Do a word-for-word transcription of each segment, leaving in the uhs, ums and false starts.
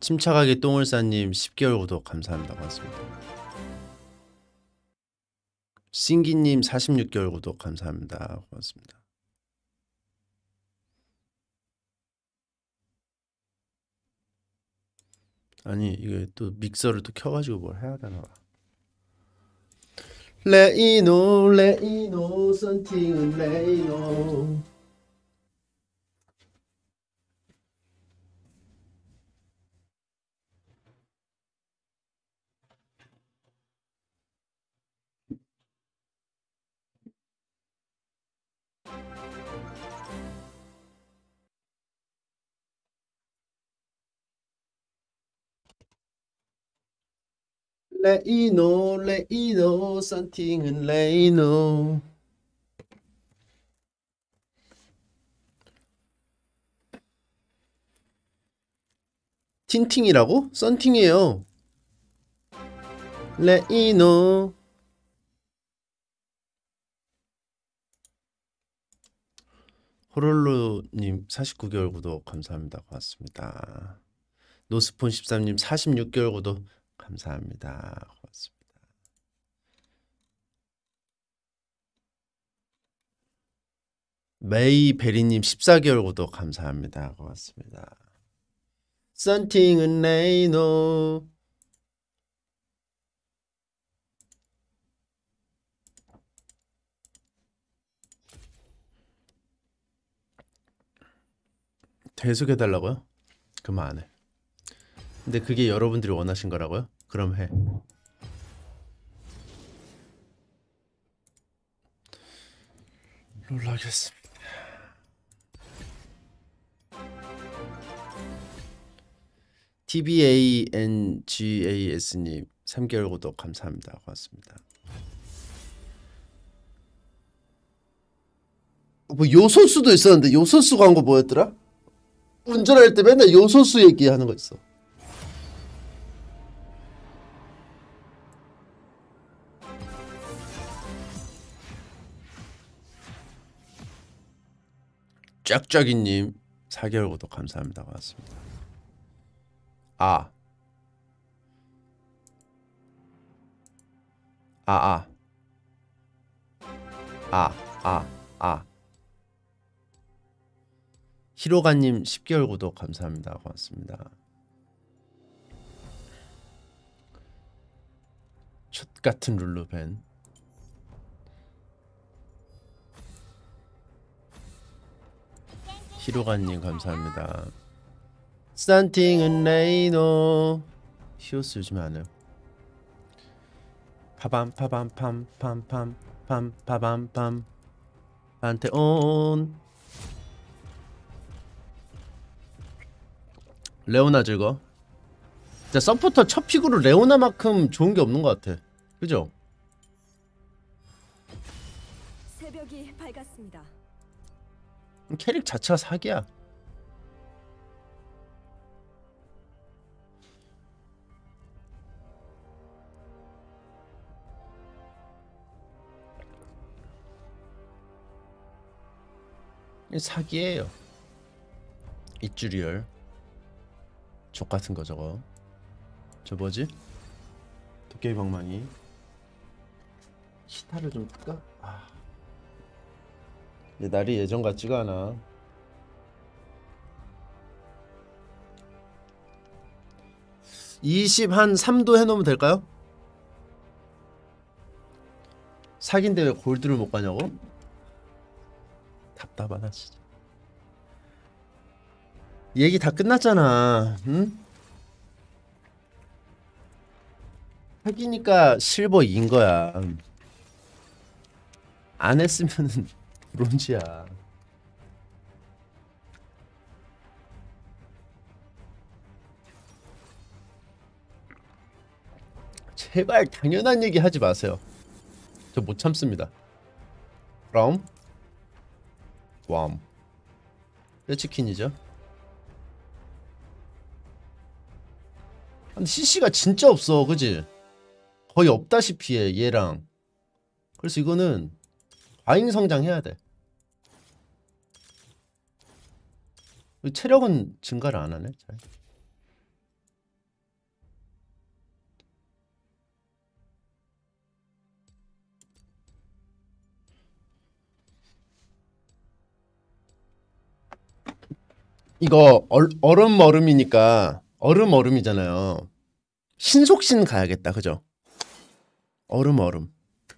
침착하게 똥을 싸님 십 개월 구독 감사합니다. 고맙습니다. 싱기님 사십육 개월 구독 감사합니다. 고맙습니다. 아니 이게 또 믹서를 또 켜가지고 뭘 해야 되나 봐. 레이노 레이노 썬팅은 레이노. 레이노 레이노 썬팅은 레이노. 틴팅이라고? 썬팅이에요. 레이노. 호롤로님 사십구 개월 구독 감사합니다. 고맙습니다. 노스폰 십삼님 사십육 개월 구독 감사합니다. 고맙습니다. 메이베리님 십사 개월 구독 감사합니다. 고맙습니다. 썬팅은 레이노. 계속해달라고요? 그럼 안 해. 근데 그게 여러분들이 원하신 거라고요? 그럼 해. 롤 하겠습니다. 티비에이엔지에이에스님 삼 개월 구독 감사합니다. 고맙습니다. 뭐 요소수도 있었는데 요소수 광고 뭐였더라? 운전할 때 맨날 요소수 얘기하는 거 있어. 짝짝이님 사 개월 구독 감사합니다. 고맙습니다. 아. 아, 아. 아, 아, 아. 히로가님 십 개월 구독 감사합니다. 고맙습니다. 촛같은 룰루벤. 히로가님 감사합니다. 썬팅은 레이노. 히오스 요즘에 안 해요. 파밤 파밤 팜팜팜 팜 파밤팜 판테온. 레오나 즐거. 진짜 서포터 첫 픽으로 레오나만큼 좋은 게 없는 것 같아. 그죠? 새벽이 밝았습니다. 캐릭 자체가 사기야. 사기예요. 이주리얼 족같은 거 저거. 저 뭐지? 도깨비 방망이. 시타를 좀 틀까? 아. 근데 날이 예전 같지가 않아. 이십삼 도 해놓으면 될까요? 사기인데 왜 골드를 못 가냐고? 답답하다 진짜. 얘기 다 끝났잖아. 응? 사기니까 실버 이긴 거야. 안 했으면은 브론즈야. 제발 당연한 얘기 하지 마세요. 저 못 참습니다. 그럼 웜 뼈치킨이죠. 근데 씨씨가 진짜 없어. 그지? 거의 없다시피 해 얘랑. 그래서 이거는 과잉 성장해야 돼. 체력은 증가를 안 하네. 잘. 이거 얼, 얼음 얼음이니까 얼음 얼음이잖아요. 신속신 가야겠다. 그죠? 얼음 얼음.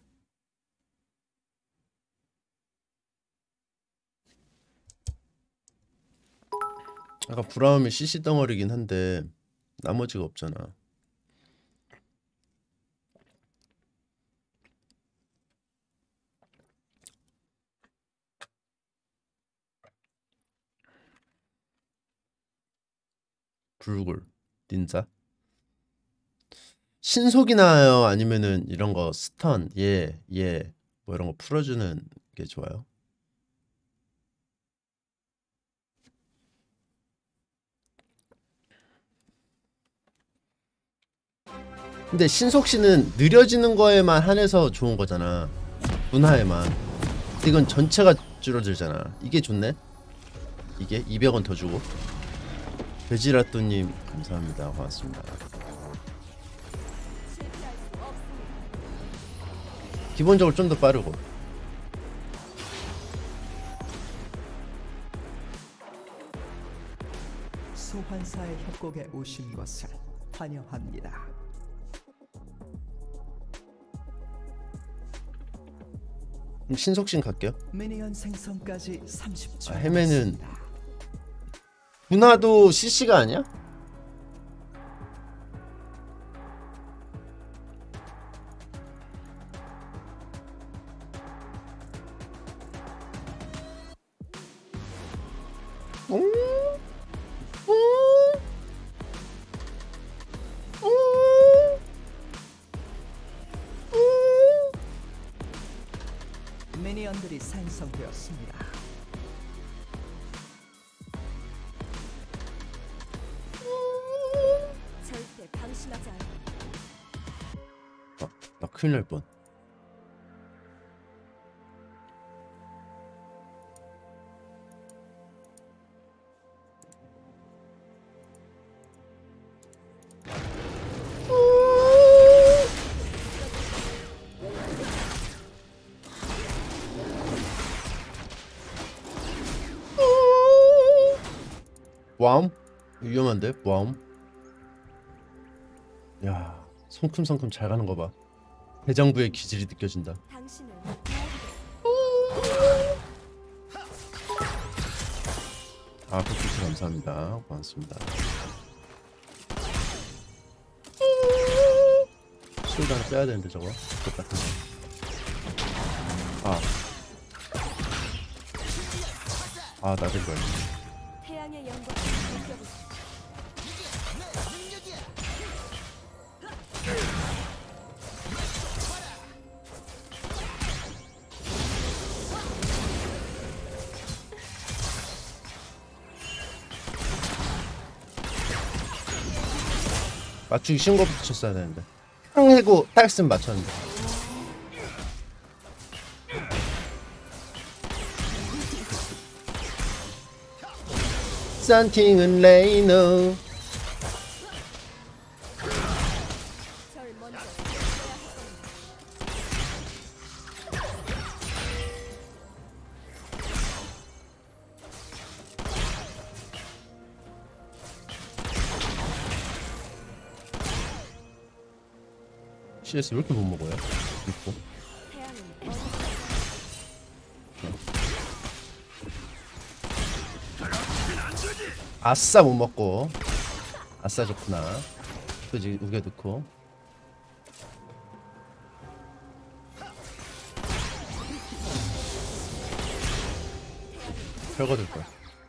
아까 브라움이 씨씨 덩어리긴 한데 나머지가 없잖아. 불굴 닌자 신속이 나아요? 아니면은 이런 거 스턴 예 예 뭐 이런 거 풀어주는 게 좋아요? 근데 신속신은 느려지는 거에만 한해서 좋은 거잖아. 분하에만. 근데 이건 전체가 줄어들잖아. 이게 좋네. 이게 이백 원 더 주고. 베지라또님 감사합니다. 고맙습니다. 기본적으로 좀 더 빠르고. 소환사의 협곡에 오신 것을 환영합니다. 그럼 신속신 갈게요. 미니언 생성까지 삼십 초. 아, 헤매는 분하도 씨씨가 아니야? 음? 음? 음? 음? 미니언들이 생성되었습니다. 절대 방심하지 않아. 아, 나 큰일 날 뻔. 와움? 위험한데? 와움? 야, 성큼성큼 잘 가는 거 봐. 대장부의 기질이 느껴진다. 당신을 아, 백피트 감사합니다. 고맙습니다. 술도 하나 빼야 되는데 저거. 똑같은 거. 아. 아, 나된 거야. 태양의 영광을 느껴보세요. 맞추기 쉬운 거부터 쳤어야 되는데. 항해고 딱 쓰면 맞췄는데. 썬팅은 레이노. 절 먼저 지켜야 할 겁니다. 씨에스 왜 이렇게 못 먹어요? 있고. 태양은 어디 아싸 못 먹고. 아싸 좋구나. 그지 우겨 넣고. 펼거들 거야.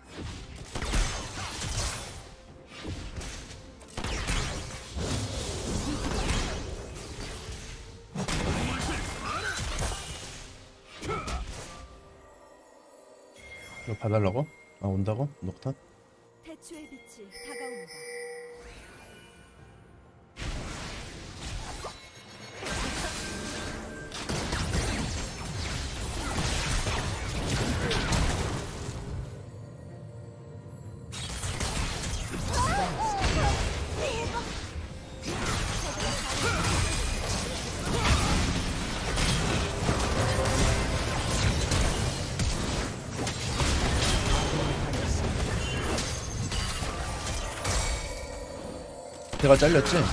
이거 봐달라고? 아 온다고? 녹탄? 태초의 빛이 다가옵니다. 걔가 잘렸지? 적이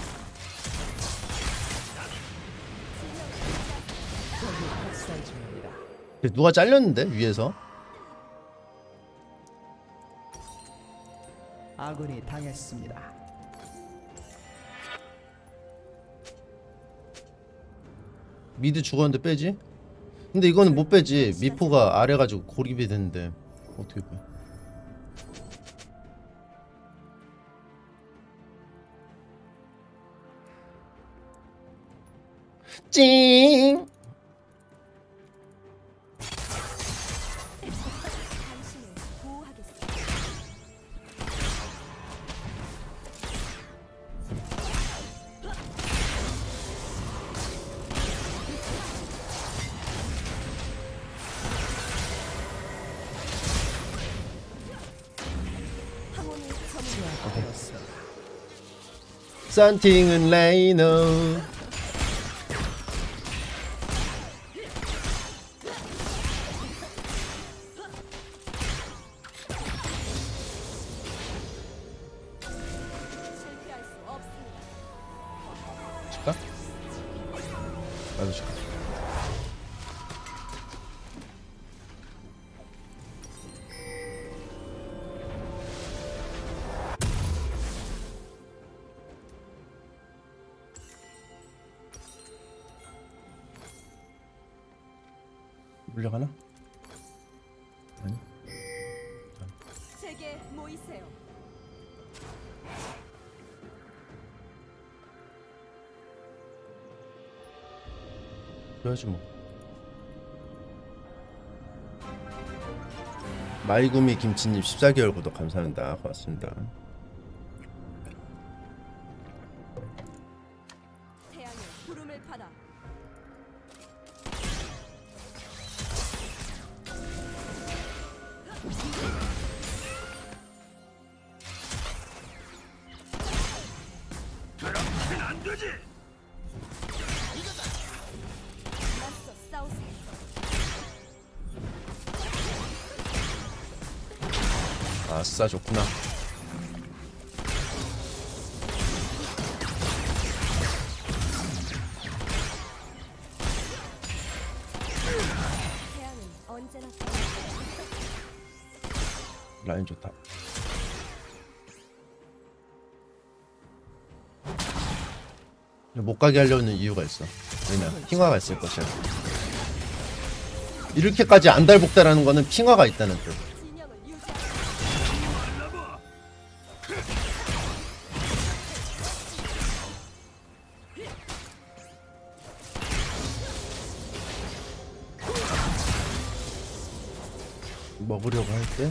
학살 중입니다. 걔 누가 잘렸는데 위에서? 아군이 당했습니다. 미드 죽었는데 빼지? 근데 이거는 못 빼지. 미포가 아래 가지고 고립이 됐는데 어떻게 빼? 찡! 당신을 보호하겠습니다. 항온을 점령. 되었습니다. 썬팅은 레이너. 실패할 수 없습니다. 줄까? 나도 줄까? 물려가나? 아니. 제게 모이세요. 그래야지 뭐. 마이구미 김치님 십사 개월 구독 감사합니다. 고맙습니다. 태양의 부름을 받아. 맞서 싸우세요. 아싸 좋구나. 태양은 언제나 떠오르고 라인 좋다. 못 가게 하려는 이유가 있어. 왜냐? 핑화가 있을 것이야. 이렇게까지 안달복달하는 거는 핑화가 있다는 뜻. 진영을 유지하세요. 먹으려고 할 때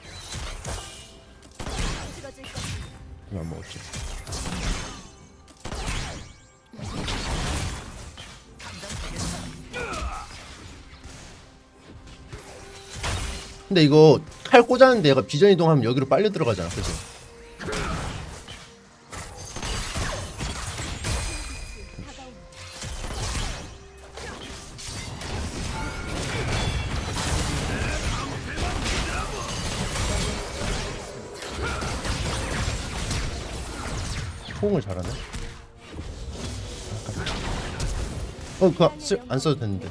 쓰러질 것입니다. 이거 안 먹었지. 근데 이거 칼 꽂았는데 얘가 비전 이동하면 여기로 빨려 들어가잖아, 그치? 다가옵니다. 호응을 잘하네. 어, 그거 쓸- 안 써도 됐는데.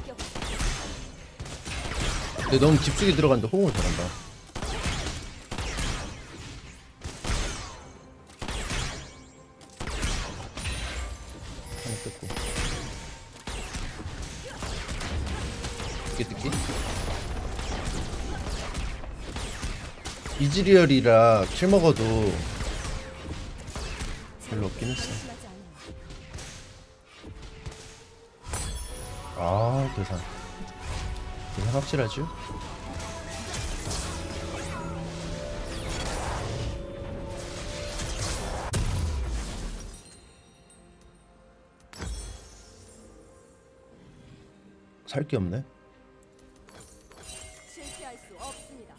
근데 너무 깊숙이 들어갔는데 호응을 잘한다. 하나 뜯고. 뜯기 뜯기. 이즈리얼이라 킬 먹어도 별로 없긴 했어. 심하지 않아요. 아, 계산. 계산 확실하죠? 살 게 없네. 실패할 수 없습니다.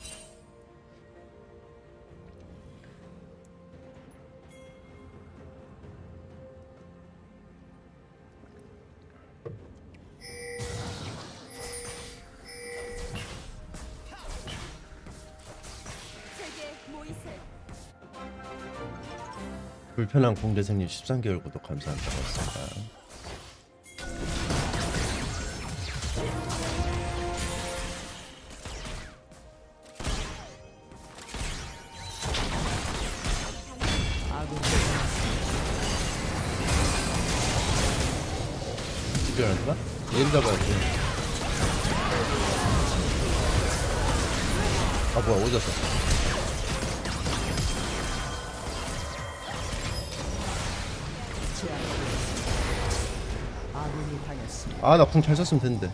제게 모이세요. 불편한 공대생님 십삼 개월 구독 감사합니다. 고맙습니다. 아군이 이겨야겠다? 얘를 잡아야지. 아 뭐야 어디 갔어? 제압되었습니다. 아군이 당했습니다. 아 나 궁 잘 썼으면 됐는데.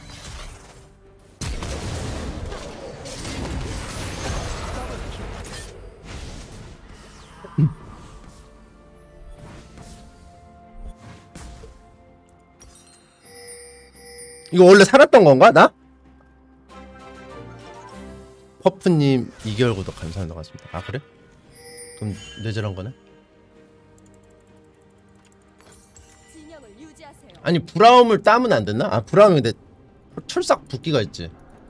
이거 원래 살았던 건가 나? 퍼프님 이 개월 구독 감사합니다. 고맙습니다. 아 그래? 그럼 뇌절한 거네? 진영을 유지하세요. 아니 브라움을 따면 안 됐나? 아 브라움이 근데 철삭 붓기가 있지.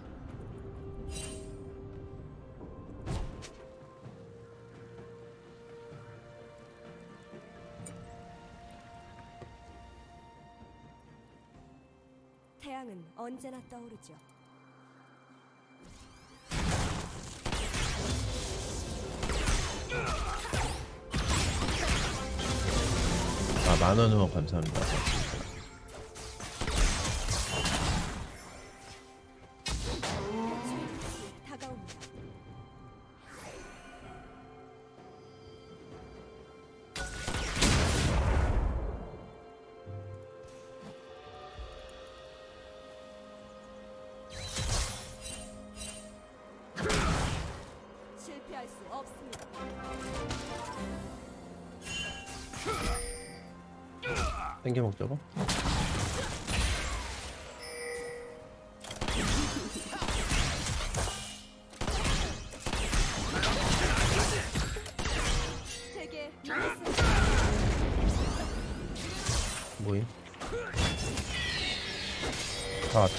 태양은 언제나 떠오르죠. 아 만원 후원 감사합니다. 다가옵니다. 실패할 수 없습니다. 땡겨 먹자고? 되게 멋있어요. 뭐임? 다 왔다.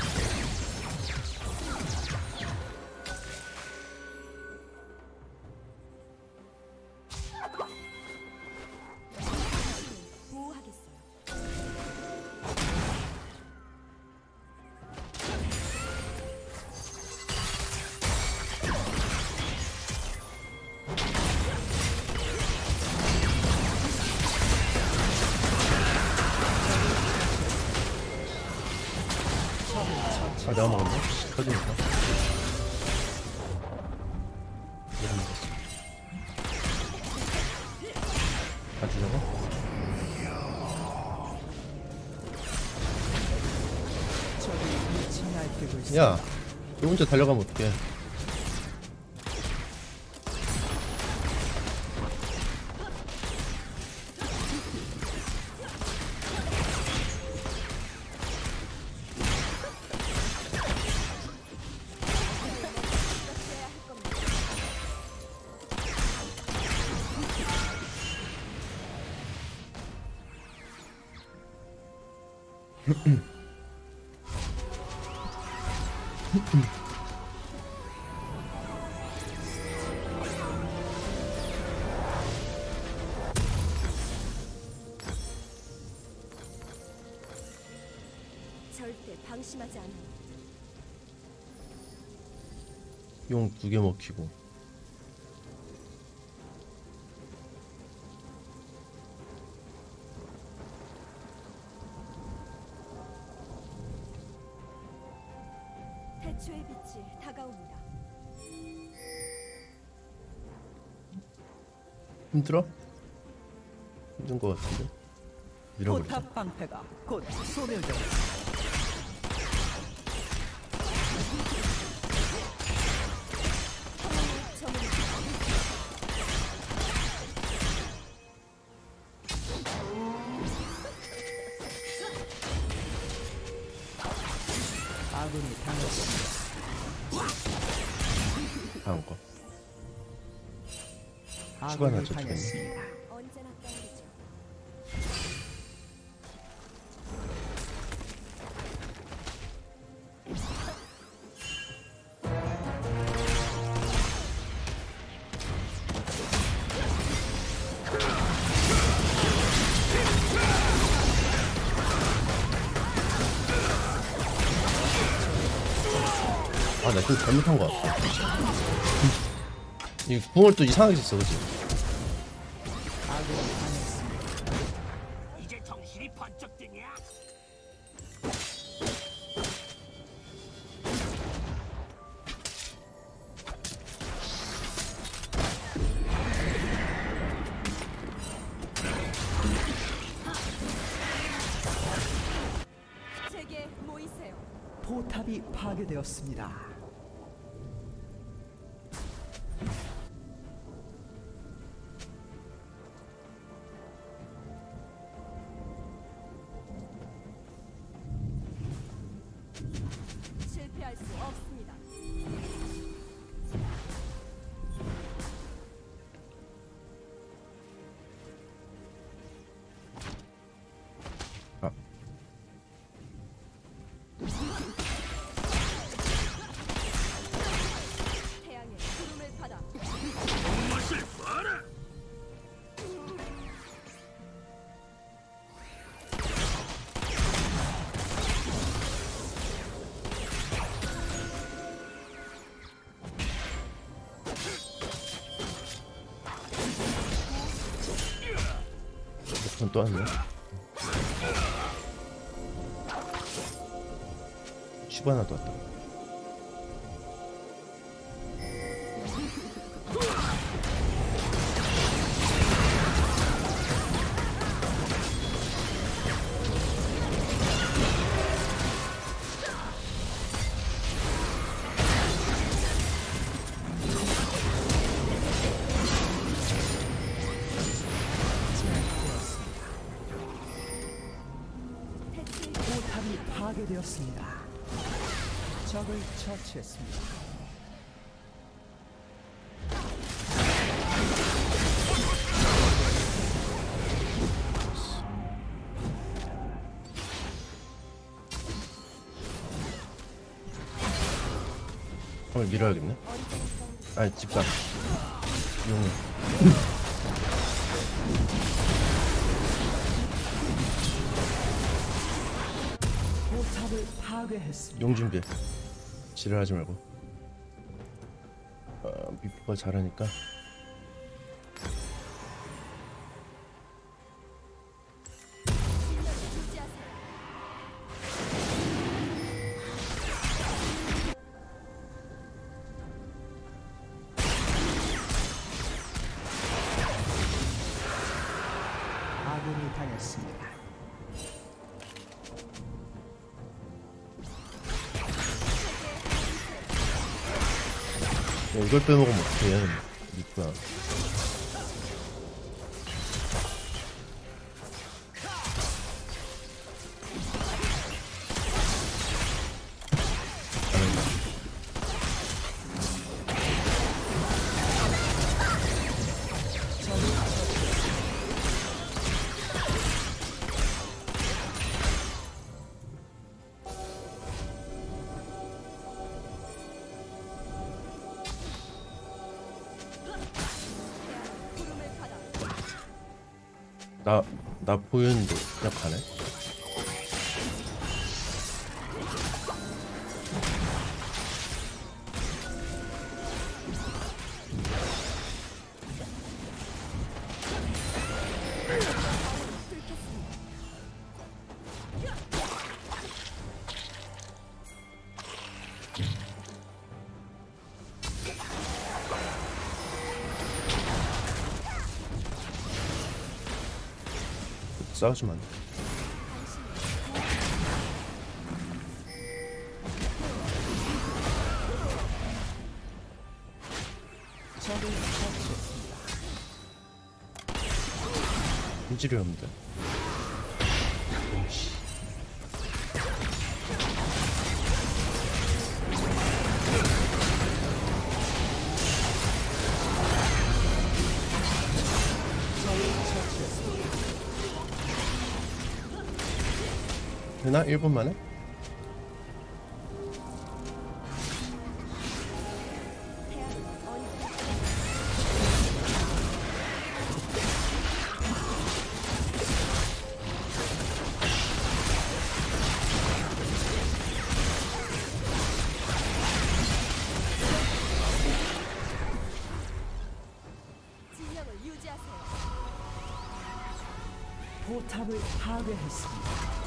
보호하겠어요. 아 내가 먹었네? 터지니까. 이러면 됐어. 다 주자고? 적이 미친 날뛰고 있습니다. 야, 너 혼자 달려가면 어떡해? 절대 방심하지 않아요. 용 두 개 먹히고. 태초의 빛이 다가옵니다. 힘들어? 힘든 거 같은데? 밀어버리자. 포탑 방패가 곧 소멸됩니다. 저는 아군이 당했습니다. 다음 거. 아군이 나죠, 당했습니다. 언제나 떠오르죠. 나 좀 잘못한 것 같아. 이 궁을 또 이상하게 썼어, 그치? 아군이 당했습니다. 이제 정신이 번쩍 드냐? 제게 모이세요. 포탑이 파괴되었습니다. 실패할 수 없습니다. 아, 태양의 구름을 받아 맛을 봐라. 그건 또 왔네. 슈바 하나 또 왔다. 포탑이 파괴되었습니다. 적을 처치했습니다. 한번 밀어야겠네. 아니, 집사. 용해. 포탑을 파괴했습니다. 용 준비해. 지랄하지 말고. 아, 미포가 잘하니까. 유지하세요. 아군이 당했습니다. 야, 이걸 빼먹으면 어떡해, 얘는. 미포야. 구름을 받아 나, 나 보였는데 그냥 가네? 싸우지만 안 돼. 적을 처치했습니다. 힘지려 하면 돼. 되나? 일 분 만에? 준비하세요. 포탑을 파괴했습니다.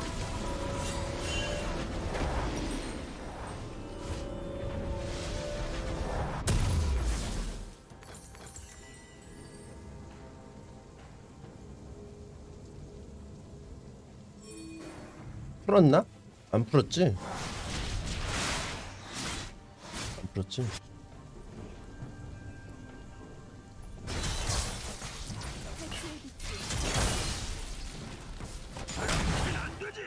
풀었나? 안 풀었지? 안 풀었지? 해치의 빛이 안 되지.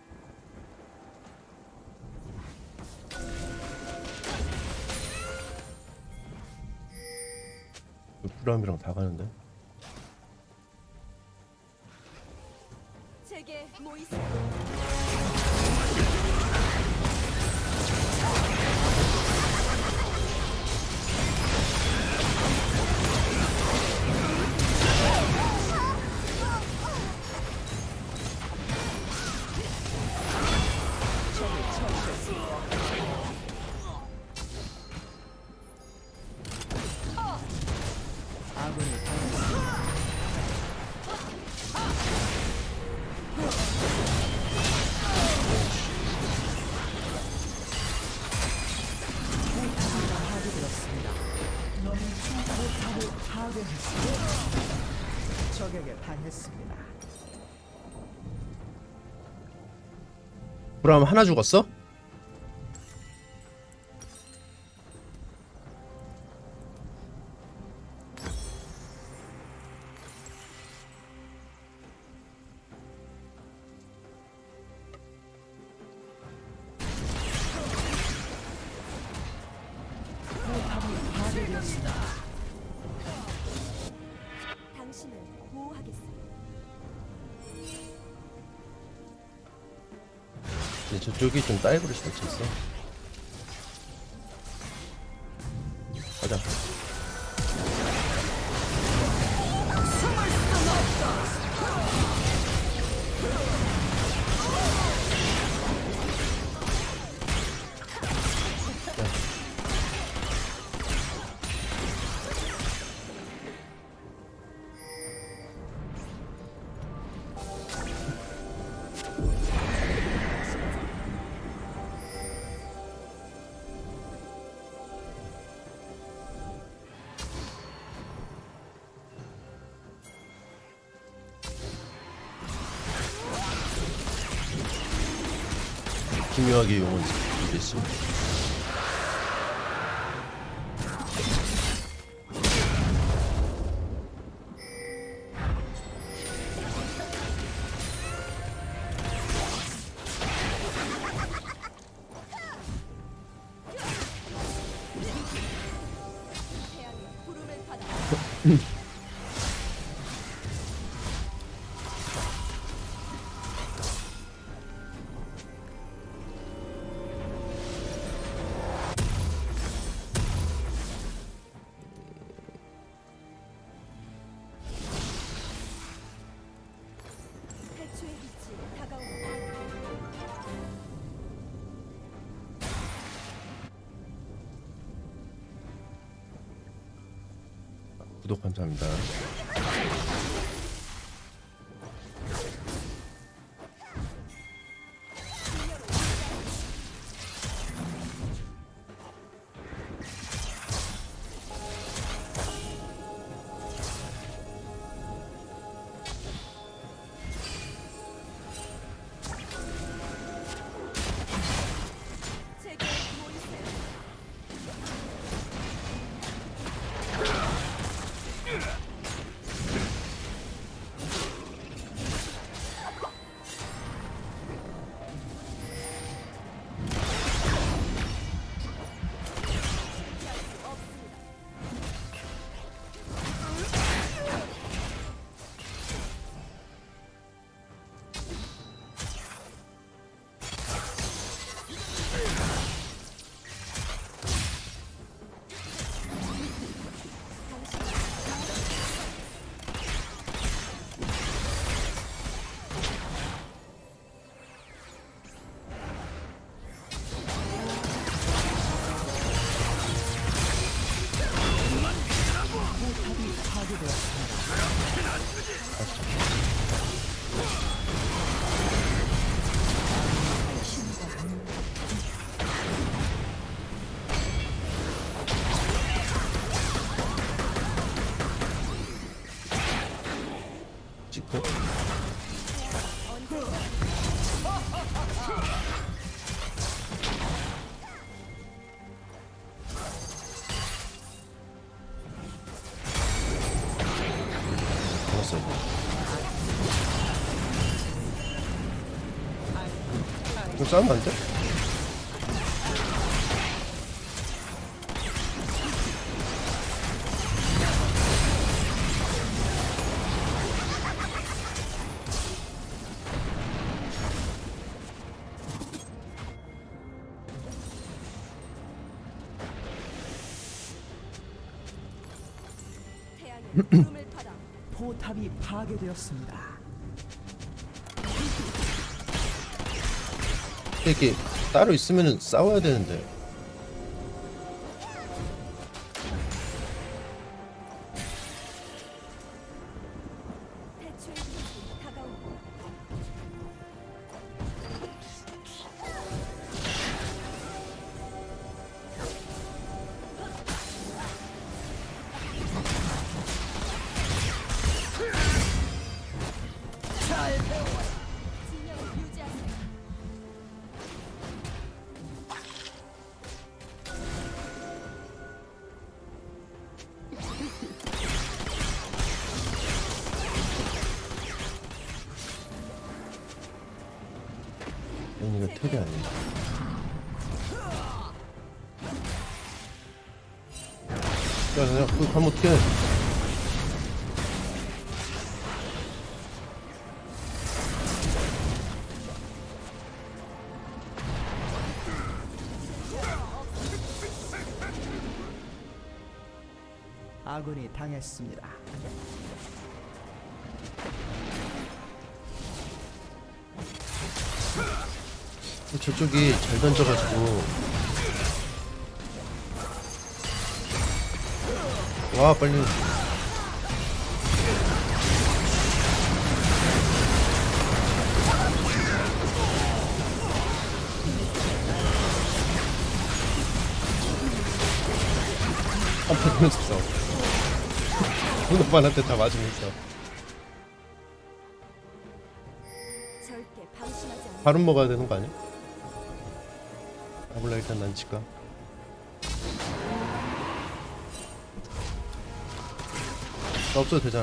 브라움이랑 다 가는데. 제게 모이세요. 아군이 당했습니다. 포탑이 파괴되었습니다. 포탑을 파괴했습니다. 적에게 당했습니다. 브라움 하나 죽었어? 포탑이 파괴되었습니다. 당신을 보호하겠습니다. 근데 저쪽이 좀 다이브를 잘 쳤어. 가자. 기묘하게 용은 이랬어. 태양의 부름을 받아 해초의 빛이 다가옵니다. 구독 감사합니다. 제게 모이세요. 좋고. 잡았어 이거. 이거 싸우면 안 돼? 태양의 구름을 받아 포탑이 파괴되었습니다. 이렇게 따로 있으면은 싸워야 되는데. 대추의 빛이 다가오고 진영을 유지하세요. 이거 텔이 아닌데. 야, 그냥 그 한번 어떻게 해? 아군이 당했습니다. 저쪽이 잘 던져가지고. 와 빨리. 한판 연습 싸워. 문오반한테 다 맞으면서. 절대 방심하지 않아. 바로 먹어야 되는 거 아니야? 아 몰라 일단 난 치까. 나 없어도 되잖아.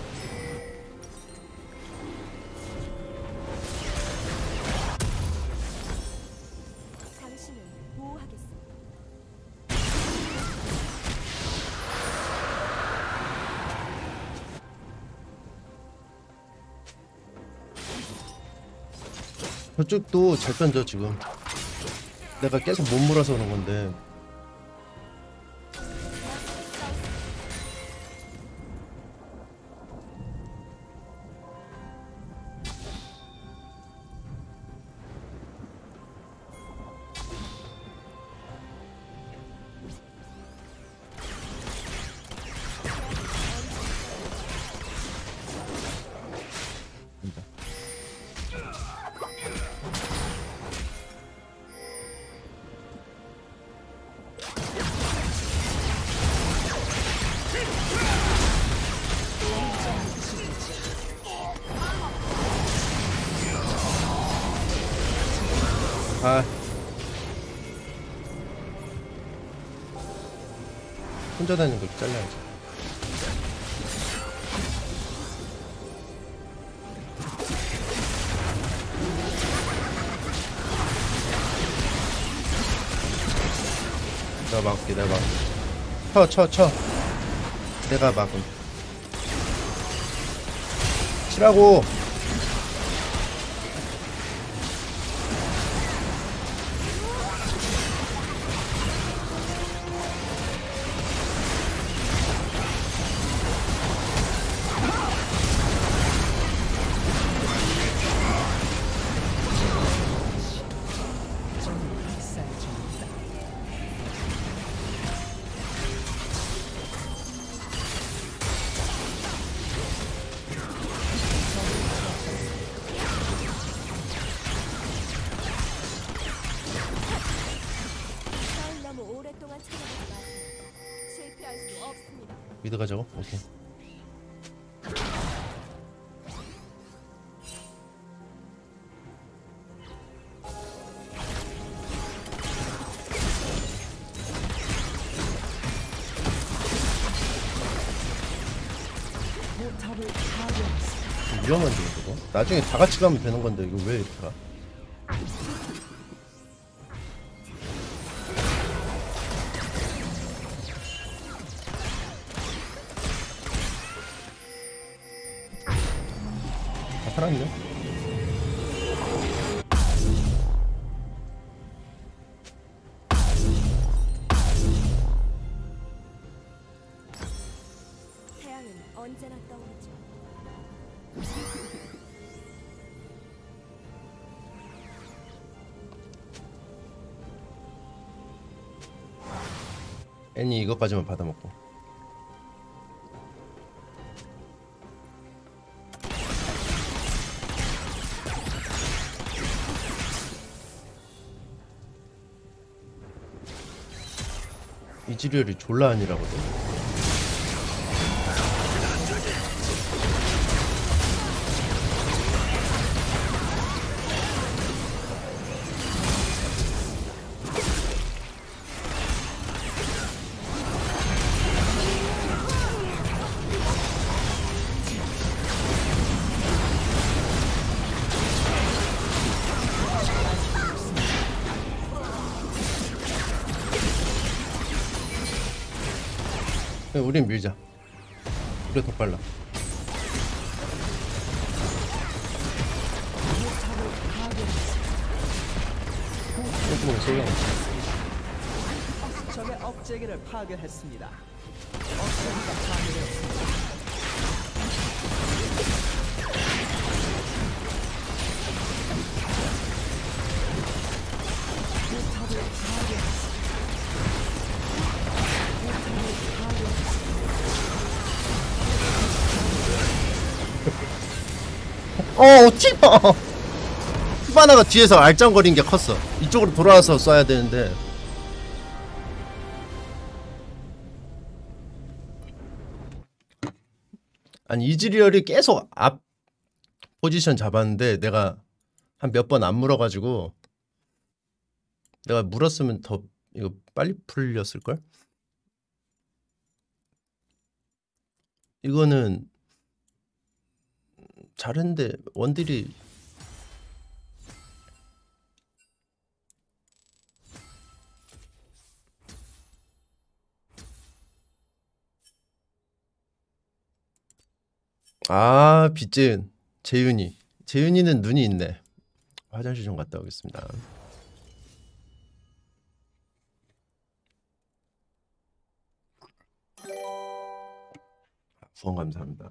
당신을 보호하겠습니다. 저쪽도 잘 던져 지금. 내가 계속 못 몰아서 그런 건데. 아 혼자 다니는 거 잘라야지. 내가 막을게. 내가 막을게. 쳐 쳐 쳐. 내가 막음. 치라고. 학살 중입니다. 싸움 너무 오랫동안 찾아보지 마세요. 실패할 수 없습니다. 미드 가자고. 오케이. 포탑을 파괴했습니다. 위험한데 이거. 나중에 다 같이 가면 되는 건데 이거 왜 이렇게 가? 다 살았네. 태양은 언제나 떠오르죠. 애니 이것까지만 받아먹고. 이즈리얼이 졸라 아니라거든. 그냥 우린 밀자. 우리가 더 빨라. 똥구멍 쏠려. 적의 억제기를 파괴했습니다. 억제기가 파괴되었습니다. 포탑을 파괴했습니다. 어, 티바! 티바나가 뒤에서 알짱거린 게 컸어. 이쪽으로 돌아와서 쏴야 되는데. 아니, 이즈리얼이 계속 앞 포지션 잡았는데 내가 한 몇 번 안 물어가지고 내가 물었으면 더 이거 빨리 풀렸을걸? 이거는 잘했는데 원딜이 아 빗재은 재윤이 재윤이는 눈이 있네. 화장실 좀 갔다 오겠습니다. 후원 감사합니다.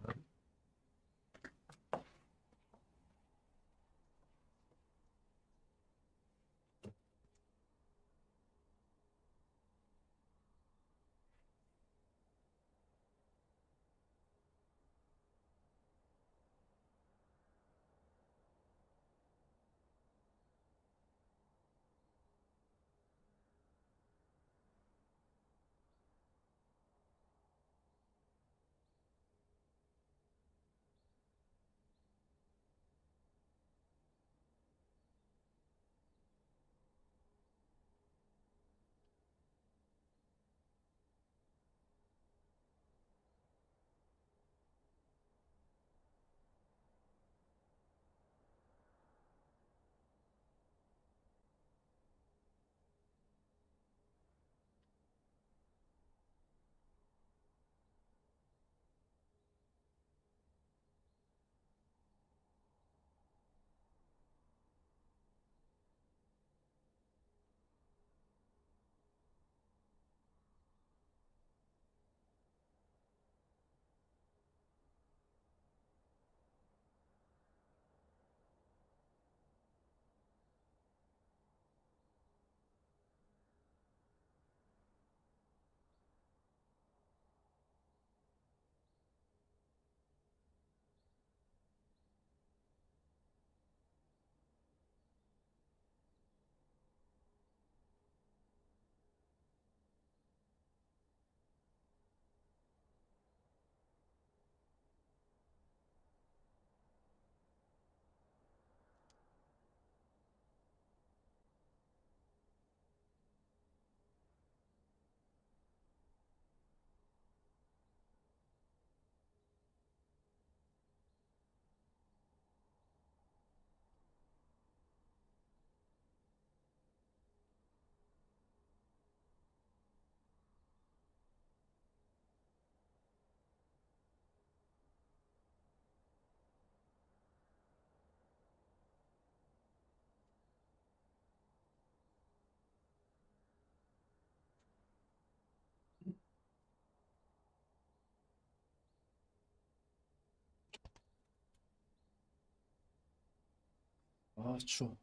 아 추워.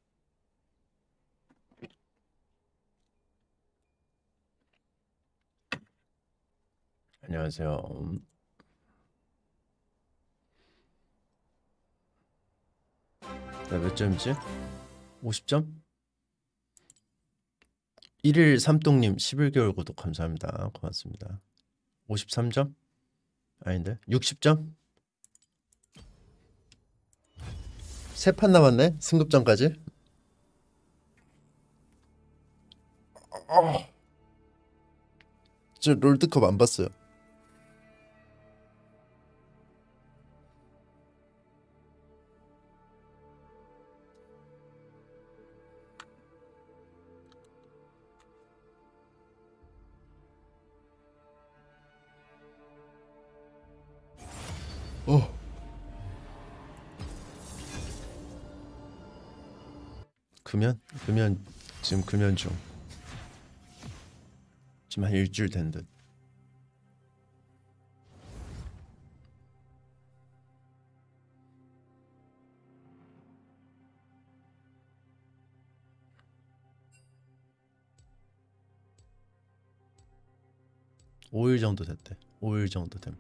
안녕하세요. 음. 나 몇 점이지? 오십 점? 일일삼동님 십일 개월 구독 감사합니다. 고맙습니다. 오십삼 점? 아닌데? 육십 점? 세 판 남았네? 승급전까지? 어. 저 롤드컵 안 봤어요. 어. 금연? 금연 지금 금연 중. 지금 한 일주일 된 듯. 오 일 정도 됐대. 오 일 정도 됨.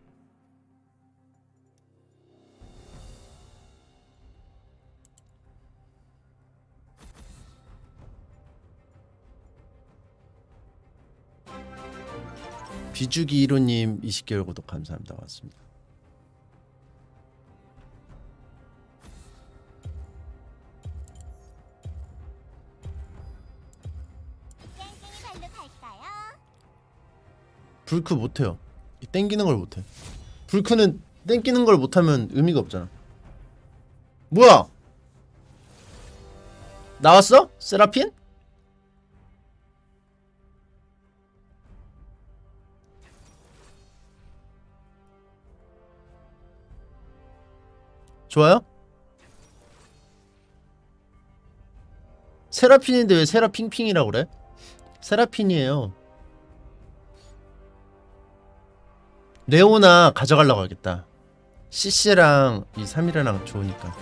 비주기 일호님 이십 개월 구독 감사합니다. 고맙습니다. 땡땡이 발로 갈까요? 불크 못해요. 땡기는 걸 못해. 불크는 땡기는 걸 못하면 의미가 없잖아. 뭐야? 나왔어? 세라핀? 좋아요? 세라핀인데 왜 세라핑핑이라고 그래? 세라핀이에요. 레오나 가져가려고 하겠다. 씨씨랑 이 삼일이랑 좋으니까.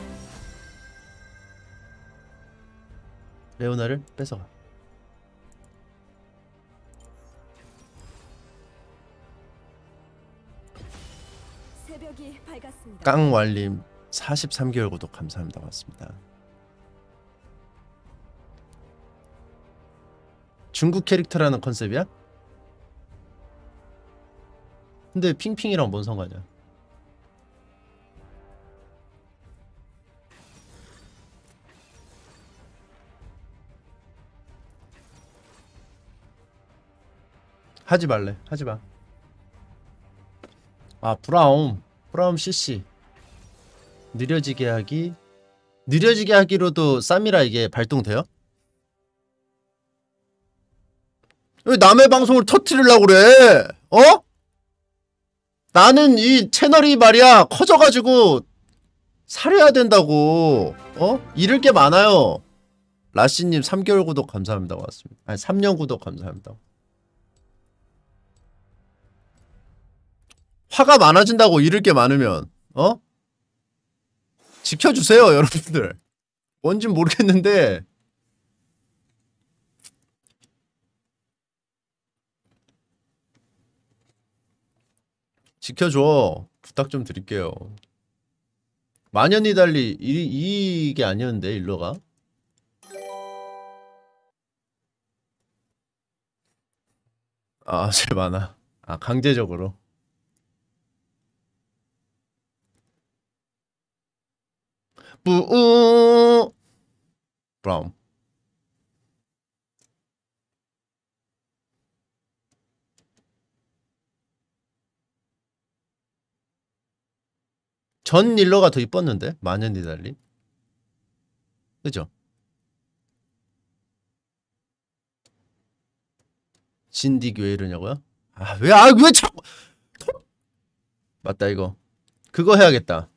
레오나를 뺏어가. 새벽이 밝았습니다. 깡왈님 사십삼 개월 구독 감사합니다. 고맙습니다. 중국 캐릭터라는 컨셉이야? 근데 핑핑이랑 뭔 상관이야? 하지 말래. 하지 마. 아, 브라움. 브라움 씨씨. 느려지게 하기. 느려지게 하기로도 쌈이라 이게 발동돼요? 왜 남의 방송을 터트리려고 그래? 어? 나는 이 채널이 말이야 커져가지고 살해야 된다고. 어? 잃을 게 많아요. 라씨님 삼 개월 구독 감사합니다. 고맙습니다. 아니 삼 년 구독 감사합니다. 화가 많아진다고 잃을 게 많으면 어? 지켜주세요 여러분들. 뭔진 모르겠는데 지켜줘. 부탁 좀 드릴게요. 마녀니달리 이, 이게 아니었는데 일로가? 아 제일 많아. 아 강제적으로. 뿌우 브라움. 전 닐러가 더 이뻤는데 마녀 니달리. 그죠? 진딕 왜 이러냐고요? 아 왜 아 왜 자꾸 맞다 이거 그거 해야겠다.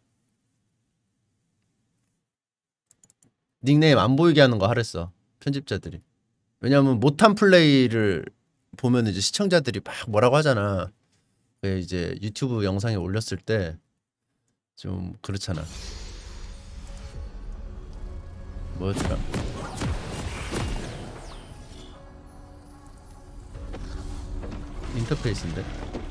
닉네임 안 보이게 하는 거 하랬어 편집자들이. 왜냐면 못한 플레이를 보면 이제 시청자들이 막 뭐라고 하잖아. 이제 유튜브 영상에 올렸을 때 좀 그렇잖아. 뭐였더라? 인터페이스인데?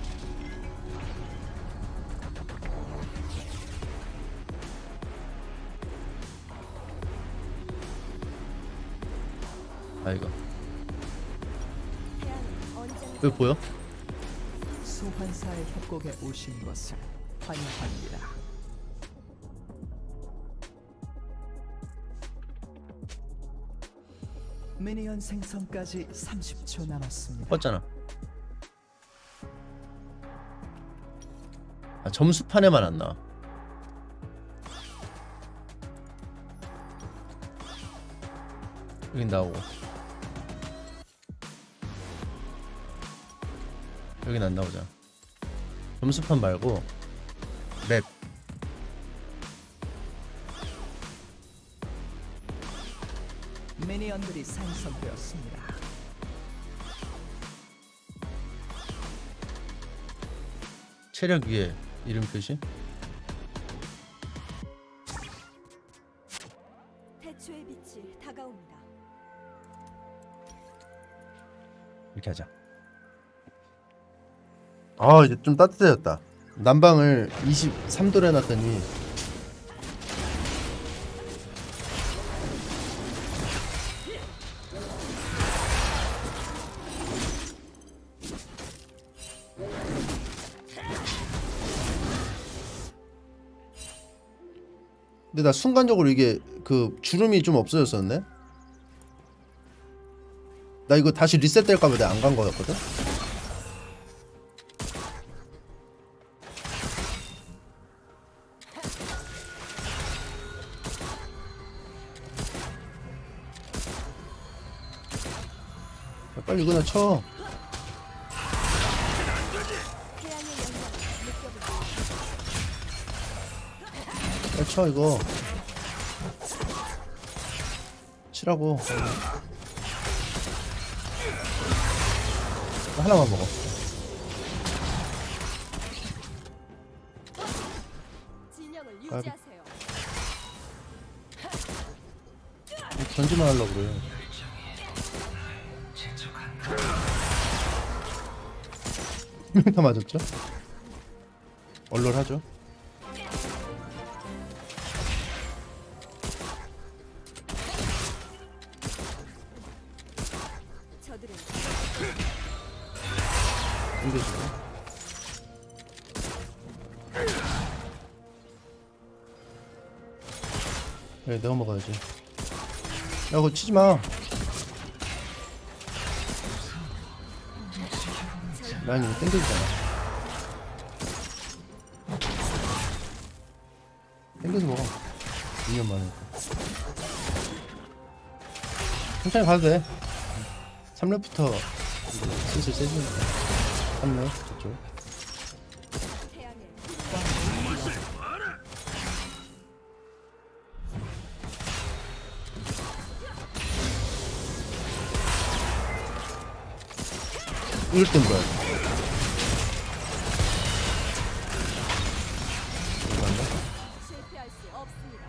아 이거 태양은 언제나 왜 보여? 소환사의 협곡에 오신 것을 환영합니다. 미니언 생성까지 삼십 초 남았습니다. 껐잖아. 아 점수판에만 안 나와. 여긴 나오고 여긴 안 나오잖아. 점수판 말고 맵. 미니언들이 생성되었습니다. 체력 위에 이름 표시. 태초의 빛이 다가옵니다. 이렇게 하자. 아 이제 좀 따뜻해졌다. 난방을 이십삼 도로 해놨더니 근데 나 순간적으로 이게 그 주름이 좀 없어졌었네. 나 이거 다시 리셋될까봐 내가 안 간 거였거든. 야, 빨리 이거나 쳐. 태양의 영향을 느껴보세요. 빨리 쳐 이거. 치라고. 하나만 먹어. 진영을 아, 유지하세요. 던지만 하려고 그래. 다 맞았죠? 얼얼하죠? 저들은 땡겨주고. 그래 내가 먹어야지. 야 그거 치지마. 난 이거 땡겨주잖아. 땡겨서 먹어. 이 년 많으니까. 천천히 가도 돼. 삼 렙부터 슬슬 세지니까. 삼 렙 저쪽. 태양의 이럴 땐 뭐야? 이거 한다? 실패할 수 없습니다.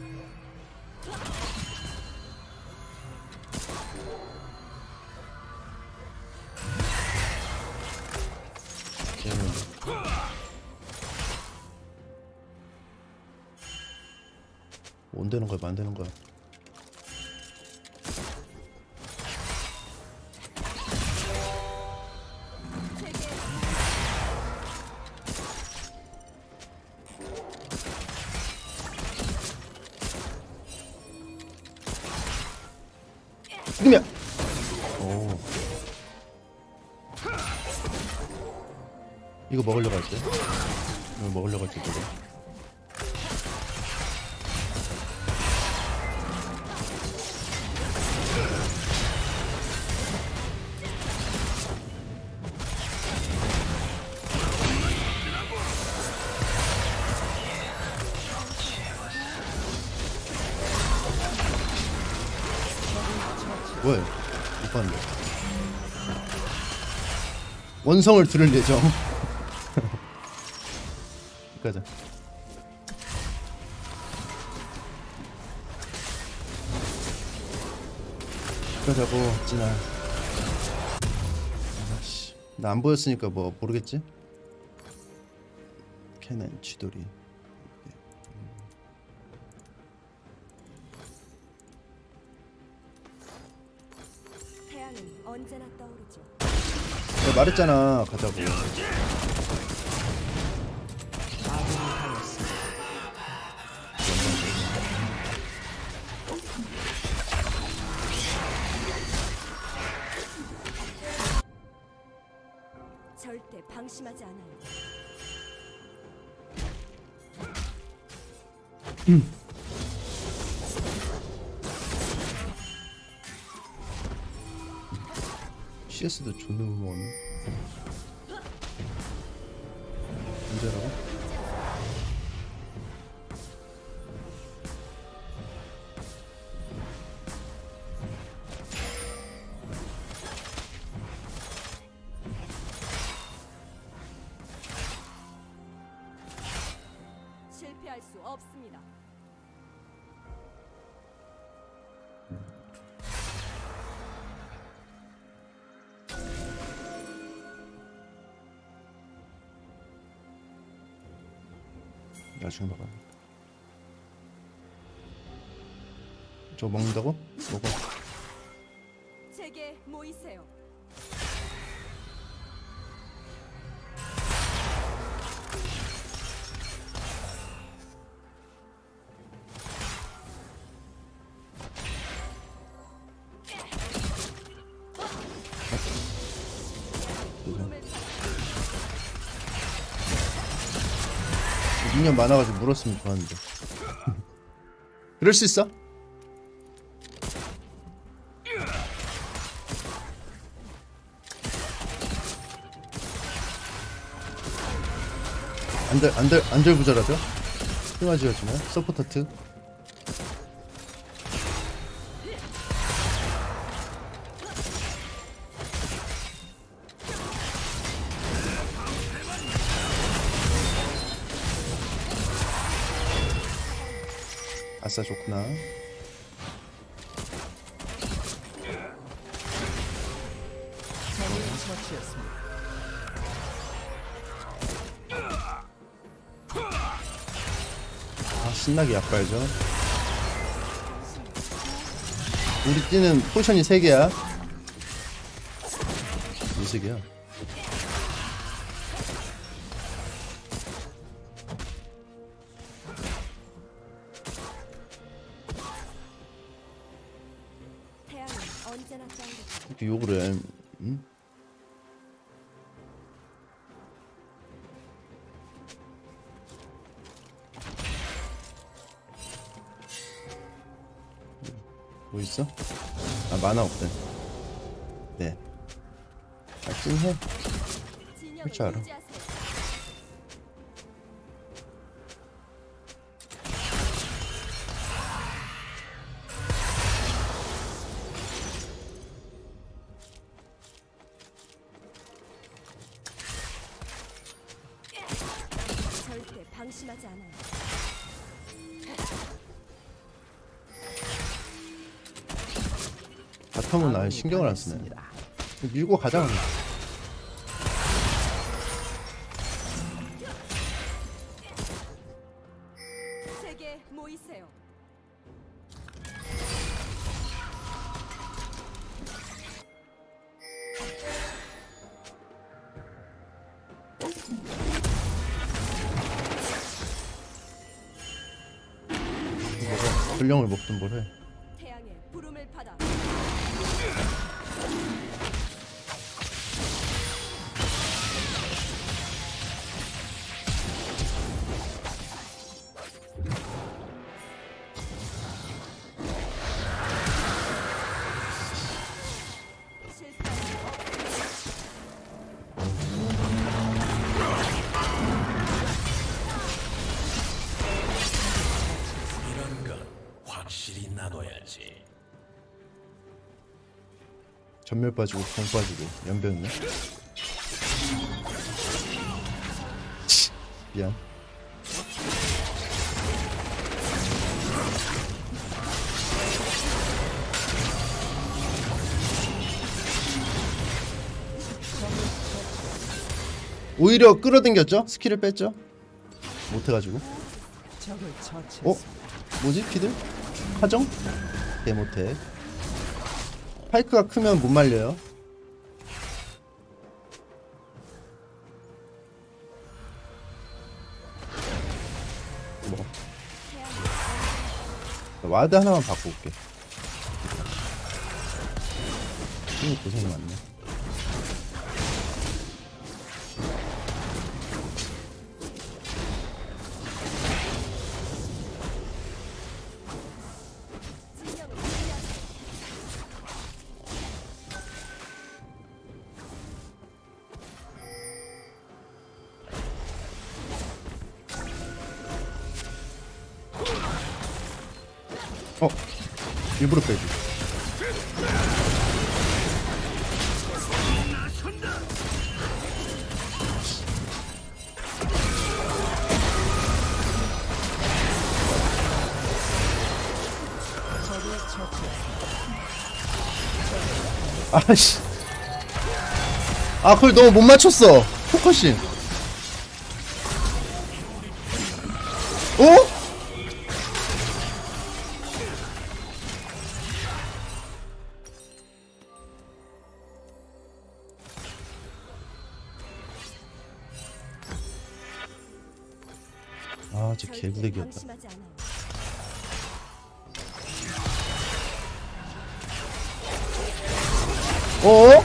얘는 뭐 온다는 거야, 만드는 거야. 지금이야. 오. 이거 먹으려고 할 때. 이거 먹으려고 할 때 이거. 뭐야? 못 봤는데. 원성을 들을 예정. 가자. 가자고 진아. 아씨, 나 안 보였으니까 뭐 모르겠지? 캐넨 쥐돌이. 태양은 언제나 떠오르죠. 내가 말했잖아 가자고. 아군이 하였습니다. 절대 방심하지 않아요. 씨에스도 존나 못 먹었네. 언제라고? 실패할 수 없습니다. 나중에 먹어. 저거 먹는다고? 먹어. 제게 모이세요. 구름을 미니언 많아가지고 물었으면 좋았는데. 그럴 수 있어? 안들 안들 안절부절하죠? 흥화지어주네. 서포터트. 아싸 좋구나. 적을 처치했습니다. 아 신나게 약발죠. 우리 띠는 포션이 세 개야. 무색이야. 태양은 언제나 떠오르죠. 이렇게 욕을 해. 응? 뭐 있어? 아 만화 없대. 네. 아 찡해. 진영을 줄 알아. 유지하세요. 절대 방심하지 않아요. 바텀은 아예 신경을 안 쓰네. 밀고 가자. 제게 모이세요. 뭐가 불량을 먹든 뭘 해. 태양의 부름을 받아 실패할 수 없습니다. 이런 건 확실히 나눠야지. 전멸 빠지고 공 빠지고 연병이네. 치, 미안. 오히려 끌어당겼죠? 스킬을 뺐죠? 못해가지고. 적을 처치했습니다. 어? 뭐지 피들? 하정? 개 못해. 파이크가 크면 못 말려요. 뭐 와드 하나만 바꿔 올게. 이거 고생이 많네. 진영을 유지하세요. 어? 일부러 빼지. 적을 처치했습니다. 아씨. 아 그걸 너무 못 맞췄어. 포커싱. 어? 아, 저 절대 개구대기였다. 방심하지 않아요. 어?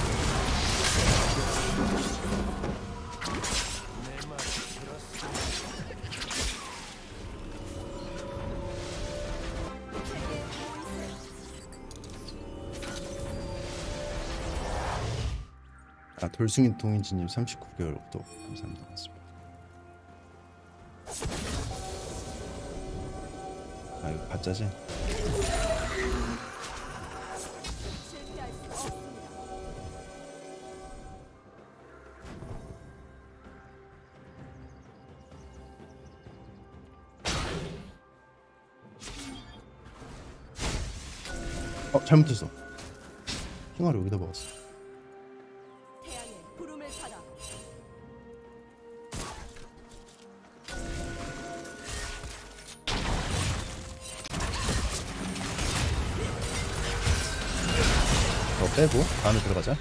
아, 돌숭이 동인지님 삼십구 개월 구독 감사합니다. 고맙습니다. 아, 이거 가짜지? 실패할 수 없습니다. 어, 잘못했어. 킹화를 여기다 먹었어. 태양의 부름을 받아. 더 빼고 다음에 들어가자.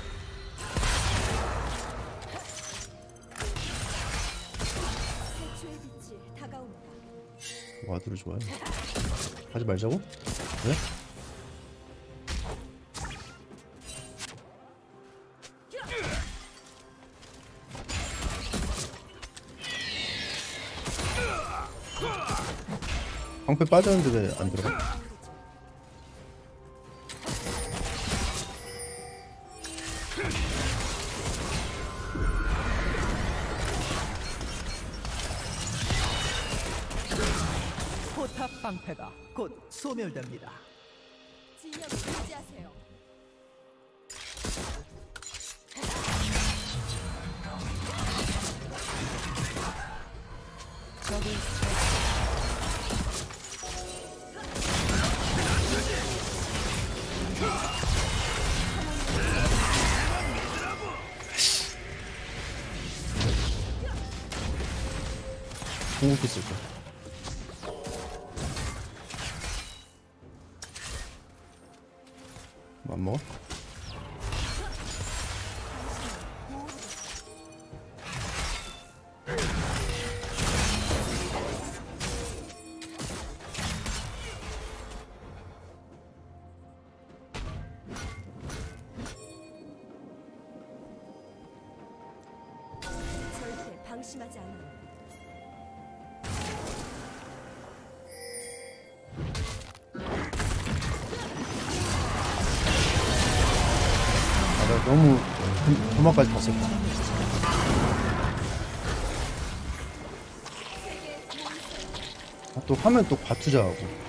태초의 빛이 다가옵니다. 와드를 좋아해. 하지 말자고? 왜? 방패 빠졌는데 왜 안 들어가? 포탑 방패가 곧 소멸됩니다. 진영을 유지하세요. 적을 궁극기 쓸 거야. 뭐 안 먹어? 절대 방심하지 않아요. 아, 나 너무 도마까지 다 썼다. 아, 또 하면 또 과투자하고.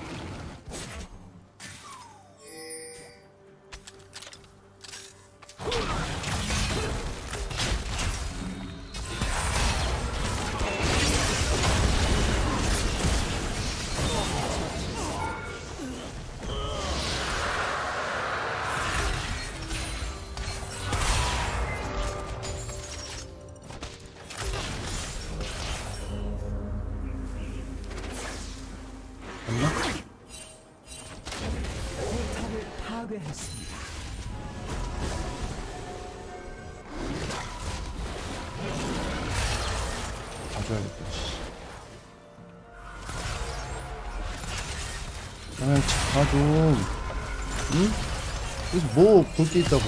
아, 자 좀. 응? 여기서 뭐 볼 게 있다고.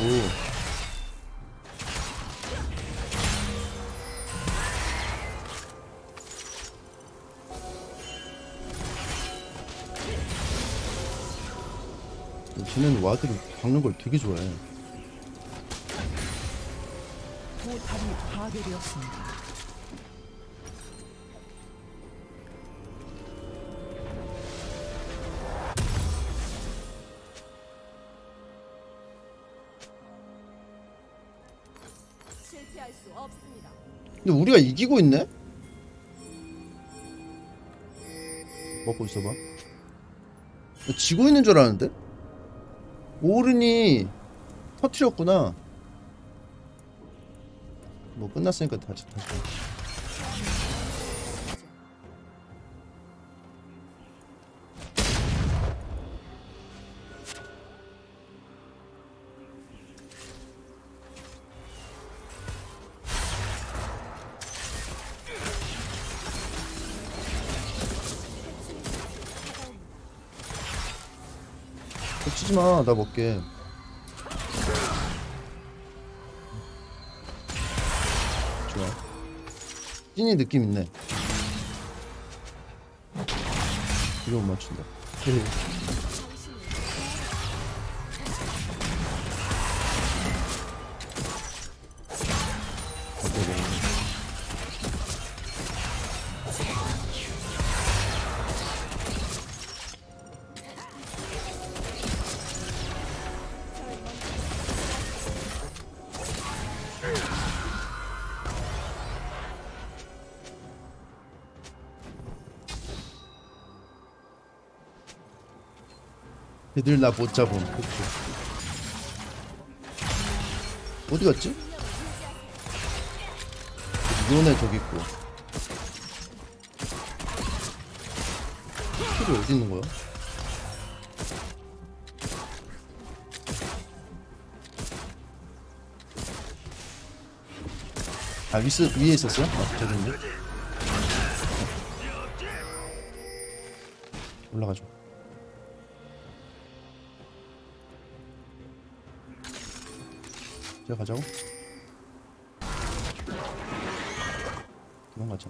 쟤는 와드를 박는 걸 되게 좋아해. 포탑이 파괴되었습니다. 실패할 수 없습니다. 근데 우리가 이기고 있네? 먹고 있어봐. 나 지고 있는 줄 알았는데? 오른이 터트렸구나. 뭐 끝났으니까 다시 다시. 치지마, 나 먹게. 좋아. 찐이 느낌 있네. 이거 못 맞춘다. 애들 나 못 잡음. 그치. 어디 갔지? 이번에 저기 있고. 킬이 어디 있는 거야? 아, 위스, 위에 있었어요? 아, 저기 있네. 올라가죠. 가자고? 도망가자.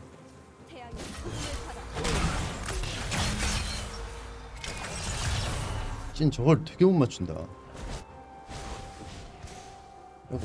찐 저걸 되게 못 맞춘다. 여기.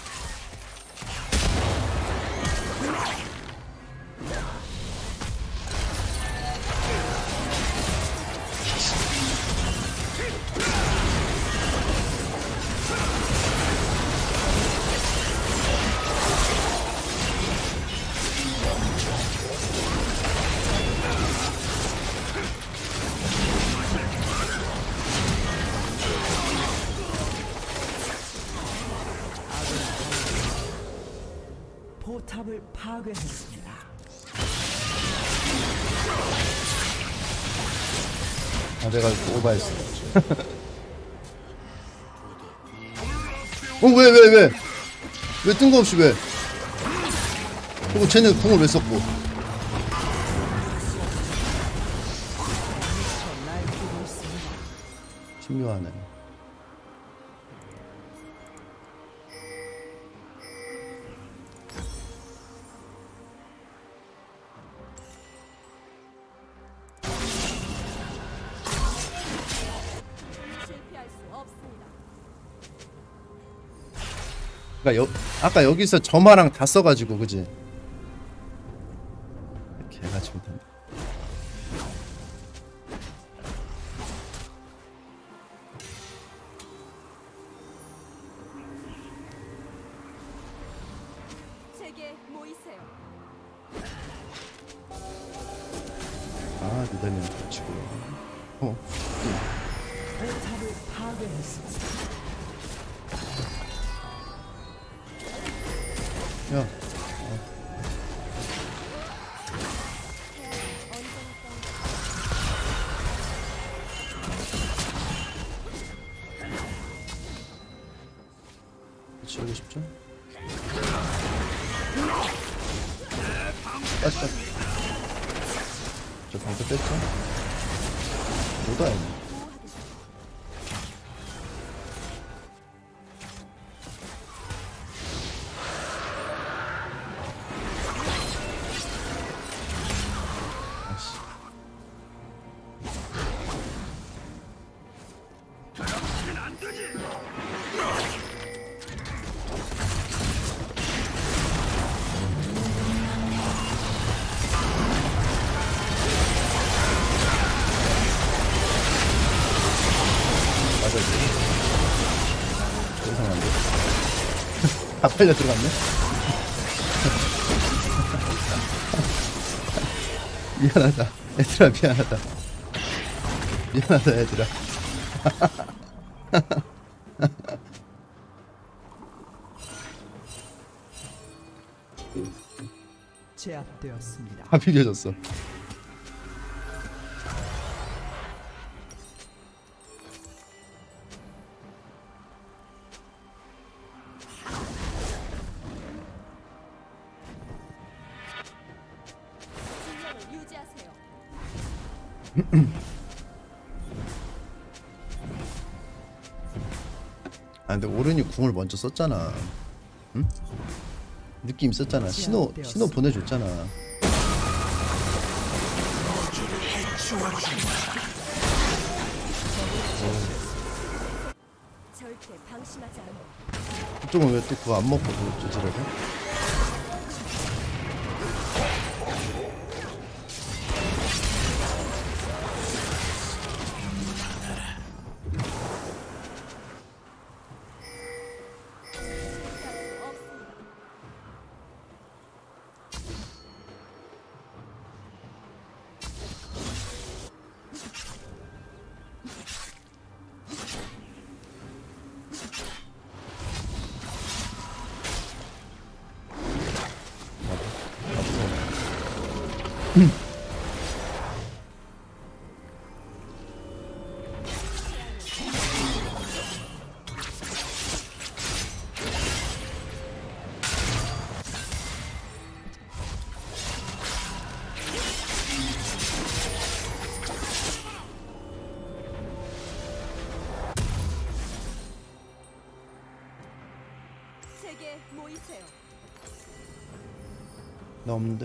포탑을 파괴했습니다. 아, 내가 오버했어. 어, 왜, 왜, 왜? 왜 뜬금없이 왜? 그리고 쟤는 궁을 왜 썼고? 신묘하네. 그러니까 여, 아까 여기서 점화랑 다 써가지고 그지? 개가 못한다. 제게 모이세요. 아, 니달리는 붙이고. 어. 포탑을 파괴했습니다. 야. 어. 치우고 싶죠? 뺐어. 저 방패 뺐죠? 뭐다, 이거. 다 팔려 들어갔네. 미안하다 얘들아 미안하다 미안하다 얘들아. 제압되었습니다. 다 비벼졌어. 진영을 유지하세요. 아 근데 오른이 궁을 먼저 썼잖아. 응? 느낌 있었잖아. 신호 신호 보내줬잖아. 절대 방심하지 않아. 그쪽은 왜 또 그거 안 먹고 그 조지를 해? 제게 모이세요. 나 없는데?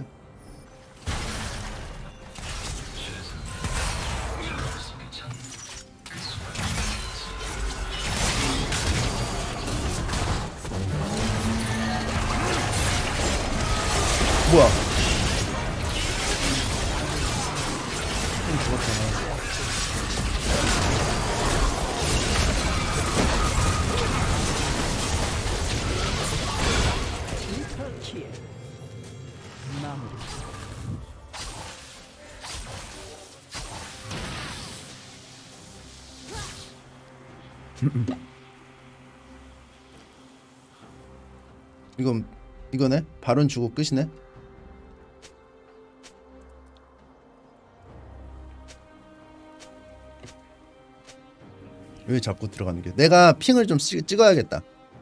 뭐야? 좀 죽었잖아. 킬. 마무리. 이건 이거네? 발언 주고 끝이네? 왜 자꾸 들어가는 게? 내가 핑을 좀 찍, 찍어야겠다.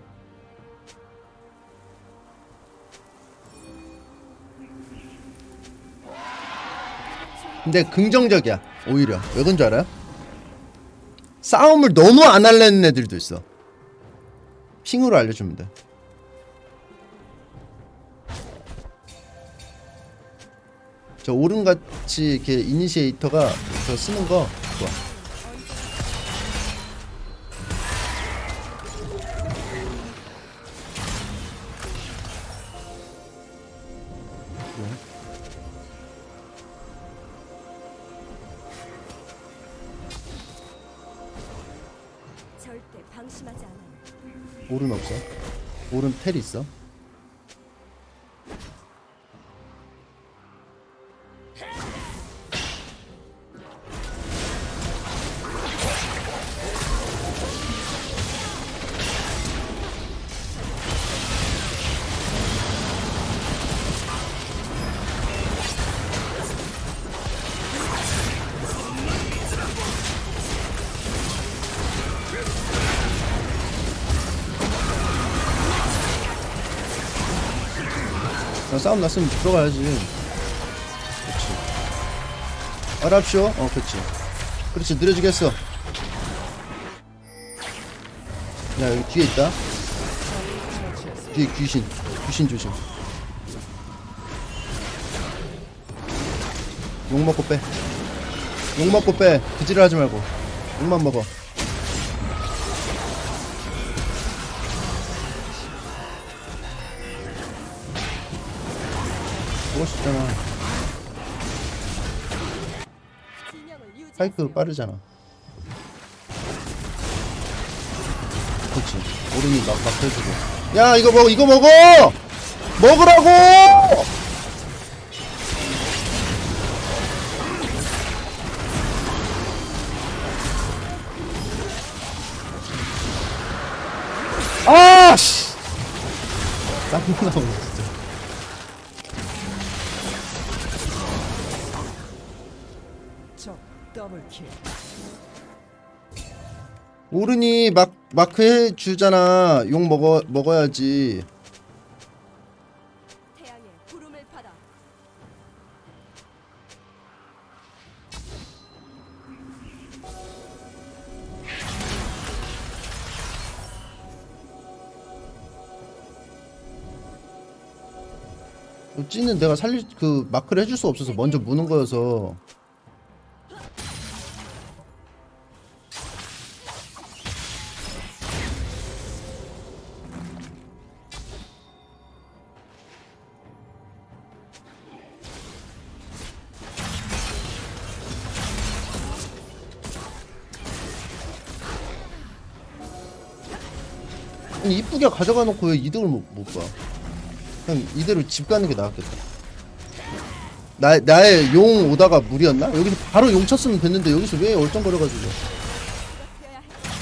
근데 긍정적이야 오히려. 왜 그런 줄 알아요? 싸움을 너무 안 하려는 애들도 있어. 핑으로 알려주면 돼. 저 오른같이 이렇게 이니시에이터가 저 쓰는 거 좋아. 절대 방심하지 않아요. 오른 없어. 오른 텔 있어. 나 싸움 났으면 들어가야지. 그렇지. 알았쇼? 어, 그렇지. 그렇지, 느려지겠어. 야, 여기 뒤에 있다. 뒤에 귀신. 귀신 조심. 욕 먹고 빼. 욕 먹고 빼. 그지를 하지 말고. 욕만 먹어. 먹을 수 있잖아. 진영을 유지하세요. 파이크 빠르잖아. 그렇지. 오른이 막, 막 해주고. 야 이거 먹어 이거 먹어 먹으라고. 아씨 땀나오네 진짜. 적 더블킬. 오른이 막 마크 해주잖아. 욕 먹어 먹어야지. 태양의 부름을 받아. 찌는 내가 살릴 그 마크를 해줄 수 없어서 먼저 무는 거여서. 아니 이쁘게 가져가 놓고 왜 이득을 못, 못 봐. 그냥 이대로 집 가는 게 나았겠다. 나, 나의 용 오다가 무리였나? 여기서 바로 용 쳤으면 됐는데 여기서 왜 얼쩡거려가지고. 쓰러뜨려야 해.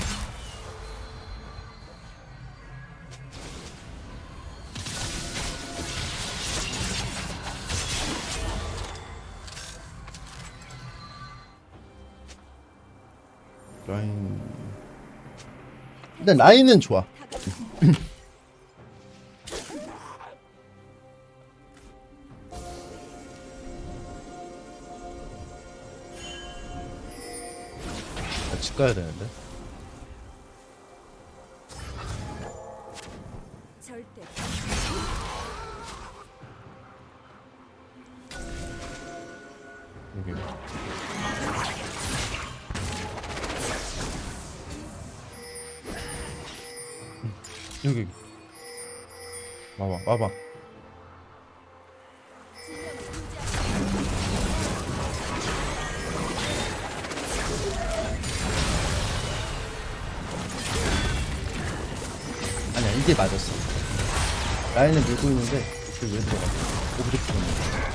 라인 일단 라인은 좋아. 나 집 가야 되는데. 절대 여기. 여기 여기. 와봐 와봐. 진영을 유지하라. 아니야 이게 맞았어. 라인을 밀고 있는데 그게 왜 들어가? 오브젝트 때문에.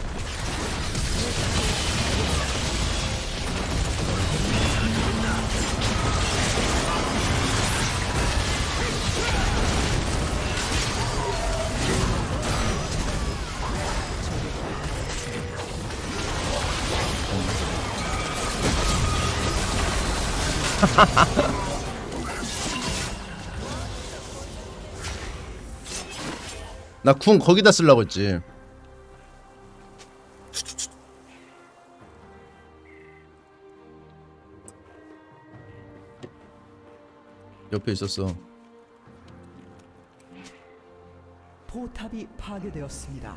나 궁 거기다 쓰려고 했지. 옆에 있었어. 포탑이 파괴되었습니다.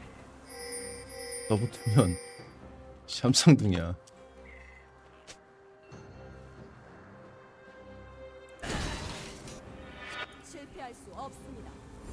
너 붙으면 샴쌍둥이야. 실패할 수 없습니다.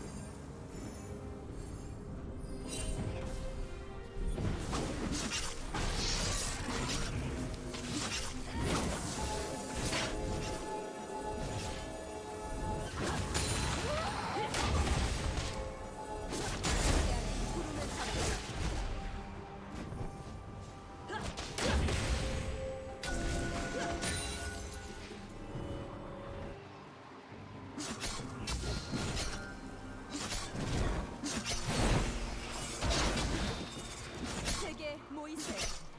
세계 모이세.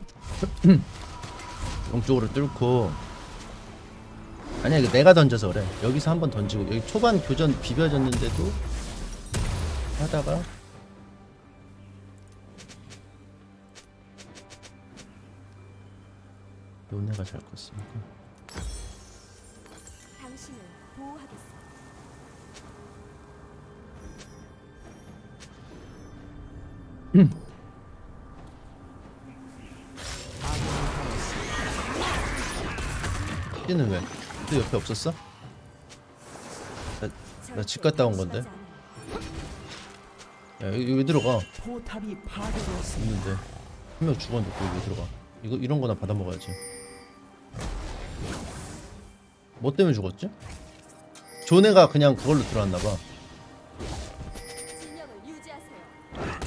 용쪽으로 뚫고. 아니야 이거 내가 던져서 그래. 여기서 한번 던지고 여기 초반 교전 비벼졌는데도 하다가 요네가 잘 컸으니까. 당신을 보호하겠습니다. 얘는 왜? 또 옆에 없었어? 나 집 갔다 온 건데. 야 여기, 여기 왜 들어가? 포탑이 파괴되었습니다. 있는데 한 명 죽었는데 또 왜 들어가? 이거 이런 거나 받아 먹어야지. 뭐 때문에 죽었지? 존애가 그냥 그걸로 들어왔나 봐.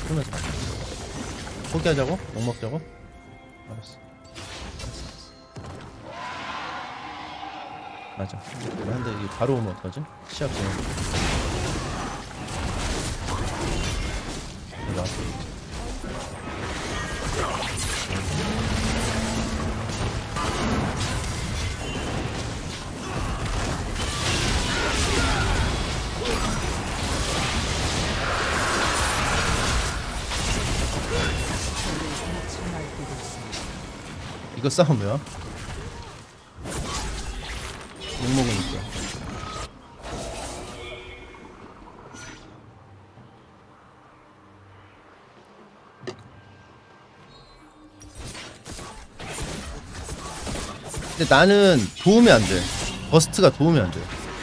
그러면서 가자. 포기하자고? 욕 먹자고? 알았어. 맞아. 근데 이게 바로 오면 어떡하지? 시합 전에. 이거 앞에 있지. 이거 싸움 뭐야? 욕 먹으니까. 근데 나는 도움이 안 돼. 버스트가 도움이 안 돼.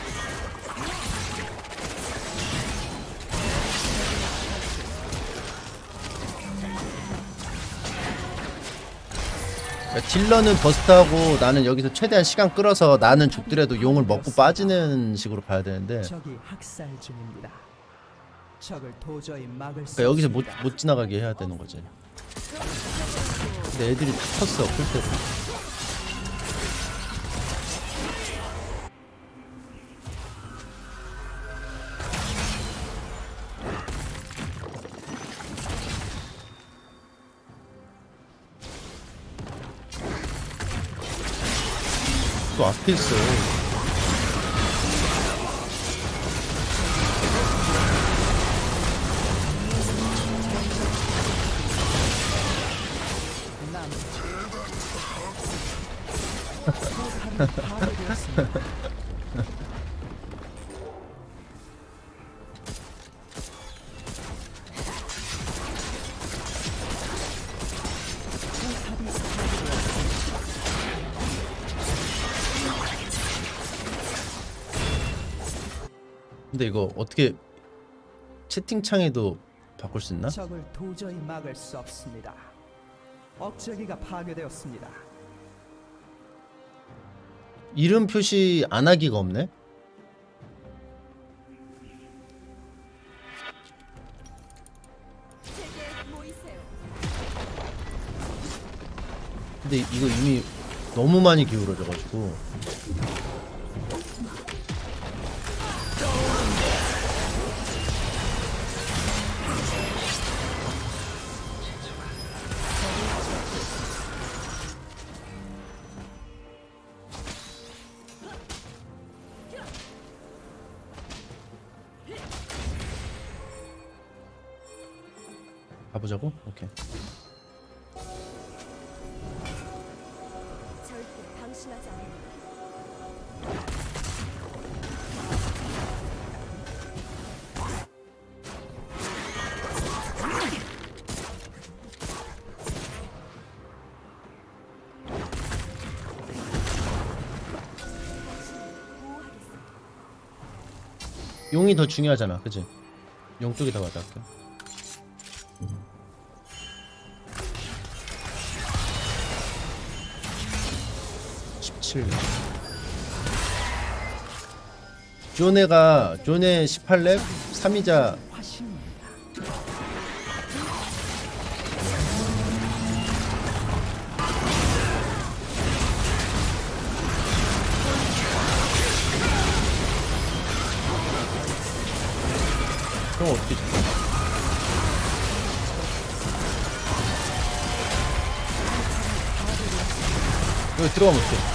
그러니까 딜러는 버스트하고 나는 여기서 최대한 시간 끌어서 나는 죽더라도 용을 먹고 빠지는 식으로 가야 되는데, 적이 학살 중입니다. 적을 도저히 막을 수 그러니까 여기서 못, 없습니다. 못 지나가게 해야 되는 거지. 근데 애들이 쳤어 풀때로. 또 앞에 있어. 파괴되었습니다. 근데 이거 어떻게 채팅창에도 바꿀 수 있나? 적을 도저히 막을 수 없습니다. 억제기가 파괴되었습니다. 이름 표시 안 하기가 없네? 제게 모이세요. 근데 이거 이미 너무 많이 기울어져가지고. 가보자고? 오케이. 절대 방심하지 않는다. 용이 더 중요하잖아, 그치? 용 쪽에다 맞아할게. 십칠. 조네가 조네 십팔 렙 삼이자 화신입니다. 그럼 어떻게 줘? 여기 들어가면 어떡해?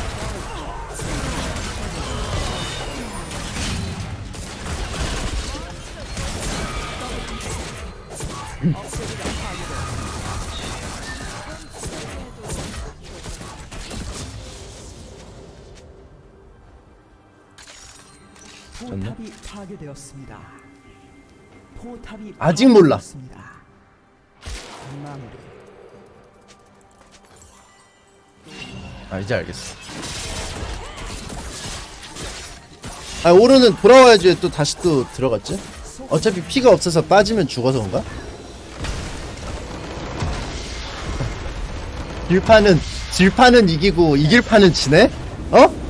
포탑이 파괴되었습니다. 포탑이 아직 몰라. 파괴되었습니다. 마무리. 아 이제 알겠어. 아 오르는 돌아와야지. 왜 또 다시 또 들어갔지? 어차피 피가 없어서 빠지면 죽어서 그런가? 질판은 질판은 이기고 이길 판은 지네? 어?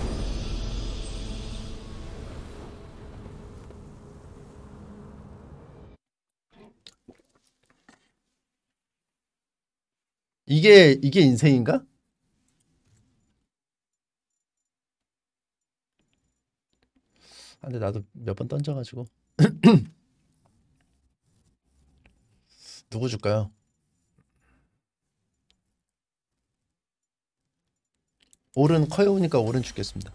이게 이게 인생인가? 아, 근데 나도 몇 번 던져가지고 누구 줄까요? 오른 커요우니까 오른 주겠습니다.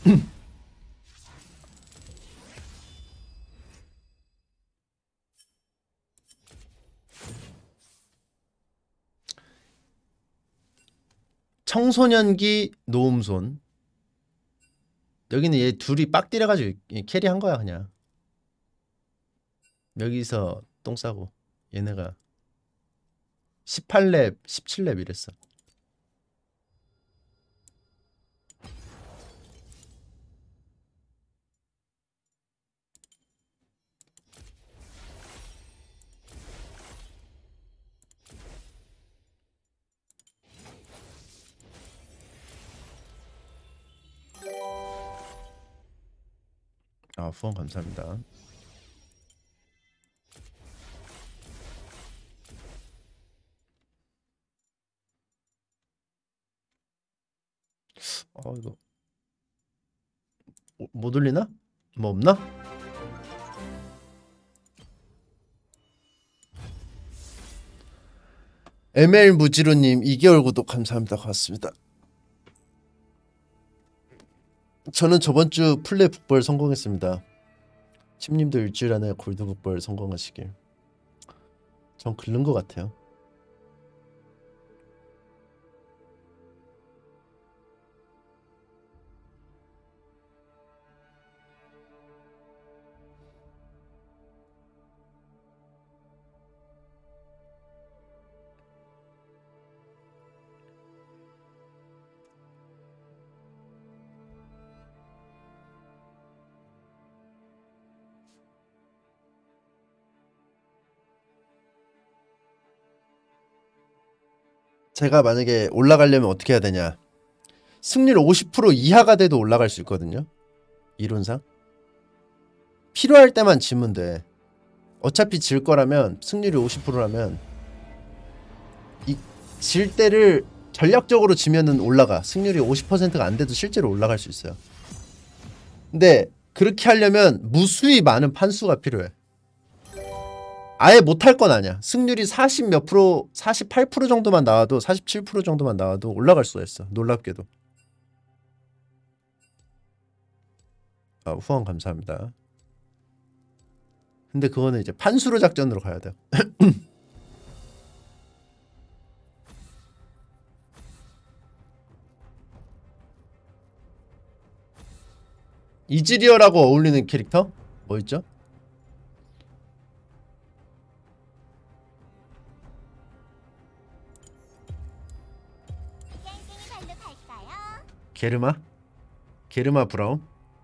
청소년기 노음손. 여기는 얘 둘이 빡 때려가지고 캐리한 거야 그냥. 여기서 똥 싸고 얘네가 십팔 렙, 십칠 렙 이랬어. 아, 후원 감사합니다. 어 이거 못, 못 올리나? 뭐 없나? 엠엘 무지로님 이 개월 구독 감사합니다. 고맙습니다. 저는 저번 주 플레 북벌 성공했습니다. 침님도 일주일 안에 골드 북벌 성공하시길. 전 글른 것 같아요. 제가 만약에 올라가려면 어떻게 해야 되냐. 승률 오십 퍼센트 이하가 돼도 올라갈 수 있거든요. 이론상. 필요할 때만 지면 돼. 어차피 질 거라면 승률이 오십 퍼센트라면 이 질 때를 전략적으로 지면은 올라가. 승률이 오십 퍼센트가 안 돼도 실제로 올라갈 수 있어요. 근데 그렇게 하려면 무수히 많은 판수가 필요해. 아예 못할 건 아니야. 승률이 사십 몇 프로, 사십팔 퍼센트 정도만 나와도, 사십칠 퍼센트 정도만 나와도 올라갈 수가 있어. 놀랍게도. 아, 후원 감사합니다. 근데 그거는 이제 판수로 작전으로 가야 돼요. 이즈리어라고 어울리는 캐릭터? 뭐 있죠? 게르마? 게르마 브라운?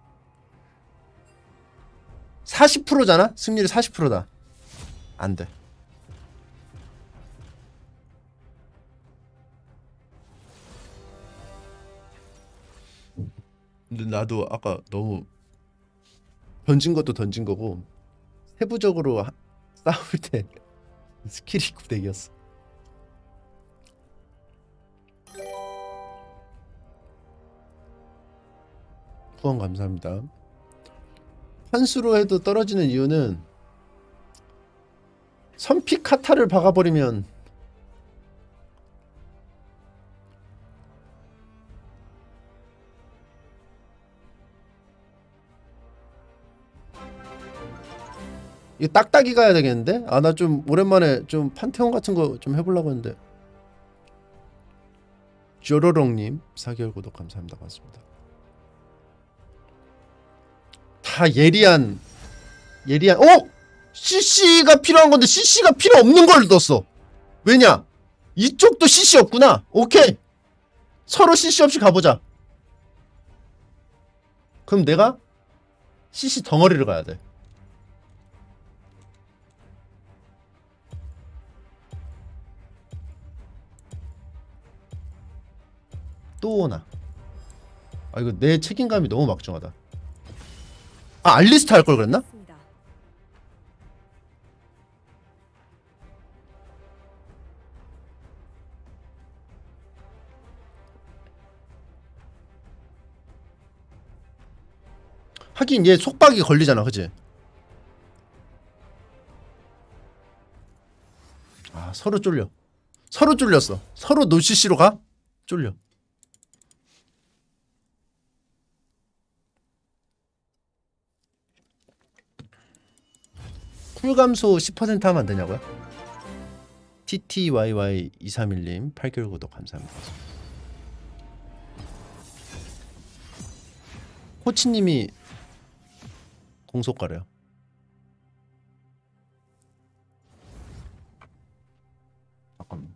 사십 퍼센트잖아? 승률이 사십 퍼센트다. 안돼. 근데 나도 아까 너무 던진 것도 던진 거고 세부적으로 하, 싸울 때 스킬이 구대기였어. 후원 감사합니다. 환수로 해도 떨어지는 이유는 선픽 카타를 박아버리면 이거 딱딱이 가야 되겠는데? 아, 나 좀 오랜만에 좀 판테온 같은 거 좀 해보려고 했는데. 쪼로롱님 사 개월 구독 감사합니다. 고맙습니다. 다 예리한 예리한 어! 씨씨가 필요한 건데 씨씨가 필요 없는 걸 넣었어. 왜냐? 이쪽도 씨씨 없구나. 오케이. 서로 씨씨 없이 가보자. 그럼 내가 씨씨 덩어리를 가야 돼. 또 오나. 아, 이거 내 책임감이 너무 막중하다. 아, 알리스타 할 걸 그랬나? 하긴 얘 속박이 걸리잖아, 그치? 아, 서로 쫄려. 서로 쫄렸어. 서로 노시시로 가? 쫄려. 쿨 감소 십 퍼센트 하면 안 되냐고요? 티티와이와이 이삼일님 팔 개월 구독 감사합니다. 코치님이 공속가래요. 잠깐만.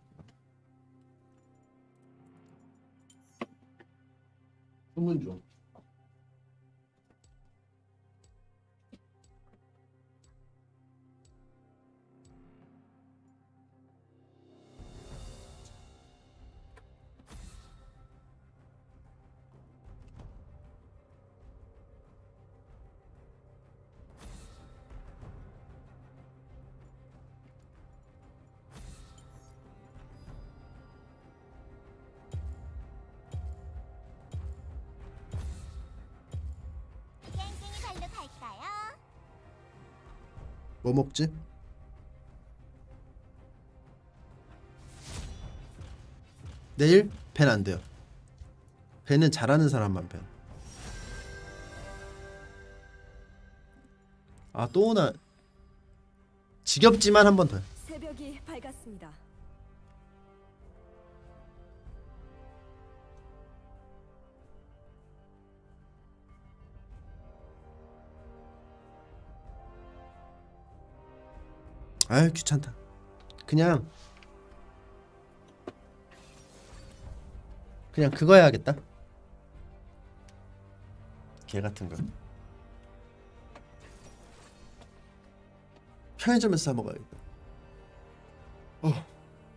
주문 중. 뭐 먹지? 내일? 밴 안 돼요. 밴은 잘하는 사람만 밴. 아, 또 오나. 지겹지만 한 번 더. 새벽이 밝았습니다. 아유, 귀찮다. 그냥 그냥 그거 해야겠다. 개 같은 거. 편의점에서 사 먹어야겠다. 어.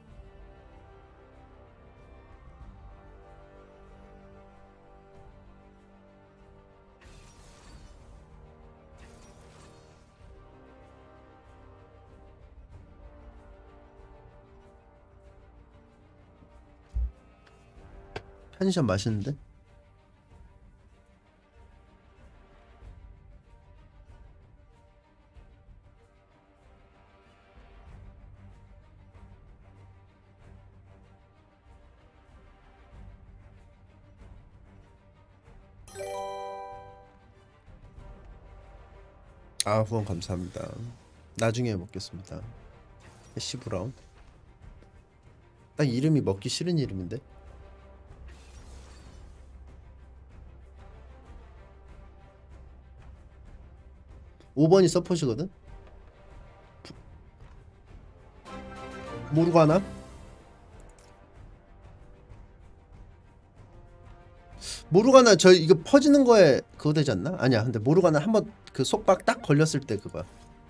편의점 맛있는데? 아, 후원 감사합니다. 나중에 먹겠습니다. 해시 브라운. 딱 이름이 먹기 싫은 이름인데? 오 번이 서폿이거든? 모르가나? 모르가나 저 이거 퍼지는 거에 그거 되지 않나? 아니야. 근데 모르가나 한번 그 속박 딱 걸렸을 때 그거야.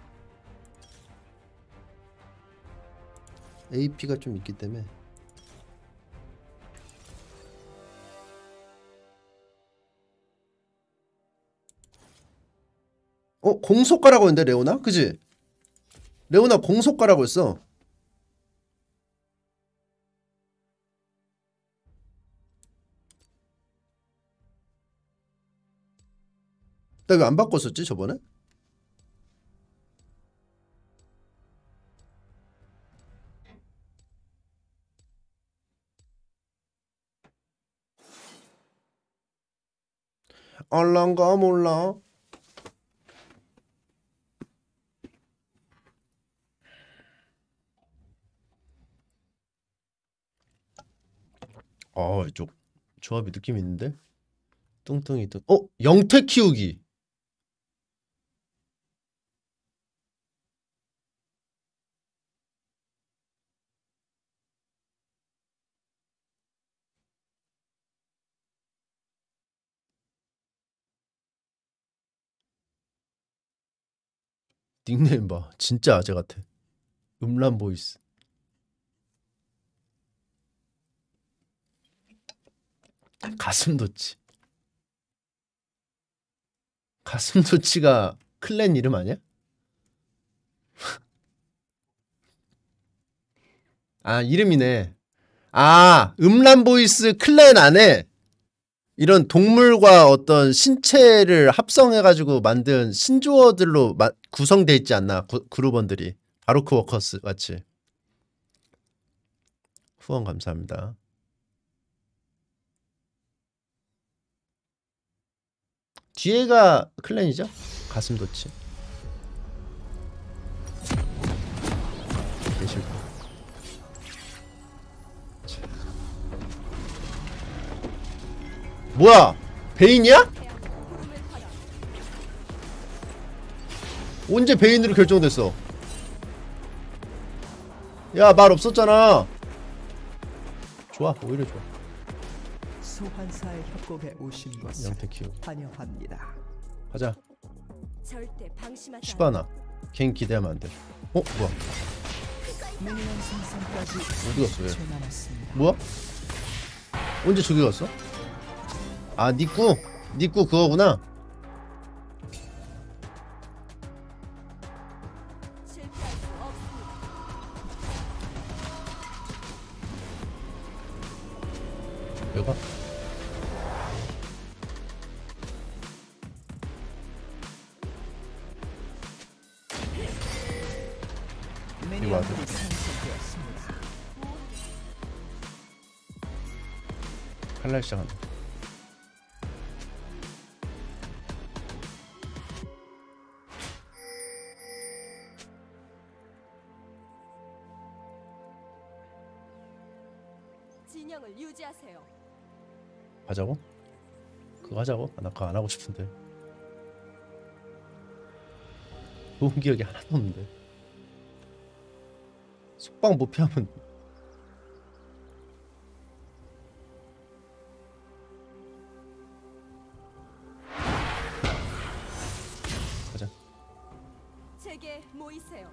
에이피가 좀 있기 때문에. 어? 공속가라고 했는데 레오나? 그지? 레오나 공속가라고 했어. 나 왜 안 바꿨었지 저번에? 알란가 몰라. 어, 이쪽 조합이 느낌 있는데? 뚱뚱이 뚱. 어? 영태 키우기. 닉네임 봐. 진짜 아재 같아. 음란 보이스. 가슴 도치. 가슴 도치가 클랜 이름 아니야? 아, 이름이네. 아, 음란 보이스 클랜 안에 이런 동물과 어떤 신체를 합성해가지고 만든 신조어들로 마, 구성돼 있지 않나 구, 그루번들이 바로크 워커스 같이. 후원 감사합니다. 뒤에가 클랜이죠? 가슴 돋치. 계실 거. 뭐야? 베인이야? 언제 베인으로 결정됐어? 야, 말 없었잖아. 좋아, 오히려 좋아. 소환사의 협곡에 오신 것을 영태 키우. 환영합니다. 가자. 절대 방심하지 시바나. 걘 기대하면 안 돼. 어, 뭐야? 미니언 생성까지 어디 갔어, 얘? 초 남았습니다. 뭐야? 언제 저기 갔어? 아, 니꾸. 니꾸 그거구나. 실패할 수 없습니다. 여가. 미니언들이 생성되었습니다. 칼날 시작한다. 진영을 유지하세요. 하자고? 그거 하자고? 아, 나 그거 안 하고 싶은데. 좋은 기억이 하나도 없는데. 속방 못 피하면 가자. 제게 모이세요.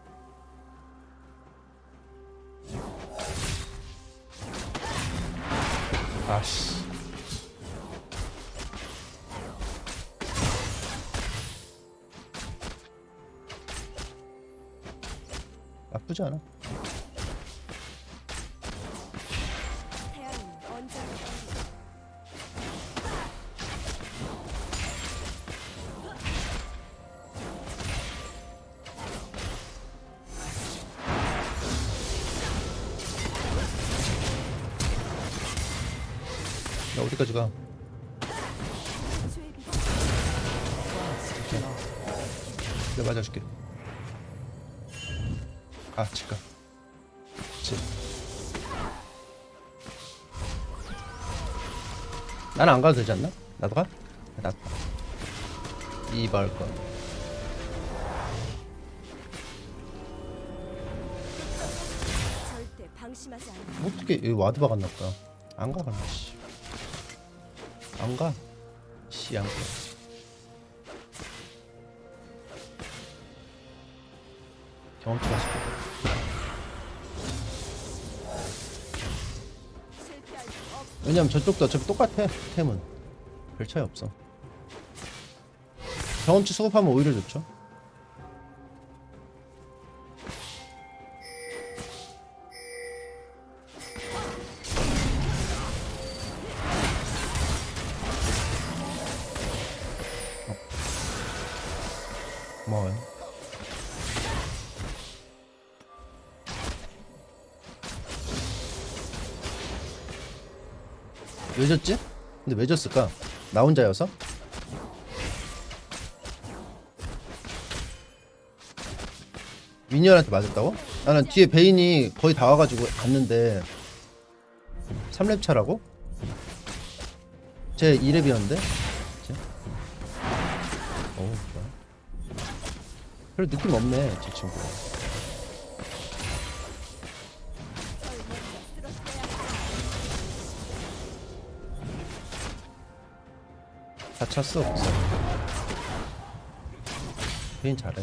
아씨. 나쁘지 않아. 태양은 언제나 떠오르는 나 어디까지 가? 죄비 내가 맞아줄게. 아, 치까. 치. 나는 안 가도 되지 않나? 나도 가? 나도 가. 이발 거. 절대 방심하지 않아. 어떻게 여기 와드 박았나 보다. 안 가, 그럼. 씨. 안 가. 씨, 안 가. 경험치 맛있게. 실패할 수 없. 왜냐면 저쪽도 어차피 똑같아. 템은 별 차이 없어. 경험치 수급하면 오히려 좋죠. 어. 고마워요. 왜 졌지? 근데 왜 졌을까? 나 혼자여서? 미니언한테 맞았다고? 나는 뒤에 베인이 거의 다 와가지고 갔는데 삼 렙 차라고? 쟤 이 렙이었는데? 어우 좋아. 별 느낌 없네 제 친구. 절 먼저 쓰러뜨려야 합니다. 다 찼어 없어. 베인 잘해.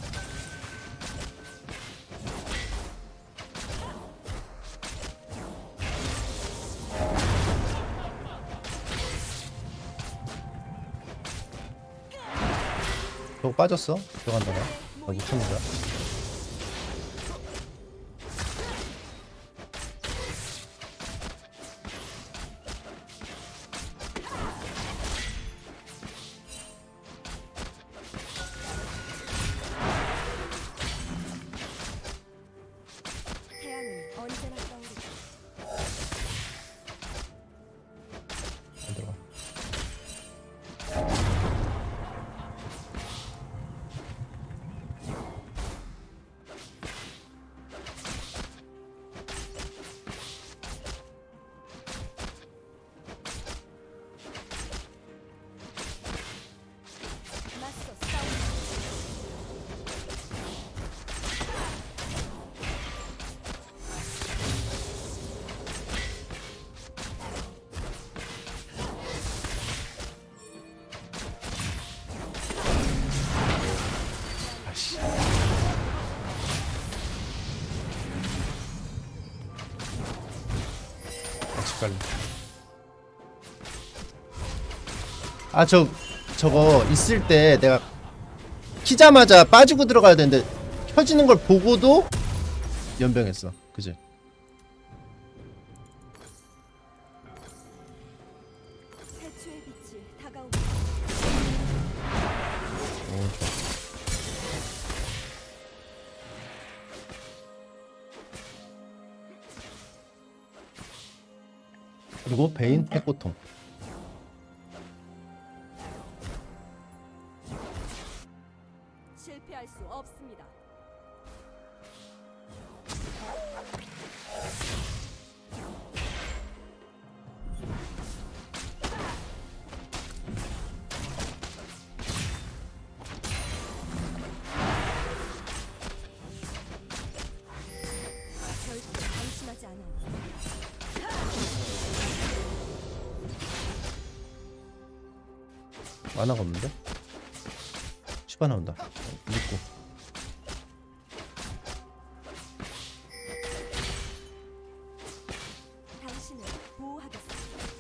저거 빠졌어? 들어간다가 나 못하는 거야. 헷갈려. 아, 저 저거 있을 때 내가 키자마자 빠지고 들어가야 되는데 켜지는 걸 보고도 연병했어. 그지? 태초의 빛이 다가옵니다. 오, 좋아. 그리고 베인 핵고통. 실패할 수 없습니다. 절대 방심하지 않아요. 만화가 없는데? 시바 나온다. 믿고. 당신을 보호하겠습니다.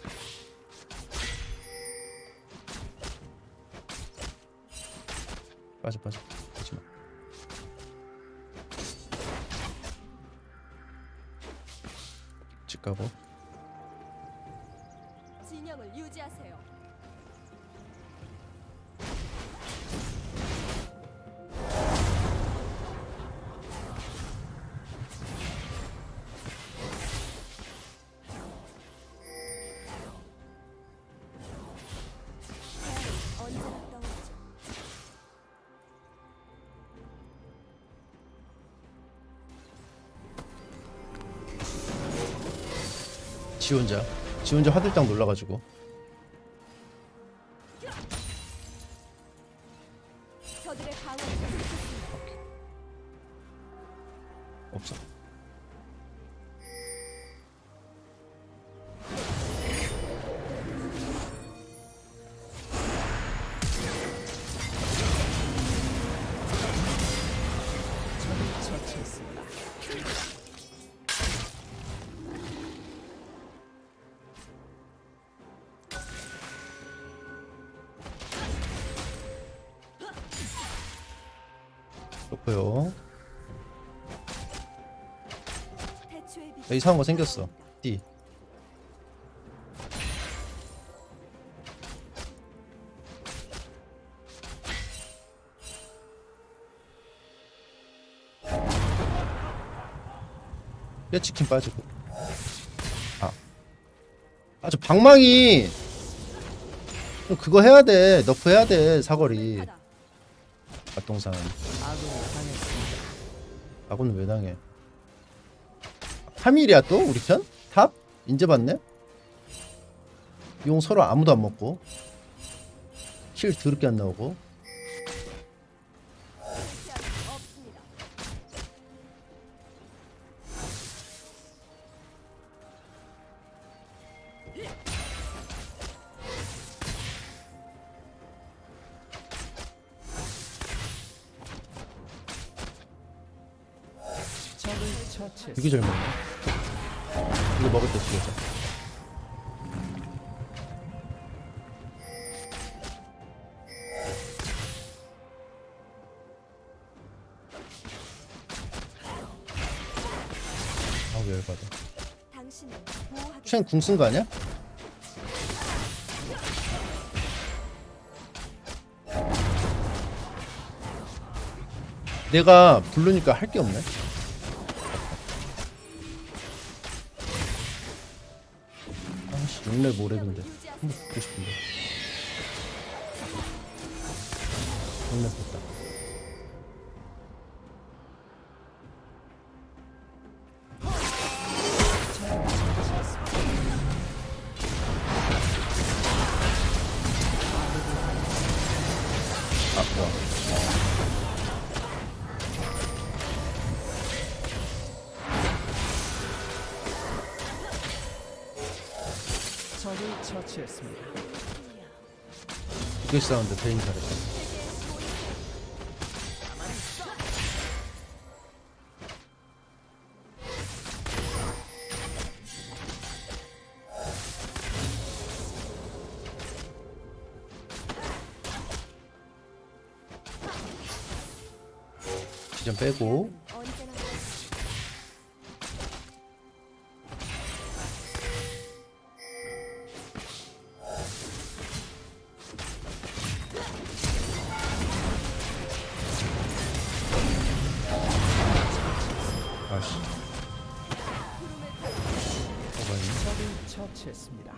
빠져 빠져. 하지마. 집 가고. 진영을 유지하세요. 태양은 언제나 떠오르죠. 지 혼자. 지 혼자 화들짝 놀라가지고. 저들의 방어를 습니다. 없어. 적을 처치했습니다. 좋고요. 태초의 빛이 야, 이상한 거 생겼어. D. 뼈치킨 빠지고. 아. 아, 저 방망이. 좀 그거 해야 돼. 너프 해야 돼. 사거리. 바다. 맛동산. 아군이 당했습니다. 아군은 왜 당해? 파밀이야 또? 우리 편? 탑? 인제 봤네? 용 서로 아무도 안 먹고 킬 더럽게 안 나오고. 실패할 수 없습니다. 적을 처치했습니다. 되게 잘 먹네. 이거 먹을 때 죽여자. 아우 열받아. 당신을 보호하겠습니다. 쉔 궁 쓴 거 아니야? 내가 부르니까 할 게 없네. 아씨 용내 모래인데 한번 듣고 싶은데. 용내 됐다. 아 좋아. 적을 처치했습니다. 이게 사운드 베인 잘했다. 기전 빼고 언제나 아씨 적을 처치했습니다.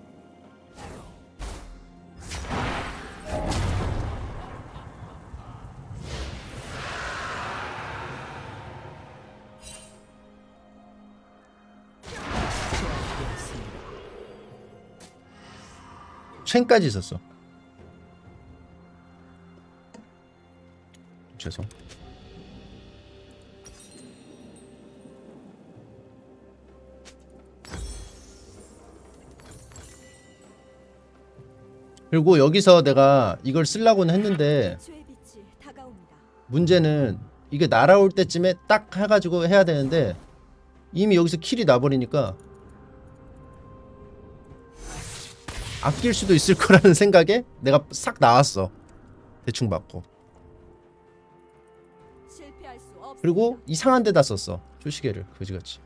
첸까지 있었어. 죄송. 그리고 여기서 내가 이걸 쓰려고는 했는데 최의 빛이 다가옵니다. 문제는 이게 날아올 때쯤에 딱 해가지고 해야 되는데 이미 여기서 킬이 나버리니까 아낄 수도 있을 거라는 생각에 내가 싹 나왔어. 대충 맞고. 실패할 수 없습니다. 그리고 이상한 데다 썼어. 초시계를 그지같이.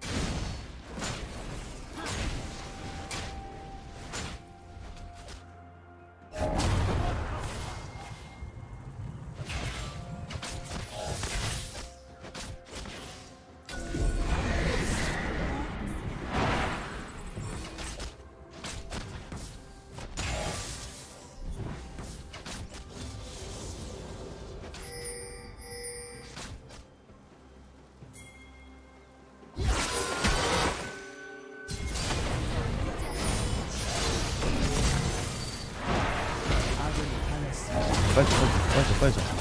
빨리 빨리 빨리 빨리.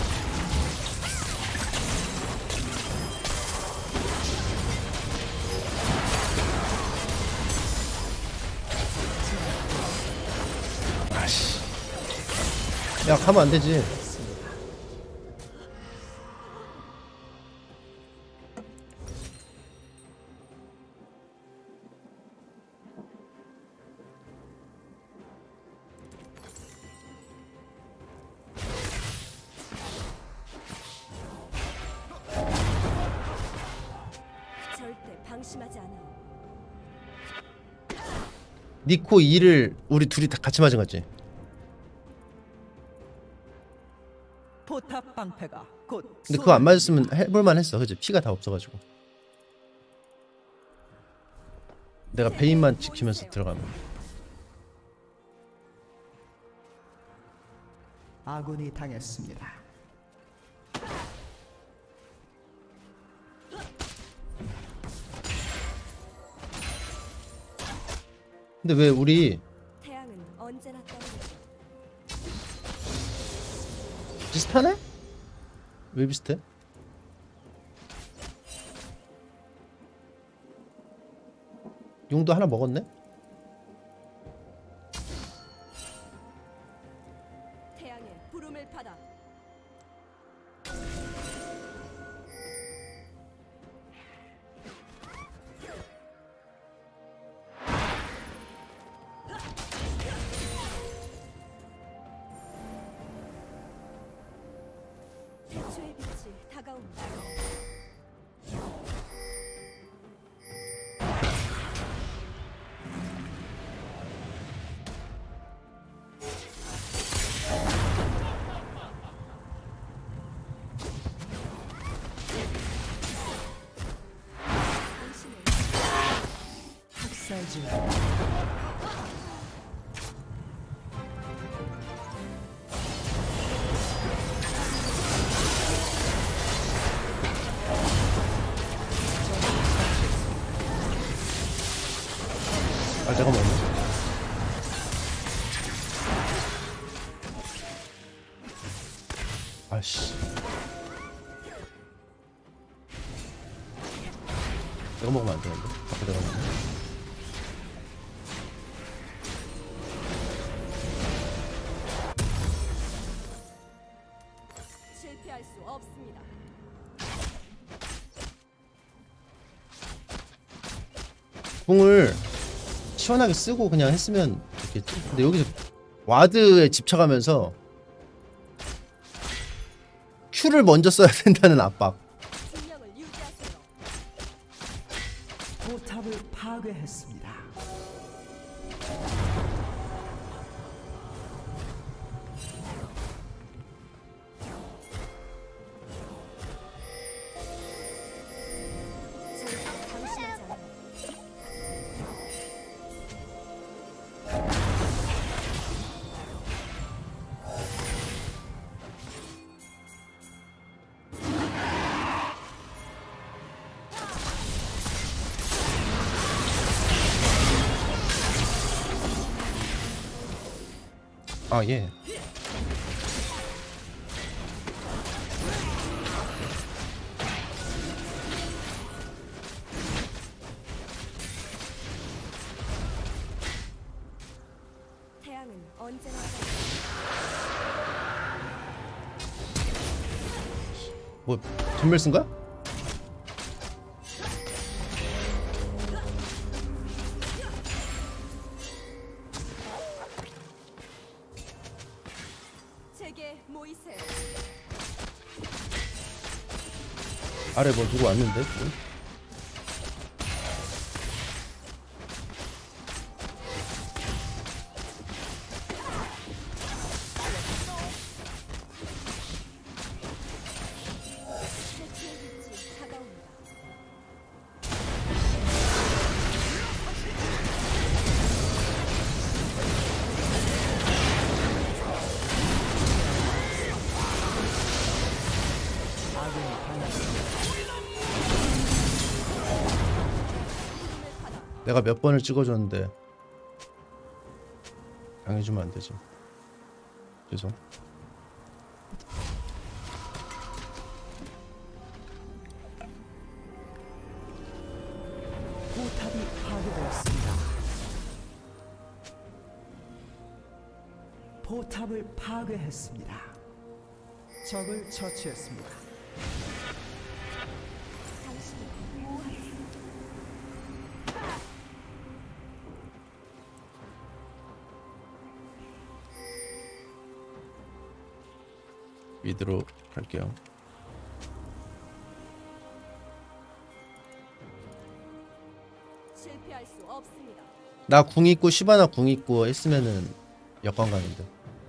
아씨. 야 가면 안 되지. 절대 방심하지 않아요. 니코 이를 우리 둘이 다 같이 맞은 거지. 포탑 방패가 곧. 근데 그거 안 맞았으면 해볼만 했어. 그치? 피가 다 없어가지고. 내가 베인만 지키면서 들어가면. 아군이 당했습니다. 근데 왜 우리 태양은 언제나 떠오르죠. 비슷하네? 왜 비슷해? 용도 하나 먹었네? 태양의 부름을 받아 최의 빛이 다가옵니다. 당신은 학살 중. 아 잠깐만. 아씨. 내가 먹으면 안 되는데. 아까 내가 먹었네. 실패할 수 없습니다. 궁을 시원하게 쓰고 그냥 했으면 좋겠지. 근데 여기서 와드에 집착하면서 Q를 먼저 써야 된다는 압박. 파괴했습니다. 절대 방심하지 않아. 아 예. 태양은 언제나 뭐 전멸 쓴 거야? 제게 모이세요. 아래 뭐 누구 왔는데? 지금? 대추의 빛이 다가옵니다. 아군이 당했습니다. 부름을 받아 내가 몇 번을 찍어줬는데 당해주면 안 되지. 죄송. 포탑이 파괴되었습니다. 포탑을 파괴했습니다. 적을 처치했습니다. 당신이 보호하겠습니다. 미드로 갈게요. 실패할 수 없습니다. 나 궁 있고 시바나 궁 있고 했으면은 역관 가는데.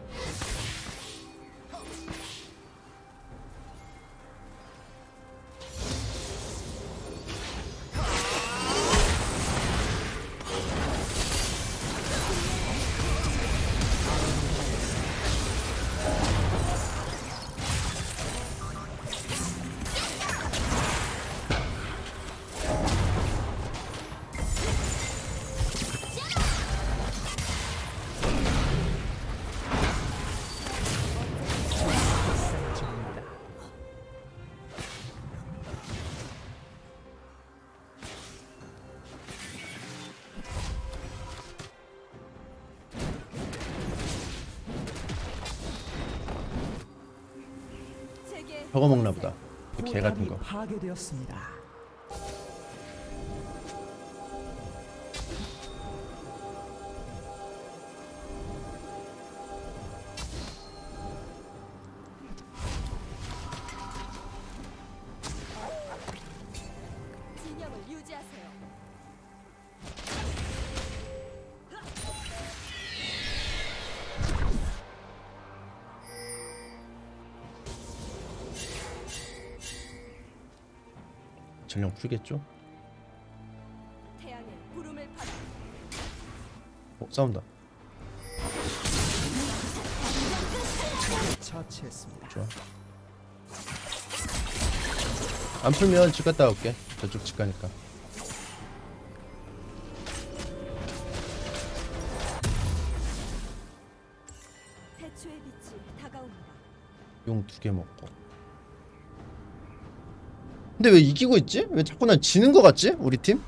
중입니다. 제게 저거 먹나 모이세요. 보다. 그 개 같은 거. 포탑이 파괴되었습니다. 진영을 유지하세요. 전령 풀겠죠? 태양의 부름을 받아 어, 싸운다. 처치했습니다. 좋아. 안 풀면 집 갔다 올게. 저쪽 집 가니까. 대추의 빛이 다가옵니다. 용 두 개 먹고. 근데 왜 이기고 있지? 왜 자꾸 난 지는 거 같지? 우리 팀?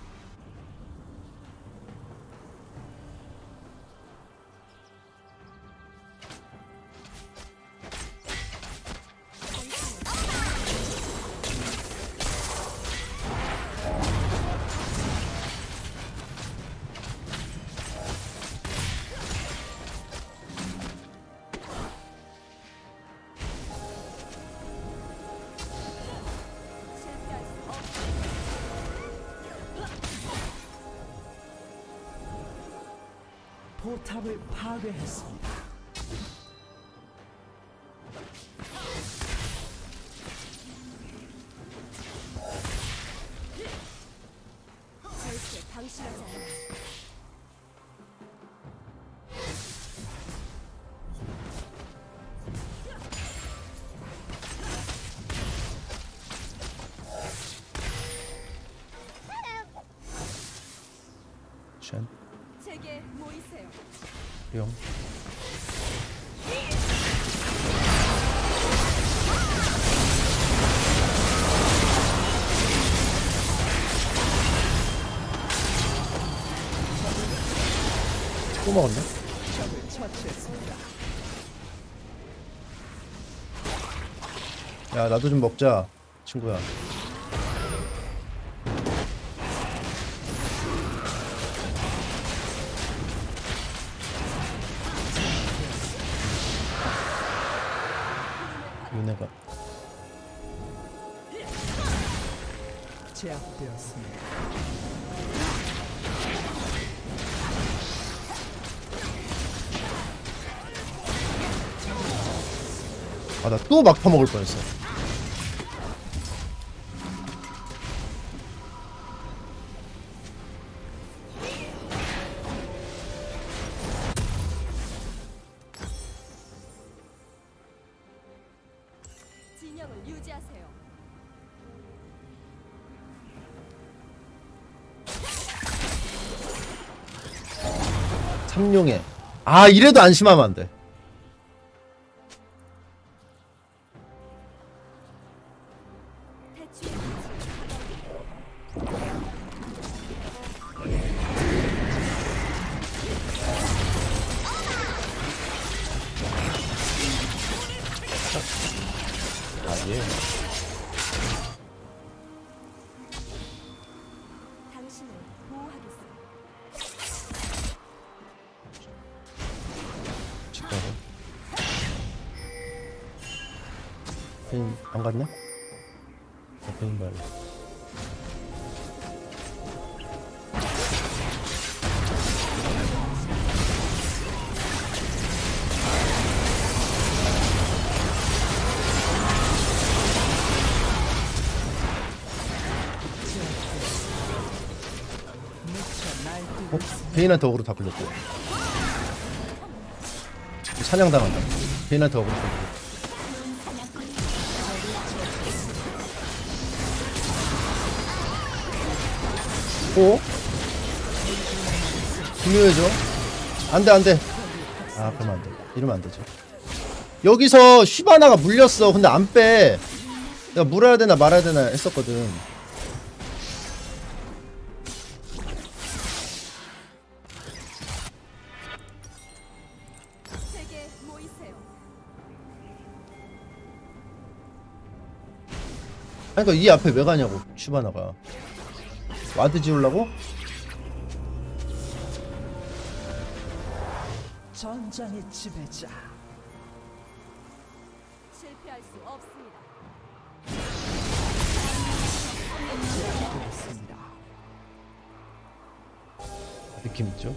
실패할 수 없습니다. 포탑을 파괴했습니다. 절대 방심하지 않아. 쉔 제게 모이세요. 뿅. 또 먹었네? 적을 처치했습니다. 야 나도 좀 먹자 친구야. 윤회가 제압되었습니다. 아 나 또 막타 먹을 뻔했어. 진영을 유지하세요. 삼룡해. 아 이래도 안심하면 안 돼. 대추의 빛이 아 예. 당신을 보호하겠어요. 집가고. 펜 안 갔냐? 어, 펜 봐야 돼. 어? 베인한테 어그로 다 걸렸고. 사냥당한다. 베인한테 어그로 다 걸렸고. 오? 중요해져. 안돼 안돼. 아 그러면 안돼. 이러면 안되죠. 여기서 슈바나가 물렸어. 근데 안 빼. 내가 물어야 되나 말아야 되나 했었거든. 제게 모이세요. 아니 그니까 이 앞에 왜 가냐고 슈바나가. 와드 지우려고? 전장의 지배자. 실패할 수 없습니다. 제압되었습니다. 느낌 있죠?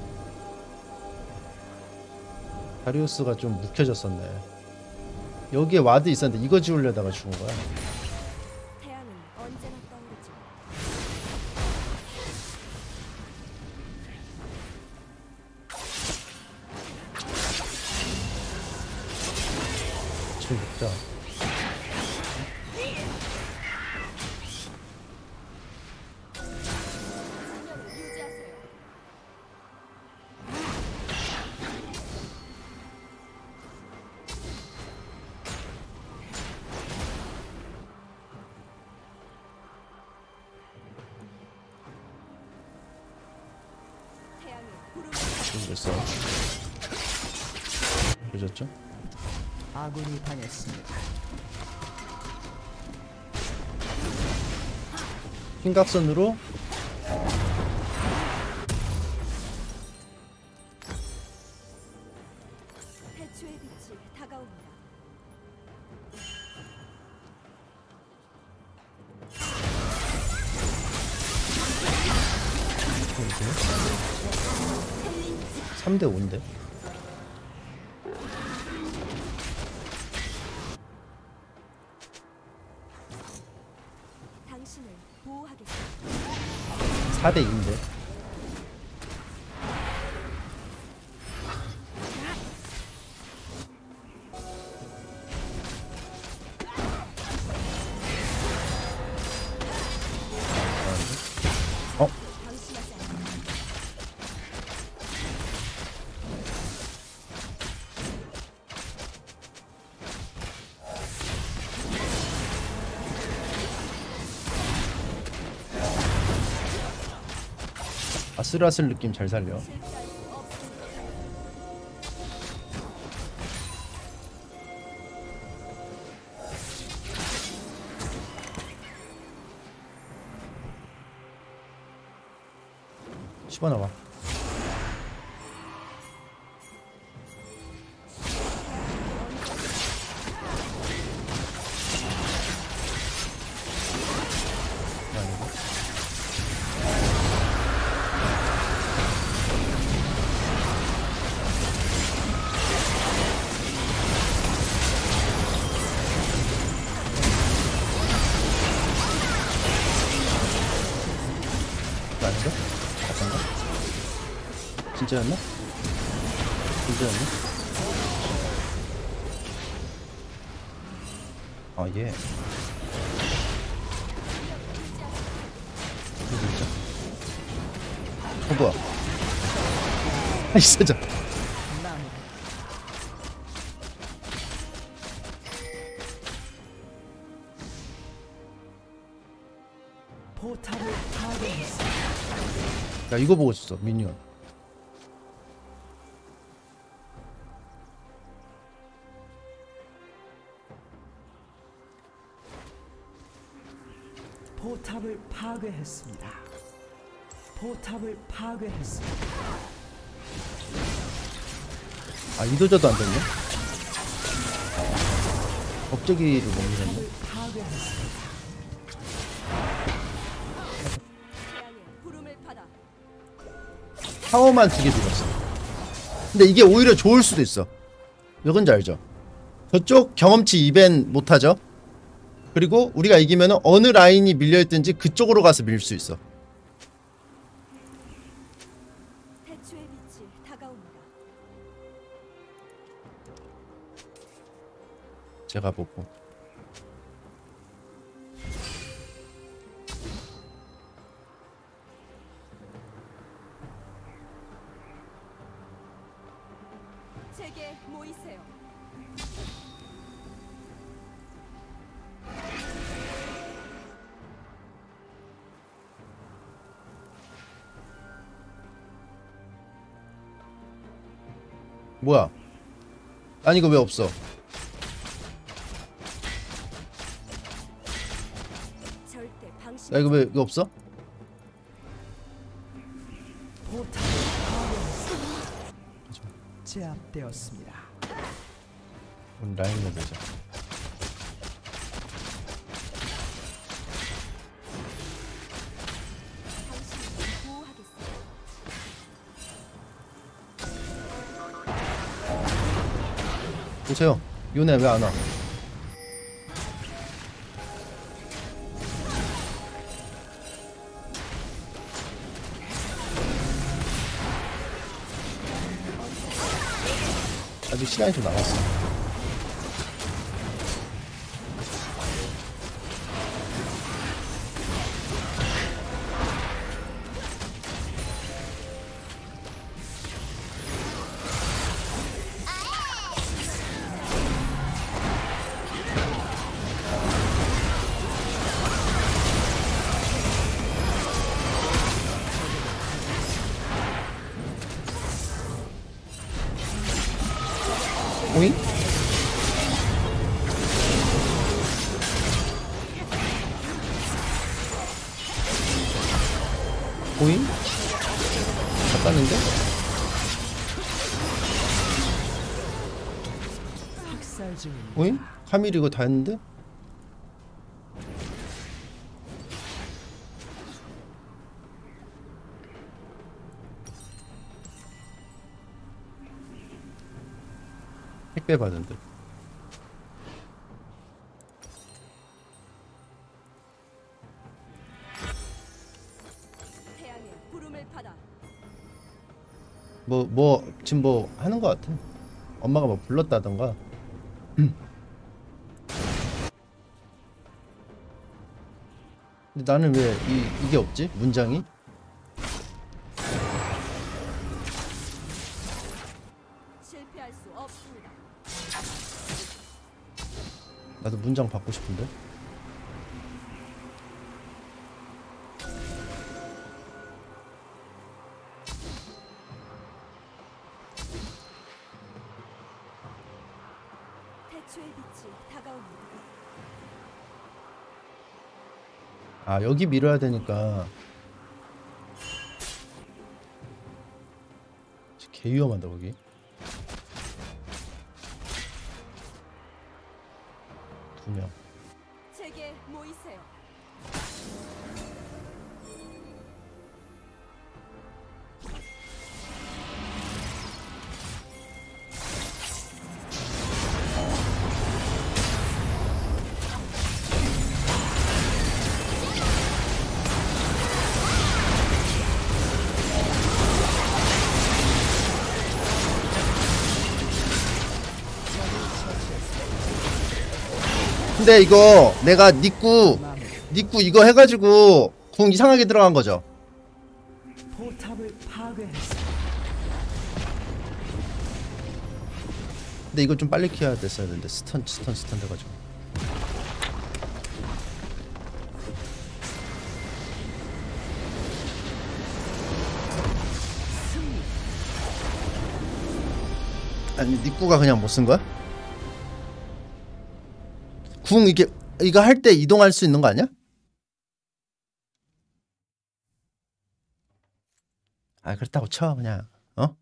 다리우스가 좀 묵혀졌었네. 여기에 와드 있었는데 이거 지우려다가 죽은 거야. 태양은 언제나 떠오르죠. 지금 먹자. 진영을 유지하세요. 태양이 구름 지금 됐어. 보셨죠? 아군이 당했습니다. 흰각선으로 대추의 빛이 다가옵니다. 이렇게 삼 대 오인데. 당신을 보호하겠습니다. 사 대 이인데. 어? 방심하지 않아. 아슬아슬 느낌 잘 살려. 실패할 수 없습니다. 집어넣어. 아닌가? 잠깐만. 진짜였나? 진짜였나? 아 예. 이거 진짜? 어 뭐야? 아이 진짜. 마무리. 포탑을 파괴했습니다. 야 이거 보고 있었어 미니언. 포탑을 파괴했습니다. 포탑을 파괴했습니다. 아 이도저도 안 됐네. 겁재기를 못 밀었네. 포탑을 파괴했습니다. 태양의 부름을 받아. 타워만 두 개 밀었어. 근데 이게 오히려 좋을 수도 있어. 왜 그런지 알죠? 저쪽 경험치 이벤 못하죠? 그리고 우리가 이기면은 어느 라인이 밀려있든지 그쪽으로 가서 밀 수 있어. 태초의 빛이 다가옵니다. 제가 보고. 제게 모이세요. 뭐야? 아니 이거 왜 없어? 절대 방심. 야 이거 왜 이거 없어? 포탑을 파괴했습니다. 제압되었습니다. 우리 라인을 보자. 당신을 보호하겠습니다. 보세요. 요네 왜 안 와? 아직 시간이 좀 남았어. 오잉? 오잉? 바꿨는데? 학살 중입니다. 오잉? 카밀 이거 다 했는데? 택배 받은 듯. 태양의 부름을 받아. 뭐, 뭐, 지금 뭐 하는 거 같아. 엄마가 뭐 불렀다던가. 근데 나는 왜 이, 이게 없지? 문장이? 실패할 수 없습니다. 나도 문장 받고 싶은데. 태초의 빛이 다가옵니다. 아, 여기 밀어야 되니까. 개 위험한다 거기. 두 명. 제게 모이세요. 근데 이거 내가 니꾸 니꾸 이거 해가지고 궁 이상하게 들어간 거죠. 포탑을 파괴했어. 근데 이거 좀 빨리 키워야 됐어야 되는데 스턴 스턴 스턴 돼가지고. 아니 니꾸가 그냥 못 쓴 거야? 궁 이게 이거 할 때 이동할 수 있는 거 아니야? 아 그렇다고 쳐 그냥 어?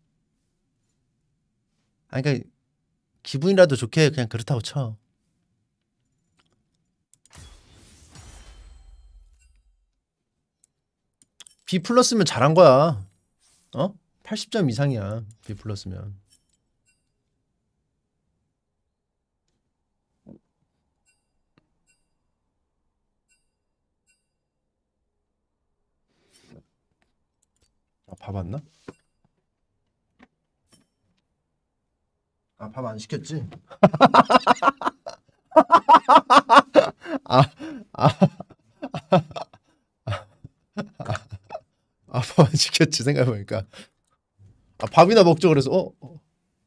아니 그러니까 기분이라도 좋게 그냥 그렇다고 쳐. B 플러스면 잘한 거야. 어? 팔십 점 이상이야. B 플러스면. 아, 밥 왔나? 아, 밥 안 시켰지? 아, 아, 아, 밥 안 시켰지 생각해보니까. 아, 밥이나 먹죠 그래서 어? 어.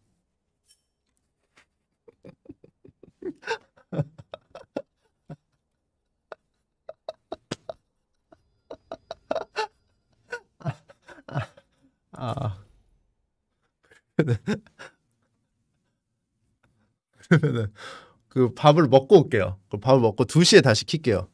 아, 그러면은 그 밥을 먹고 올게요. 그 밥을 먹고 두 시에 다시 킬게요.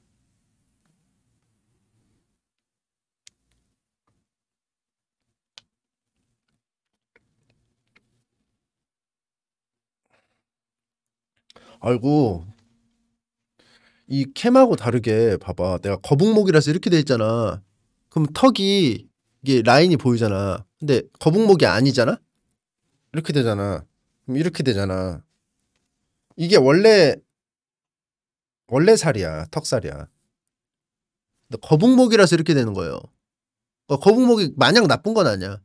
아이고 이 캠하고 다르게 봐봐. 내가 거북목이라서 이렇게 돼 있잖아. 그럼 턱이 이게 라인이 보이잖아. 근데 거북목이 아니잖아. 이렇게 되잖아. 그럼 이렇게 되잖아. 이게 원래 원래 살이야. 턱살이야. 근데 거북목이라서 이렇게 되는 거예요. 그러니까 거북목이 마냥 나쁜 건 아니야.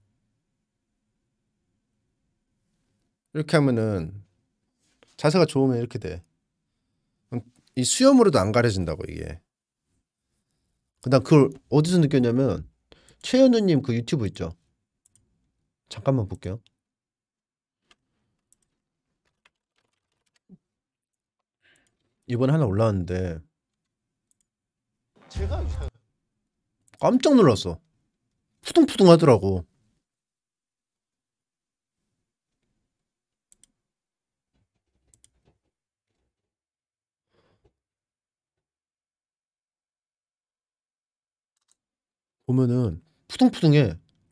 이렇게 하면은 자세가 좋으면 이렇게 돼. 이 수염으로도 안 가려진다고 이게. 난 그걸 어디서 느꼈냐면 최현우님 그 유튜브 있죠. 잠깐만 볼게요. 이번에 하나 올라왔는데 제가 깜짝 놀랐어. 푸둥푸둥 하더라고. 보면은 푸둥푸둥해.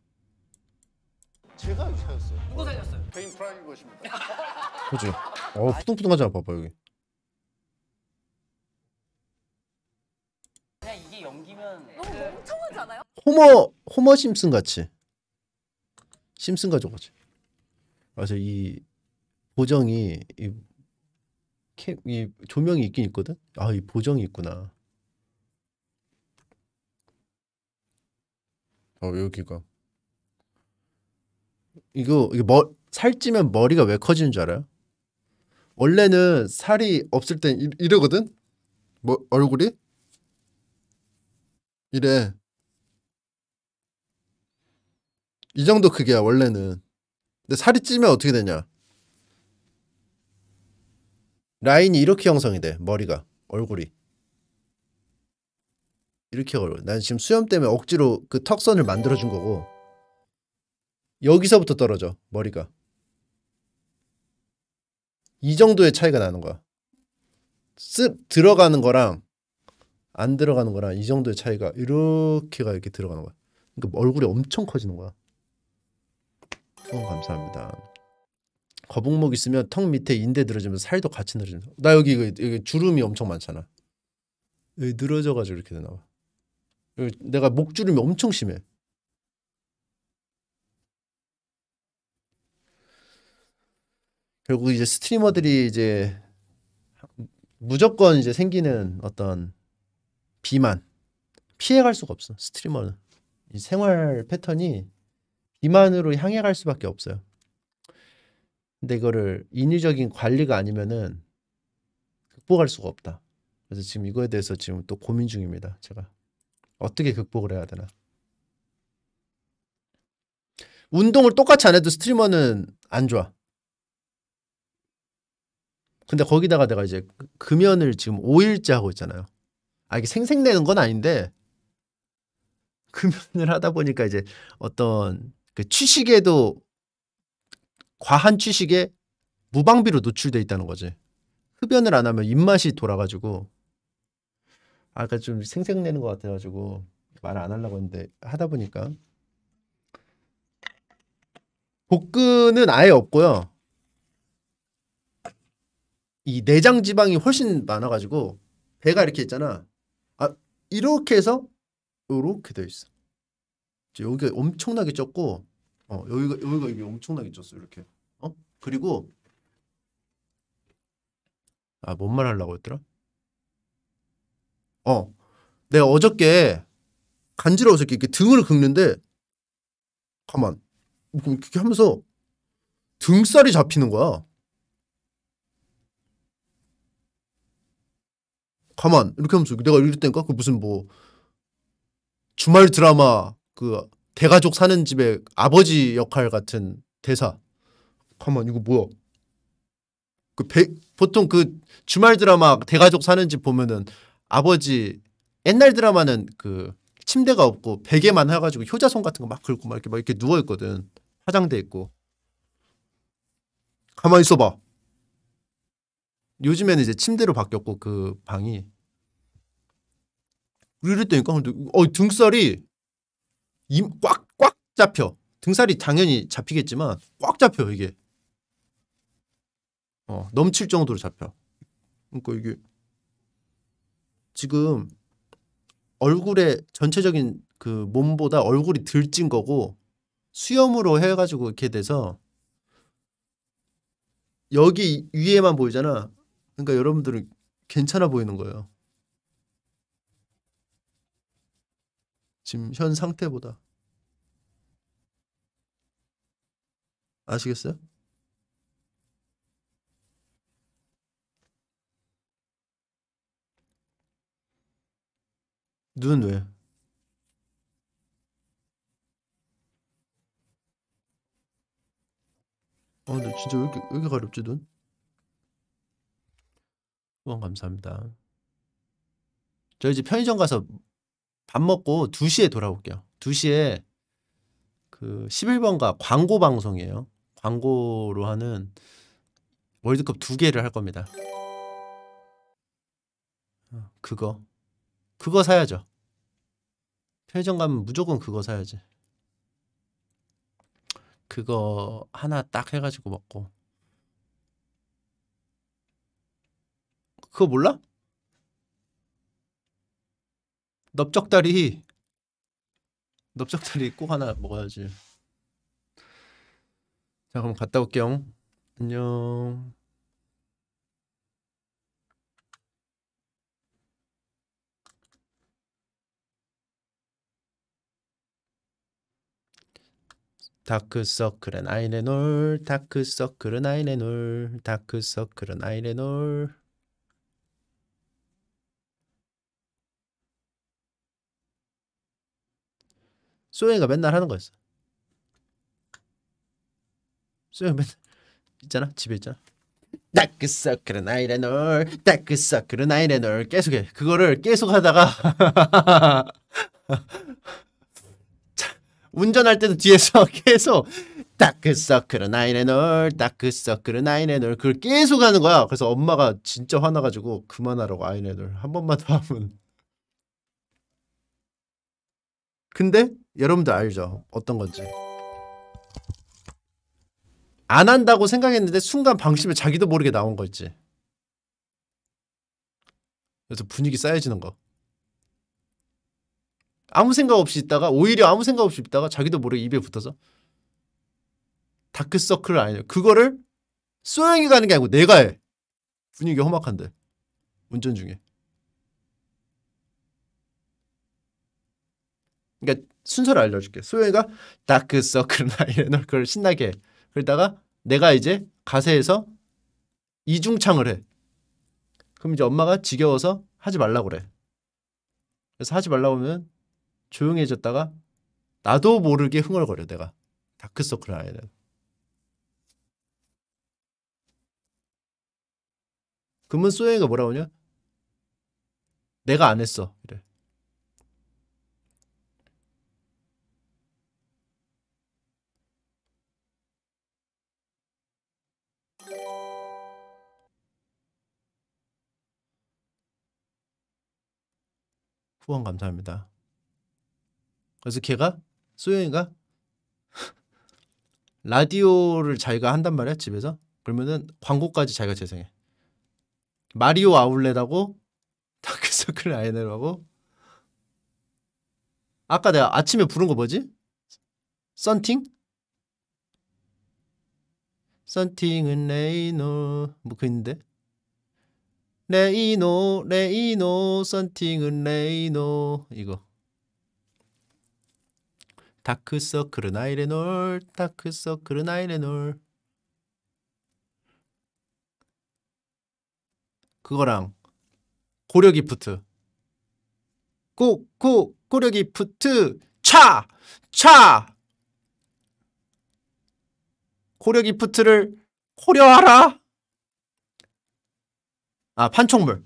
제가 유사였어요. 누가 살렸어요? 개인 프라이인 것입니다. 그지? 어 푸둥푸둥하잖아. 봐봐 여기. 그냥 이게 연기면 너무 멍청하지 않아요? 호머 호머 심슨 같이. 심슨 가족 같이. 맞아 이 보정이 이, 캠, 이 조명이 있긴 있거든. 아, 이 보정이 있구나. 어, 여기가 이거 이게 머 살찌면 머리가 왜 커지는 줄 알아요? 원래는 살이 없을 땐 이, 이러거든. 뭐 얼굴이 이래. 이 정도 크기야 원래는. 근데 살이 찌면 어떻게 되냐? 라인이 이렇게 형성이 돼. 머리가 얼굴이 이렇게 걸어. 난 지금 수염 때문에 억지로 그 턱선을 만들어준 거고 여기서부터 떨어져 머리가. 이 정도의 차이가 나는 거야. 쓰 들어가는 거랑 안 들어가는 거랑 이 정도의 차이가 이렇게가 이렇게 들어가는 거야. 그러니까 얼굴이 엄청 커지는 거야. 어, 감사합니다. 거북목 있으면 턱 밑에 인대 늘어지면서 살도 같이 늘어진다. 나 여기 이거, 여기 주름이 엄청 많잖아. 여기 늘어져가지고 이렇게 되나 봐. 여기 내가 목주름이 엄청 심해. 결국 이제 스트리머들이 이제 무조건 이제 생기는 어떤 비만 피해갈 수가 없어. 스트리머는 이 생활 패턴이 비만으로 향해 갈 수밖에 없어요. 근데 이거를 인위적인 관리가 아니면은 극복할 수가 없다. 그래서 지금 이거에 대해서 지금 또 고민 중입니다. 제가 어떻게 극복을 해야 되나. 운동을 똑같이 안 해도 스트리머는 안 좋아. 근데 거기다가 내가 이제 금연을 지금 오 일째 하고 있잖아요. 아, 이게 생색내는 건 아닌데 금연을 하다 보니까 이제 어떤 그 취식에도 과한 취식에 무방비로 노출돼 있다는 거지. 흡연을 안 하면 입맛이 돌아가지고 아까 좀 생색내는 것 같아가지고 말 안 하려고 했는데 하다 보니까 복근은 아예 없고요. 이 내장 지방이 훨씬 많아가지고 배가 이렇게 있잖아. 아, 이렇게 해서 이렇게 돼 있어. 여기가 엄청나게 쪘고, 어 여기가 여기가 이게 엄청나게 쪘어 이렇게. 어 그리고 아, 뭔 말 하려고 했더라? 어 내가 어저께 간지러워서 이렇게 등을 긁는데 가만 이렇게 하면서 등살이 잡히는 거야. 가만 이렇게 하면서 내가 이랬다니까. 그 무슨 뭐 주말 드라마 그 대가족 사는 집의 아버지 역할 같은 대사. 가만 이거 뭐야? 그 배, 보통 그 주말 드라마 대가족 사는 집 보면은 아버지 옛날 드라마는 그 침대가 없고 베개만 해가지고 효자손 같은 거 막 긁고 막 이렇게 막 이렇게 누워 있거든. 화장대 있고. 가만 있어봐. 요즘에는 이제 침대로 바뀌었고 그 방이. 이랬다니까. 근데 어 등살이 꽉꽉 잡혀. 등살이 당연히 잡히겠지만 꽉 잡혀 이게. 어 넘칠 정도로 잡혀. 그러니까 이게 지금 얼굴에 전체적인 그 몸보다 얼굴이 덜 찐 거고 수염으로 해가지고 이렇게 돼서 여기 위에만 보이잖아. 그러니까 여러분들은 괜찮아 보이는 거예요. 지금 현 상태보다. 아시겠어요? 눈 왜? 어, 근데 진짜 왜 이렇게, 왜 이렇게 가렵지, 눈? 후원 감사합니다. 저 이제 편의점 가서 밥 먹고 두 시에 돌아올게요. 두 시에 그 십일 번가 광고 방송이에요. 광고로 하는 월드컵 두 개를 할 겁니다. 그거. 그거 사야죠. 편의점 가면 무조건 그거 사야지. 그거 하나 딱 해가지고 먹고. 그거 몰라? 넓적다리. 넓적다리 꼭 하나 먹어야지. 자, 그럼 갔다 올게요. 안녕. 다크서클은 아이레놀, 다크서클은 아이레놀, 다크서클은 아이레놀. 소영이가 맨날 하는 거였어. 소영이 맨날 있잖아, 집에 있잖아. 다크서클은 아이레놀, 다크서클은 아이레놀 계속해. 그거를 계속 하다가 운전할 때도 뒤에서 계속 다크서클은 아이레놀, 다크서클은 아이레놀 그걸 계속 하는 거야. 그래서 엄마가 진짜 화나가지고 그만하라고. 아이레놀 한 번만 더 하면. 근데 여러분들 알죠? 어떤 건지. 안 한다고 생각했는데 순간 방심에 자기도 모르게 나온 거 있지. 그래서 분위기 쌓여지는 거. 아무 생각 없이 있다가 오히려 아무 생각 없이 있다가 자기도 모르게 입에 붙어서 다크서클을 아니에요. 그거를 소영이가 하는 게 아니고 내가 해. 분위기 험악한데 운전 중에. 그러니까 순서를 알려줄게. 소영이가 다크서클은 아니에요. 그걸 신나게 해. 그러다가 내가 이제 가세에서 이중창을 해. 그럼 이제 엄마가 지겨워서 하지 말라고 그래. 그래서 하지 말라고 하면 조용해졌다가 나도 모르게 흥얼거려. 내가 다크서클 아니에요. 그러면 소영이가 뭐라고 하냐? 내가 안 했어. 이래. 후원 감사합니다. 그래서 걔가 소영이가 라디오를 자기가 한단 말이야 집에서. 그러면은 광고까지 자기가 재생해. 마리오 아울렛하고 다크서클 아이네하고 아까 내가 아침에 부른 거 뭐지? 썬팅? 썬팅은 레이노 뭐 그 있는데 레이노 레이노 썬팅은 레이노 이거. 다크서클은 아이레놀, 다크서클은 아이레놀. 그거랑 고려 기프트. 고, 고, 고려 기프트. 차! 차! 고려 기프트를 고려하라. 아, 판촉물.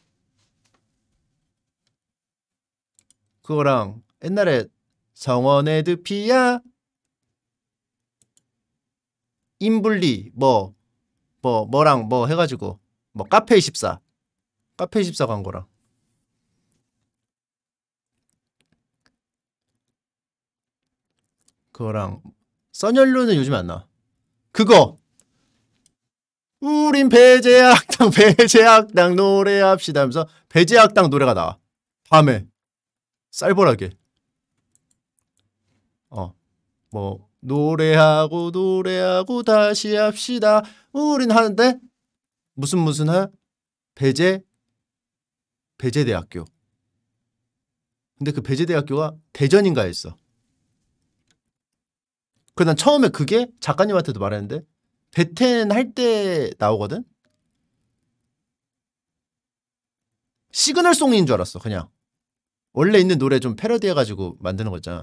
그거랑 옛날에 성원의 드피아 인블리 뭐 뭐 뭐랑 뭐 해가지고 뭐 카페 이십사 카페 이십사 광고랑 그거랑 써연료는 요즘에 안 나와. 그거 우린 배제학당 배제학당 노래합시다 하면서 배제학당 노래가 나와. 밤에 쌀벌하게 어 뭐 노래하고 노래하고 다시 합시다 우린 하는데 무슨 무슨 하 배제 배제대학교. 근데 그 배제대학교가 대전인가에 있어. 그 난 처음에 그게 작가님한테도 말했는데 베텐 할 때 나오거든. 시그널송인 줄 알았어. 그냥 원래 있는 노래 좀 패러디해가지고 만드는 거 있잖아.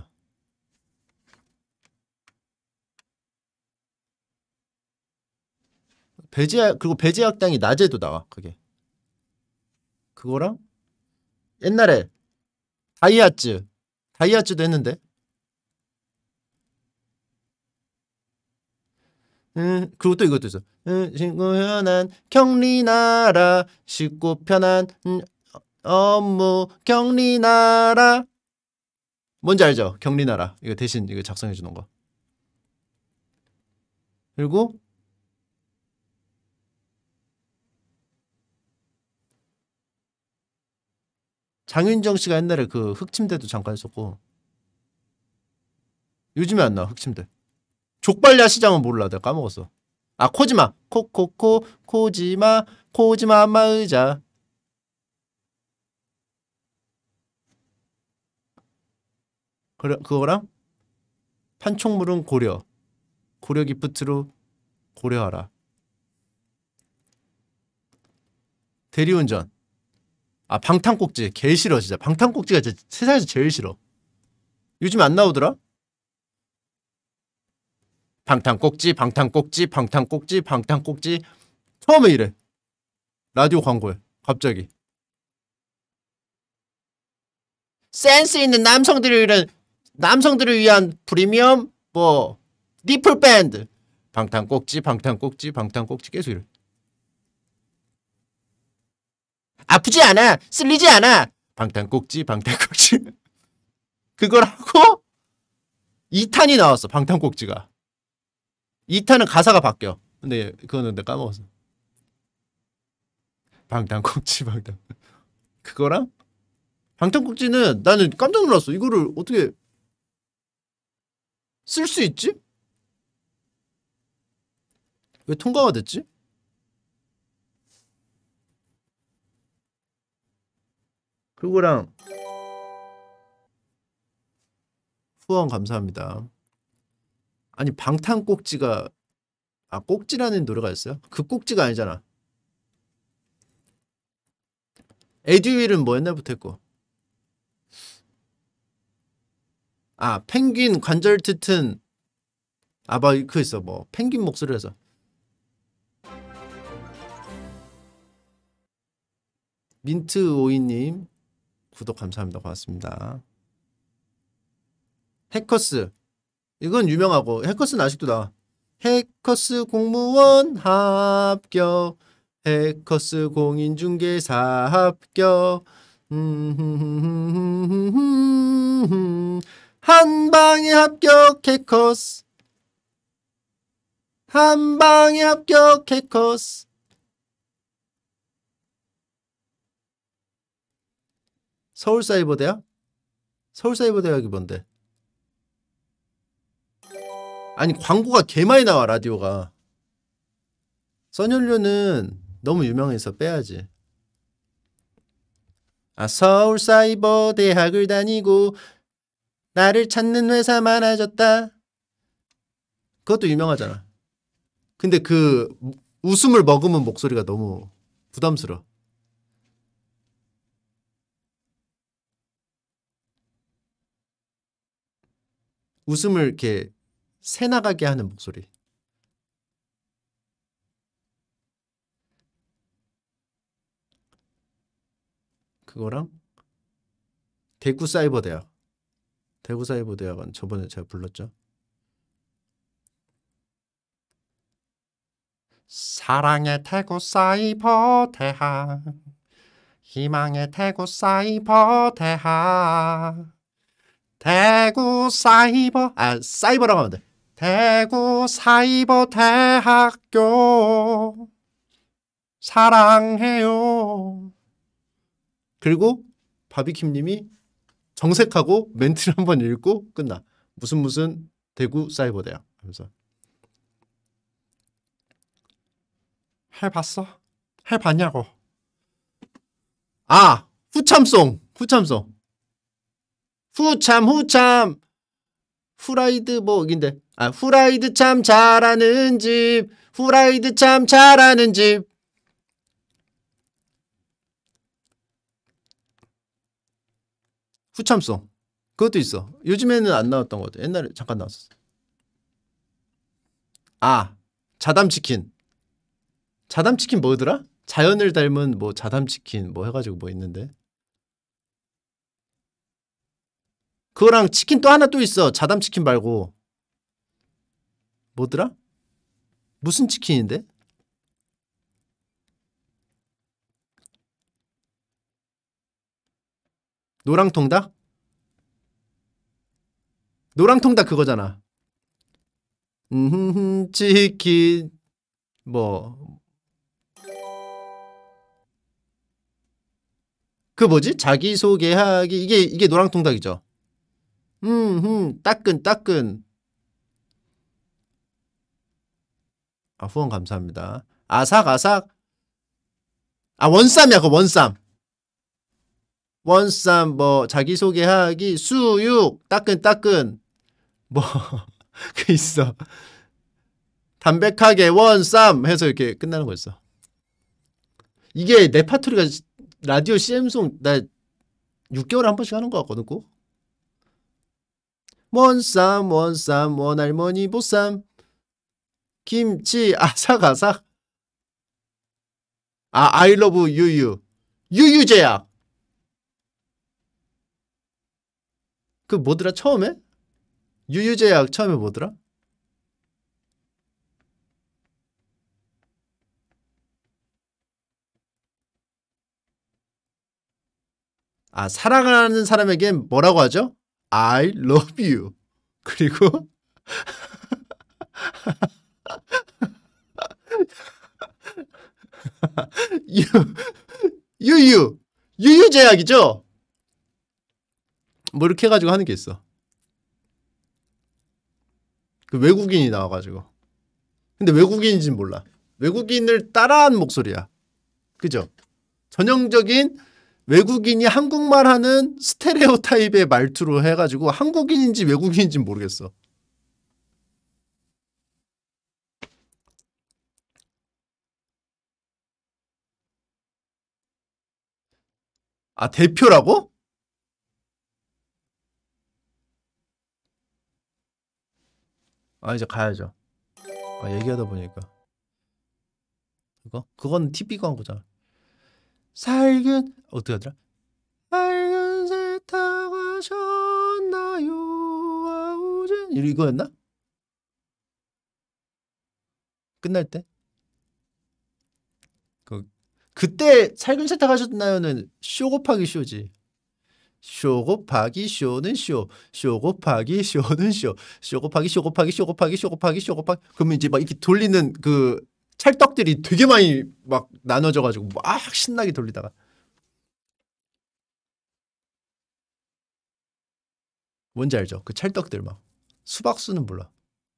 배제 그리고 배제학당이 낮에도 나와. 그게 그거랑 옛날에 다이아츠 다이아츠도 했는데 음 그리고 또 이것도 있어. 음, 쉽고 편한 경리나라 쉽고 편한 음, 업무 경리나라. 뭔지 알죠? 경리나라. 이거 대신 이거 작성해 주는 거. 그리고 장윤정 씨가 옛날에 그 흑침대도 잠깐 했었고 요즘에 안 나와 흑침대. 족발야 시장은 몰라. 내가 까먹었어. 아 코지마 코코코 코지마 코지마 안마 의자. 그래 그거랑 판촉물은 고려. 고려 기프트로 고려하라. 대리운전. 아 방탄꼭지 개 싫어 진짜. 방탄꼭지가 진짜 세상에서 제일 싫어. 요즘 안 나오더라? 방탄꼭지 방탄꼭지 방탄꼭지 방탄꼭지. 처음에 이래. 라디오 광고에 갑자기. 센스 있는 남성들을 위한 남성들을 위한 프리미엄 뭐 니플 밴드. 방탄꼭지 방탄꼭지 방탄꼭지 계속 이래. 아프지 않아. 쓸리지 않아. 방탄꼭지 방탄꼭지. 그걸 하고 이 탄이 나왔어. 방탄꼭지가. 이 탄은 가사가 바뀌어. 근데 그거는 내가 까먹었어. 방탄꼭지 방탄. 그거랑 방탄꼭지는 나는 깜짝 놀랐어. 이거를 어떻게 쓸 수 있지? 왜 통과가 됐지? 그거랑 후원 감사합니다. 아니 방탄꼭지가 아 꼭지라는 노래가 있어요? 그 꼭지가 아니잖아. 에듀윌은 뭐 옛날부터 했고. 아 펭귄 관절 튼튼. 아마 그 있어 뭐 펭귄 목소리를 해서. 민트 오이님 구독 감사합니다. 고맙습니다. 해커스 이건 유명하고 해커스는 아직도 나와. 해커스 공무원 합격. 해커스 공인중개사 합격. 한방에 합격 해커스. 한방에 합격 해커스. 서울사이버대학? 서울사이버대학이 뭔데? 아니 광고가 개 많이 나와 라디오가. 써연료는 너무 유명해서 빼야지. 아 서울사이버대학을 다니고 나를 찾는 회사 많아졌다. 그것도 유명하잖아. 근데 그 웃음을 머금은 목소리가 너무 부담스러워. 웃음을 이렇게 새나가게 하는 목소리. 그거랑 대구사이버대학. 대구사이버대학은 저번에 제가 불렀죠. 사랑의 대구사이버대학. 희망의 대구사이버대학. 대구사이버 아 사이버라고 하면 돼. 대구사이버대학교 사랑해요. 그리고 바비킴님이 정색하고 멘트를 한번 읽고 끝나. 무슨 무슨 대구사이버대학 하면서. 해봤어? 해봤냐고. 아 후참송 후참송. 후참 후참 후라이드 뭐 여긴데. 아 후라이드 참 잘하는 집. 후라이드 참 잘하는 집. 후참송 그것도 있어. 요즘에는 안 나왔던 것 같아. 옛날에 잠깐 나왔었어. 아 자담치킨. 자담치킨 뭐더라? 자연을 닮은 뭐 자담치킨 뭐 해가지고 뭐 있는데. 그거랑 치킨 또 하나 또 있어. 자담치킨 말고. 뭐더라? 무슨 치킨인데? 노랑통닭? 노랑통닭 그거잖아. 음 치킨 뭐 그 뭐지? 자기소개하기. 이게 이게 노랑통닭이죠. 음, 음 따끈 따끈. 아 후원 감사합니다. 아삭 아삭. 아 원쌈이야 그 원쌈. 원쌈 뭐 자기소개하기 수육 따끈따끈 뭐 그 있어. 담백하게 원쌈 해서 이렇게 끝나는 거 있어. 이게 레파토리가 라디오 씨엠송 나 육 개월에 한 번씩 하는 거 같거든 꼭. 원쌈 원쌈 원할머니 보쌈 김치 아삭아삭. 아 아이러브 유유 유유제약. 그 뭐더라 처음에? 유유제약 처음에 뭐더라? 아 사랑하는 사람에겐 뭐라고 하죠? I love you. 그리고 유, 유유 유유제약이죠? 뭐 이렇게 해가지고 하는 게 있어. 그 외국인이 나와가지고. 근데 외국인인지는 몰라. 외국인을 따라한 목소리야. 그죠? 전형적인 외국인이 한국말 하는 스테레오 타입의 말투로 해가지고 한국인인지 외국인인지 모르겠어. 아 대표라고? 아 이제 가야죠. 아 얘기하다 보니까 그거? 그건 티비 광고잖아. 살균 어떻게 하더라? 살균 세탁하셨나요 아우진 이거였나? 끝날 때? 그 그때 살균 세탁하셨나요는 쇼 곱하기 쇼지. 쇼 곱하기 쇼는 쇼, 쇼 곱하기 쇼는 쇼, 쇼 곱하기 쇼 곱하기 쇼 곱하기 쇼 곱하기 쇼 곱하기. 그러면 이제 막 이렇게 돌리는 그 찰떡들이 되게 많이 막 나눠져가지고 막 신나게 돌리다가 뭔지 알죠? 그 찰떡들 막 수박수는 몰라.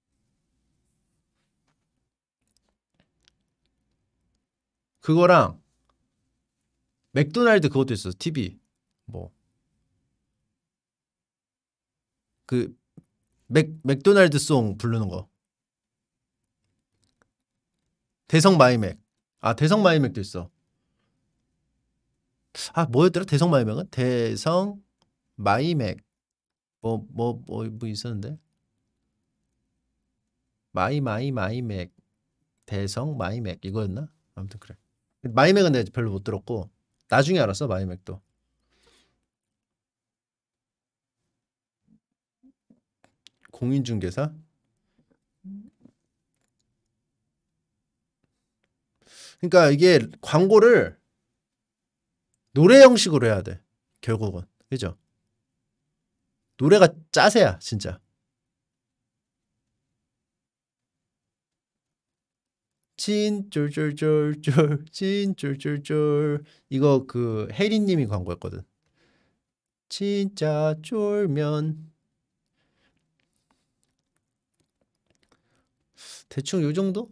그거랑 맥도날드 그것도 있어. 티비 뭐 그 맥 맥도날드 송 부르는 거. 대성 마이맥. 아 대성 마이맥도 있어. 아 뭐였더라? 대성 마이맥은? 대성 마이맥 뭐 뭐 뭐 뭐 있었는데? 마이 마이 마이맥 대성 마이맥 이거였나? 아무튼 그래. 마이맥은 내가 별로 못 들었고 나중에 알았어 마이맥도. 공인중개사? 그러니까 이게 광고를 노래 형식으로 해야 돼. 결국은. 그죠? 노래가 짜세야 진짜. 진 쫄쫄쫄쫄 진 쫄쫄쫄 이거 그 혜리님이 광고했거든. 진짜 쫄면 대충 요 정도?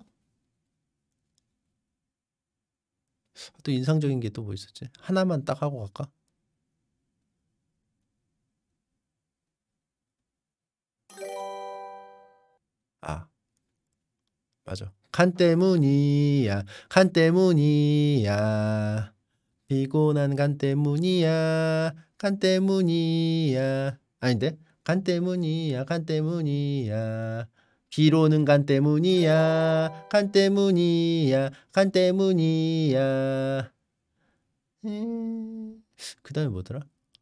또 인상적인 게 또 뭐 있었지? 하나만 딱 하고 갈까? 아 맞아. 간 때문이야 간 때문이야 피곤한 간 때문이야 간 때문이야 아닌데 간 때문이야 간 때문이야 비로는 간 때문이야 간 때문이야 간 때문이야. 음... 그 다음에 뭐더라?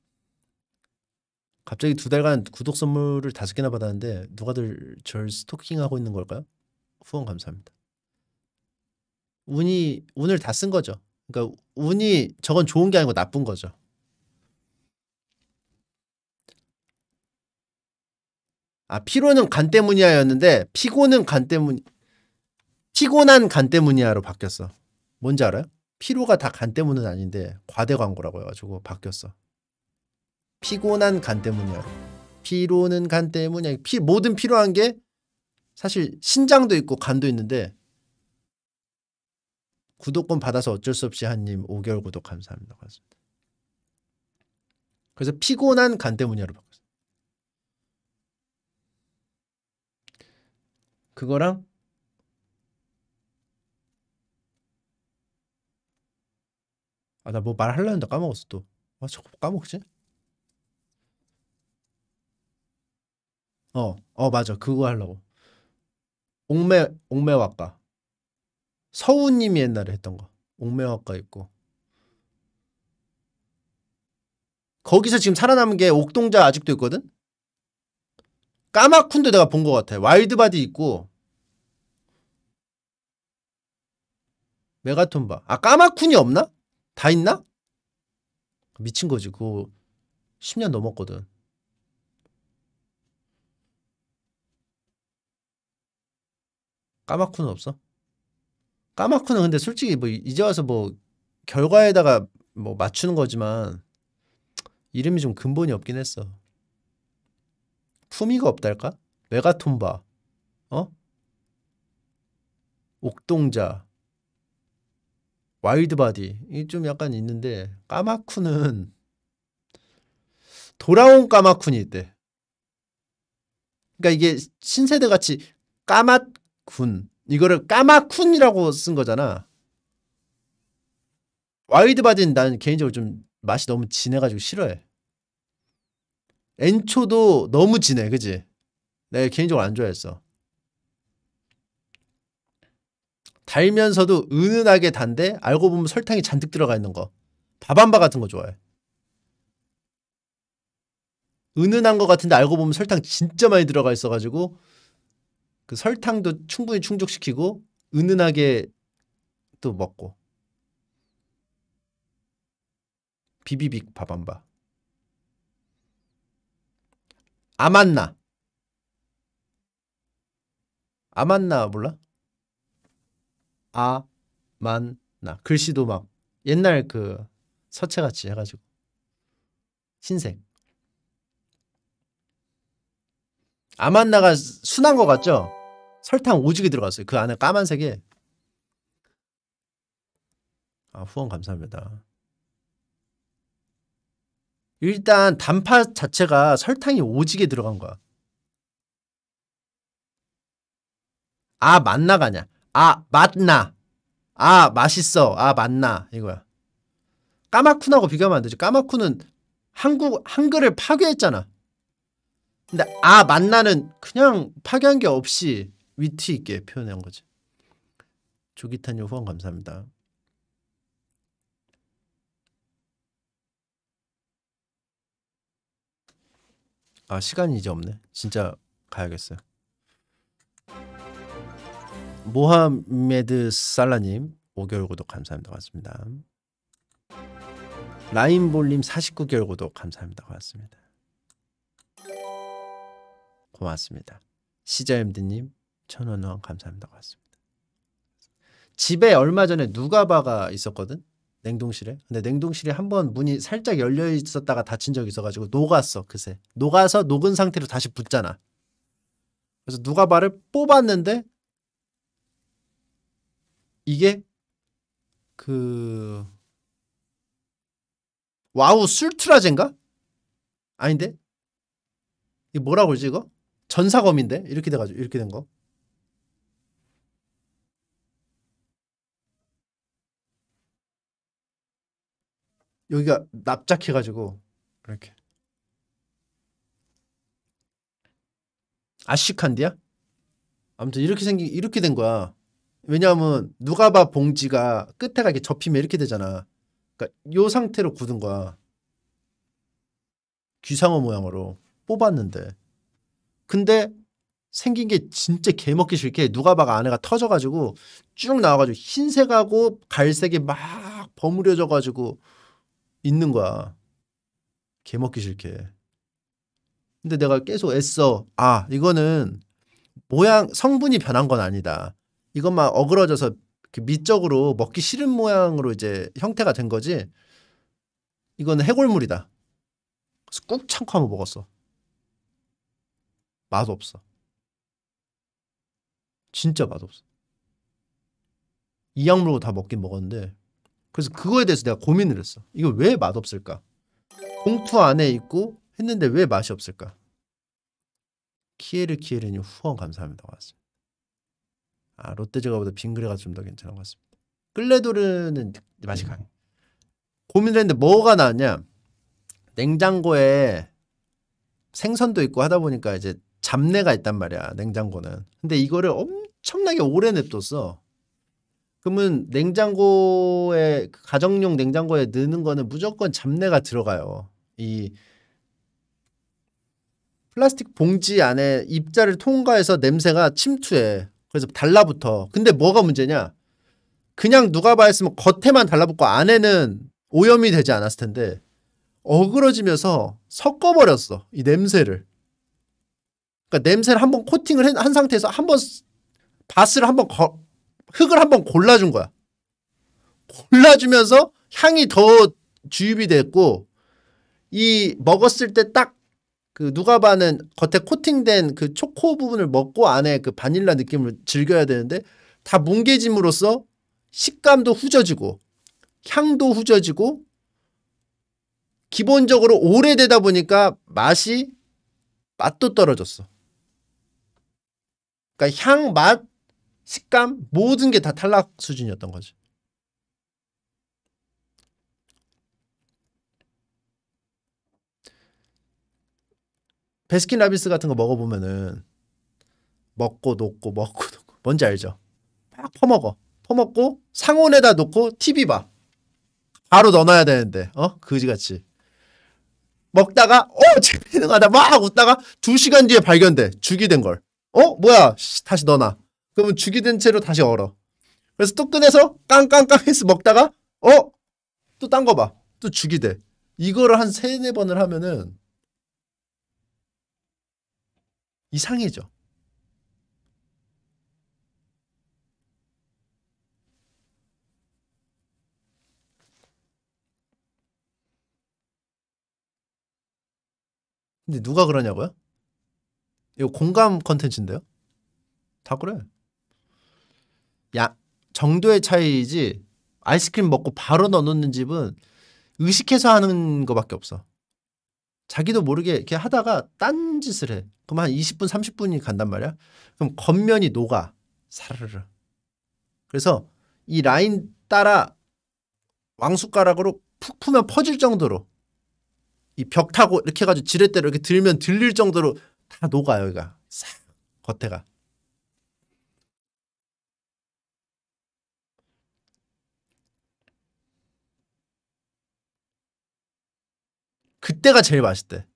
갑자기 두 달간 구독 선물을 다섯 개나 받았는데 누가들 절 스토킹하고 있는 걸까요? 후원 감사합니다. 운이 운을 다 쓴 거죠. 그러니까 운이 저건 좋은 게 아니고 나쁜 거죠. 아 피로는 간 때문이야였는데 피곤은 간 때문 피곤한 간 때문이야로 바뀌었어. 뭔지 알아요? 피로가 다 간 때문은 아닌데 과대 광고라고 해가지고 바뀌었어. 피곤한 간 때문이야. 피로는 간 때문이야. 피 모든 필요한 게 사실 신장도 있고 간도 있는데 구독권 받아서 어쩔 수 없이 한님 오 개월 구독 감사합니다. 고맙습니다. 그래서 피곤한 간 때문이야로 바꿨어요. 그거랑 아, 나 뭐 말하려고 했는데 까먹었어 또. 아, 자꾸 까먹지? 어, 어 맞아. 그거 하려고. 옥매 옥매화가 서우님이 옛날에 했던 거. 옥매화가 있고 거기서 지금 살아남은 게 옥동자 아직도 있거든. 까마쿤도 내가 본 것 같아. 와일드바디 있고 메가톤바. 아 까마쿤이 없나? 다 있나? 미친 거지. 그거 십 년 넘었거든. 까마쿤은 없어? 까마쿤은 근데 솔직히 뭐 이제 와서 뭐 결과에다가 뭐 맞추는 거지만 이름이 좀 근본이 없긴 했어. 품위가 없달까? 메가톤바, 어? 옥동자, 와일드바디 이게 좀 약간 있는데 까마쿤은 돌아온 까마쿤이 있대. 그러니까 이게 신세대 같이 까마쿤 이거를 까마쿤이라고 쓴 거잖아. 와일드바디는 난 개인적으로 좀 맛이 너무 진해가지고 싫어해. 엔초도 너무 진해, 그지? 내가 개인적으로 안 좋아했어. 달면서도 은은하게 단데 알고 보면 설탕이 잔뜩 들어가 있는 거. 밥한바 같은 거 좋아해. 은은한 거 같은데 알고 보면 설탕 진짜 많이 들어가 있어가지고 그 설탕도 충분히 충족시키고 은은하게 또 먹고. 비비빅 밥한바. 아만나. 아만나 몰라? 아만나. 글씨도 막 옛날 그 서체같이 해가지고 흰색. 아만나가 순한 거 같죠? 설탕 오지게 들어갔어요. 그 안에 까만색에. 아, 후원 감사합니다. 일단 단팥 자체가 설탕이 오지게 들어간 거야. 아, 맛나가냐? 아, 맛나. 아, 맛있어. 아, 맛나. 이거야. 까마쿤하고 비교하면 안 되지. 까마쿤은 한국, 한글을 파괴했잖아. 근데 아, 맛나는 그냥 파괴한 게 없이 위트 있게 표현한 거지. 조기탄님 후원 감사합니다. 아, 시간이 이제 없네. 진짜 가야겠어요. 모하메드 살라님 오 개월 구독 감사합니다. 고맙습니다. 라인볼님 사십구 개월 구독 감사합니다. 고맙습니다. 고맙습니다. 시자엠드님 천 원 후원 감사합니다. 고맙습니다. 집에 얼마 전에 누가바가 있었거든? 냉동실에. 근데 냉동실에 한번 문이 살짝 열려 있었다가 닫힌 적이 있어가지고 녹았어. 그새 녹아서 녹은 상태로 다시 붙잖아. 그래서 누가바를 뽑았는데 이게 그 와우 술트라젠가? 아닌데? 이게 뭐라고 그러지 이거? 전사검인데? 이렇게 돼가지고 이렇게 된 거. 여기가 납작해가지고 이렇게 아쉬칸디야? 아무튼 이렇게 생긴 이렇게 된 거야. 왜냐하면 누가바 봉지가 끝에가 이렇게 접히면 이렇게 되잖아. 그러니까 요 상태로 굳은 거야. 귀상어 모양으로 뽑았는데 근데 생긴 게 진짜 개먹기 싫게 누가바가 안에가 터져가지고 쭉 나와가지고 흰색하고 갈색이 막 버무려져가지고 있는 거야. 개먹기 싫게. 근데 내가 계속 애써 아 이거는 모양 성분이 변한 건 아니다. 이것만 어그러져서 미적으로 먹기 싫은 모양으로 이제 형태가 된 거지. 이거는 해골물이다. 그래서 꾹 참고 한번 먹었어. 맛없어. 진짜 맛없어. 이 약물고 다 먹긴 먹었는데 그래서 그거에 대해서 내가 고민을 했어. 이거 왜 맛없을까? 봉투 안에 있고 했는데 왜 맛이 없을까? 키에르 키에르님 후원 감사합니다. 고맙습니다. 아 롯데제과보다 빙그레가 좀 더 괜찮은 것 같습니다. 끌레도르는 맛이 강해. 고민을 했는데 뭐가 나왔냐? 냉장고에 생선도 있고 하다 보니까 이제 잡내가 있단 말이야. 냉장고는. 근데 이거를 엄청나게 오래 냅뒀어. 그러면 냉장고에 가정용 냉장고에 넣는 거는 무조건 잡내가 들어가요. 이 플라스틱 봉지 안에 입자를 통과해서 냄새가 침투해. 그래서 달라붙어. 근데 뭐가 문제냐? 그냥 누가 봐했으면 겉에만 달라붙고 안에는 오염이 되지 않았을 텐데 어그러지면서 섞어버렸어. 이 냄새를. 그러니까 냄새를 한번 코팅을 한 상태에서 한번 바스를 한번 거, 흙을 한번 골라준 거야. 골라주면서 향이 더 주입이 됐고 이 먹었을 때 딱 그 누가바는 겉에 코팅된 그 초코 부분을 먹고 안에 그 바닐라 느낌을 즐겨야 되는데 다 뭉개짐으로써 식감도 후져지고 향도 후져지고 기본적으로 오래되다 보니까 맛이 맛도 떨어졌어. 그러니까 향, 맛, 식감 모든 게 다 탈락 수준이었던 거지. 베스킨라빈스 같은 거 먹어보면은 먹고 놓고 먹고 놓고 뭔지 알죠? 막 퍼먹어. 퍼먹고 상온에다 놓고 티비 봐. 바로 넣어놔야 되는데 어? 그지같이 먹다가 어 재밌는 거다 막 웃다가 두 시간 뒤에 발견돼. 죽이 된 걸. 어? 뭐야? 다시 넣어놔. 그러면 죽이 된 채로 다시 얼어. 그래서 또 꺼내서 깡깡깡 해서 먹다가 어? 또 딴 거 봐. 또 죽이 돼. 이거를 한 세네 번을 하면은 이상해져. 근데 누가 그러냐고요? 이거 공감 컨텐츠인데요? 다 그래. 야, 정도의 차이지 아이스크림 먹고 바로 넣어놓는 집은 의식해서 하는 거밖에 없어. 자기도 모르게 이렇게 하다가 딴 짓을 해. 그럼 한 이십 분, 삼십 분이 간단 말이야. 그럼 겉면이 녹아. 사르르. 그래서 이 라인 따라 왕숟가락으로 푹 풀면 퍼질 정도로 이 벽 타고 이렇게 해가지고 지렛대로 이렇게 들면 들릴 정도로 다 녹아 여기가. 싹 겉에가. 그때가 제일 맛있대.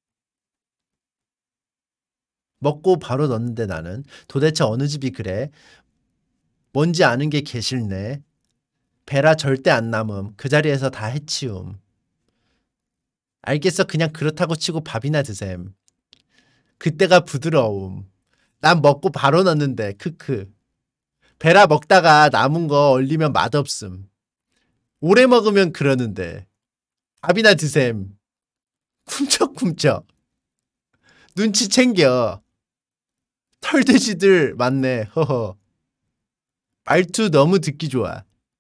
먹고 바로 넣는데 나는 도대체 어느 집이 그래? 뭔지 아는 게 개싫네. 베라 절대 안 남음. 그 자리에서 다 해치움. 알겠어. 그냥 그렇다고 치고 밥이나 드셈. 그때가 부드러움. 난 먹고 바로 넣는데 크크. 베라 먹다가 남은 거 얼리면 맛없음. 오래 먹으면 그러는데. 밥이나 드셈. 쿰척쿰척. 눈치 챙겨. 털돼지들 많네. 허허. 말투 너무 듣기 좋아.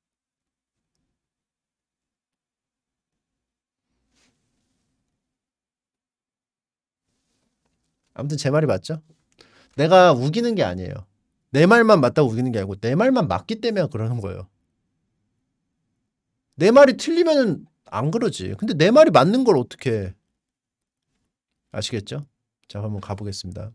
아무튼 제 말이 맞죠? 내가 우기는 게 아니에요. 내 말만 맞다고 우기는 게 아니고 내 말만 맞기 때문에 그러는 거예요. 내 말이 틀리면 안 그러지. 근데 내 말이 맞는 걸 어떻게 해. 아시겠죠? 자, 한번 가보겠습니다.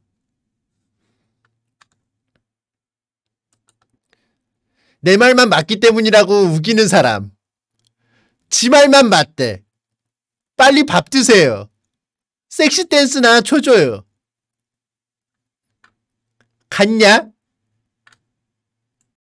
내 말만 맞기 때문이라고 우기는 사람. 지 말만 맞대. 빨리 밥 드세요. 섹시 댄스나 쳐줘요. 갔냐?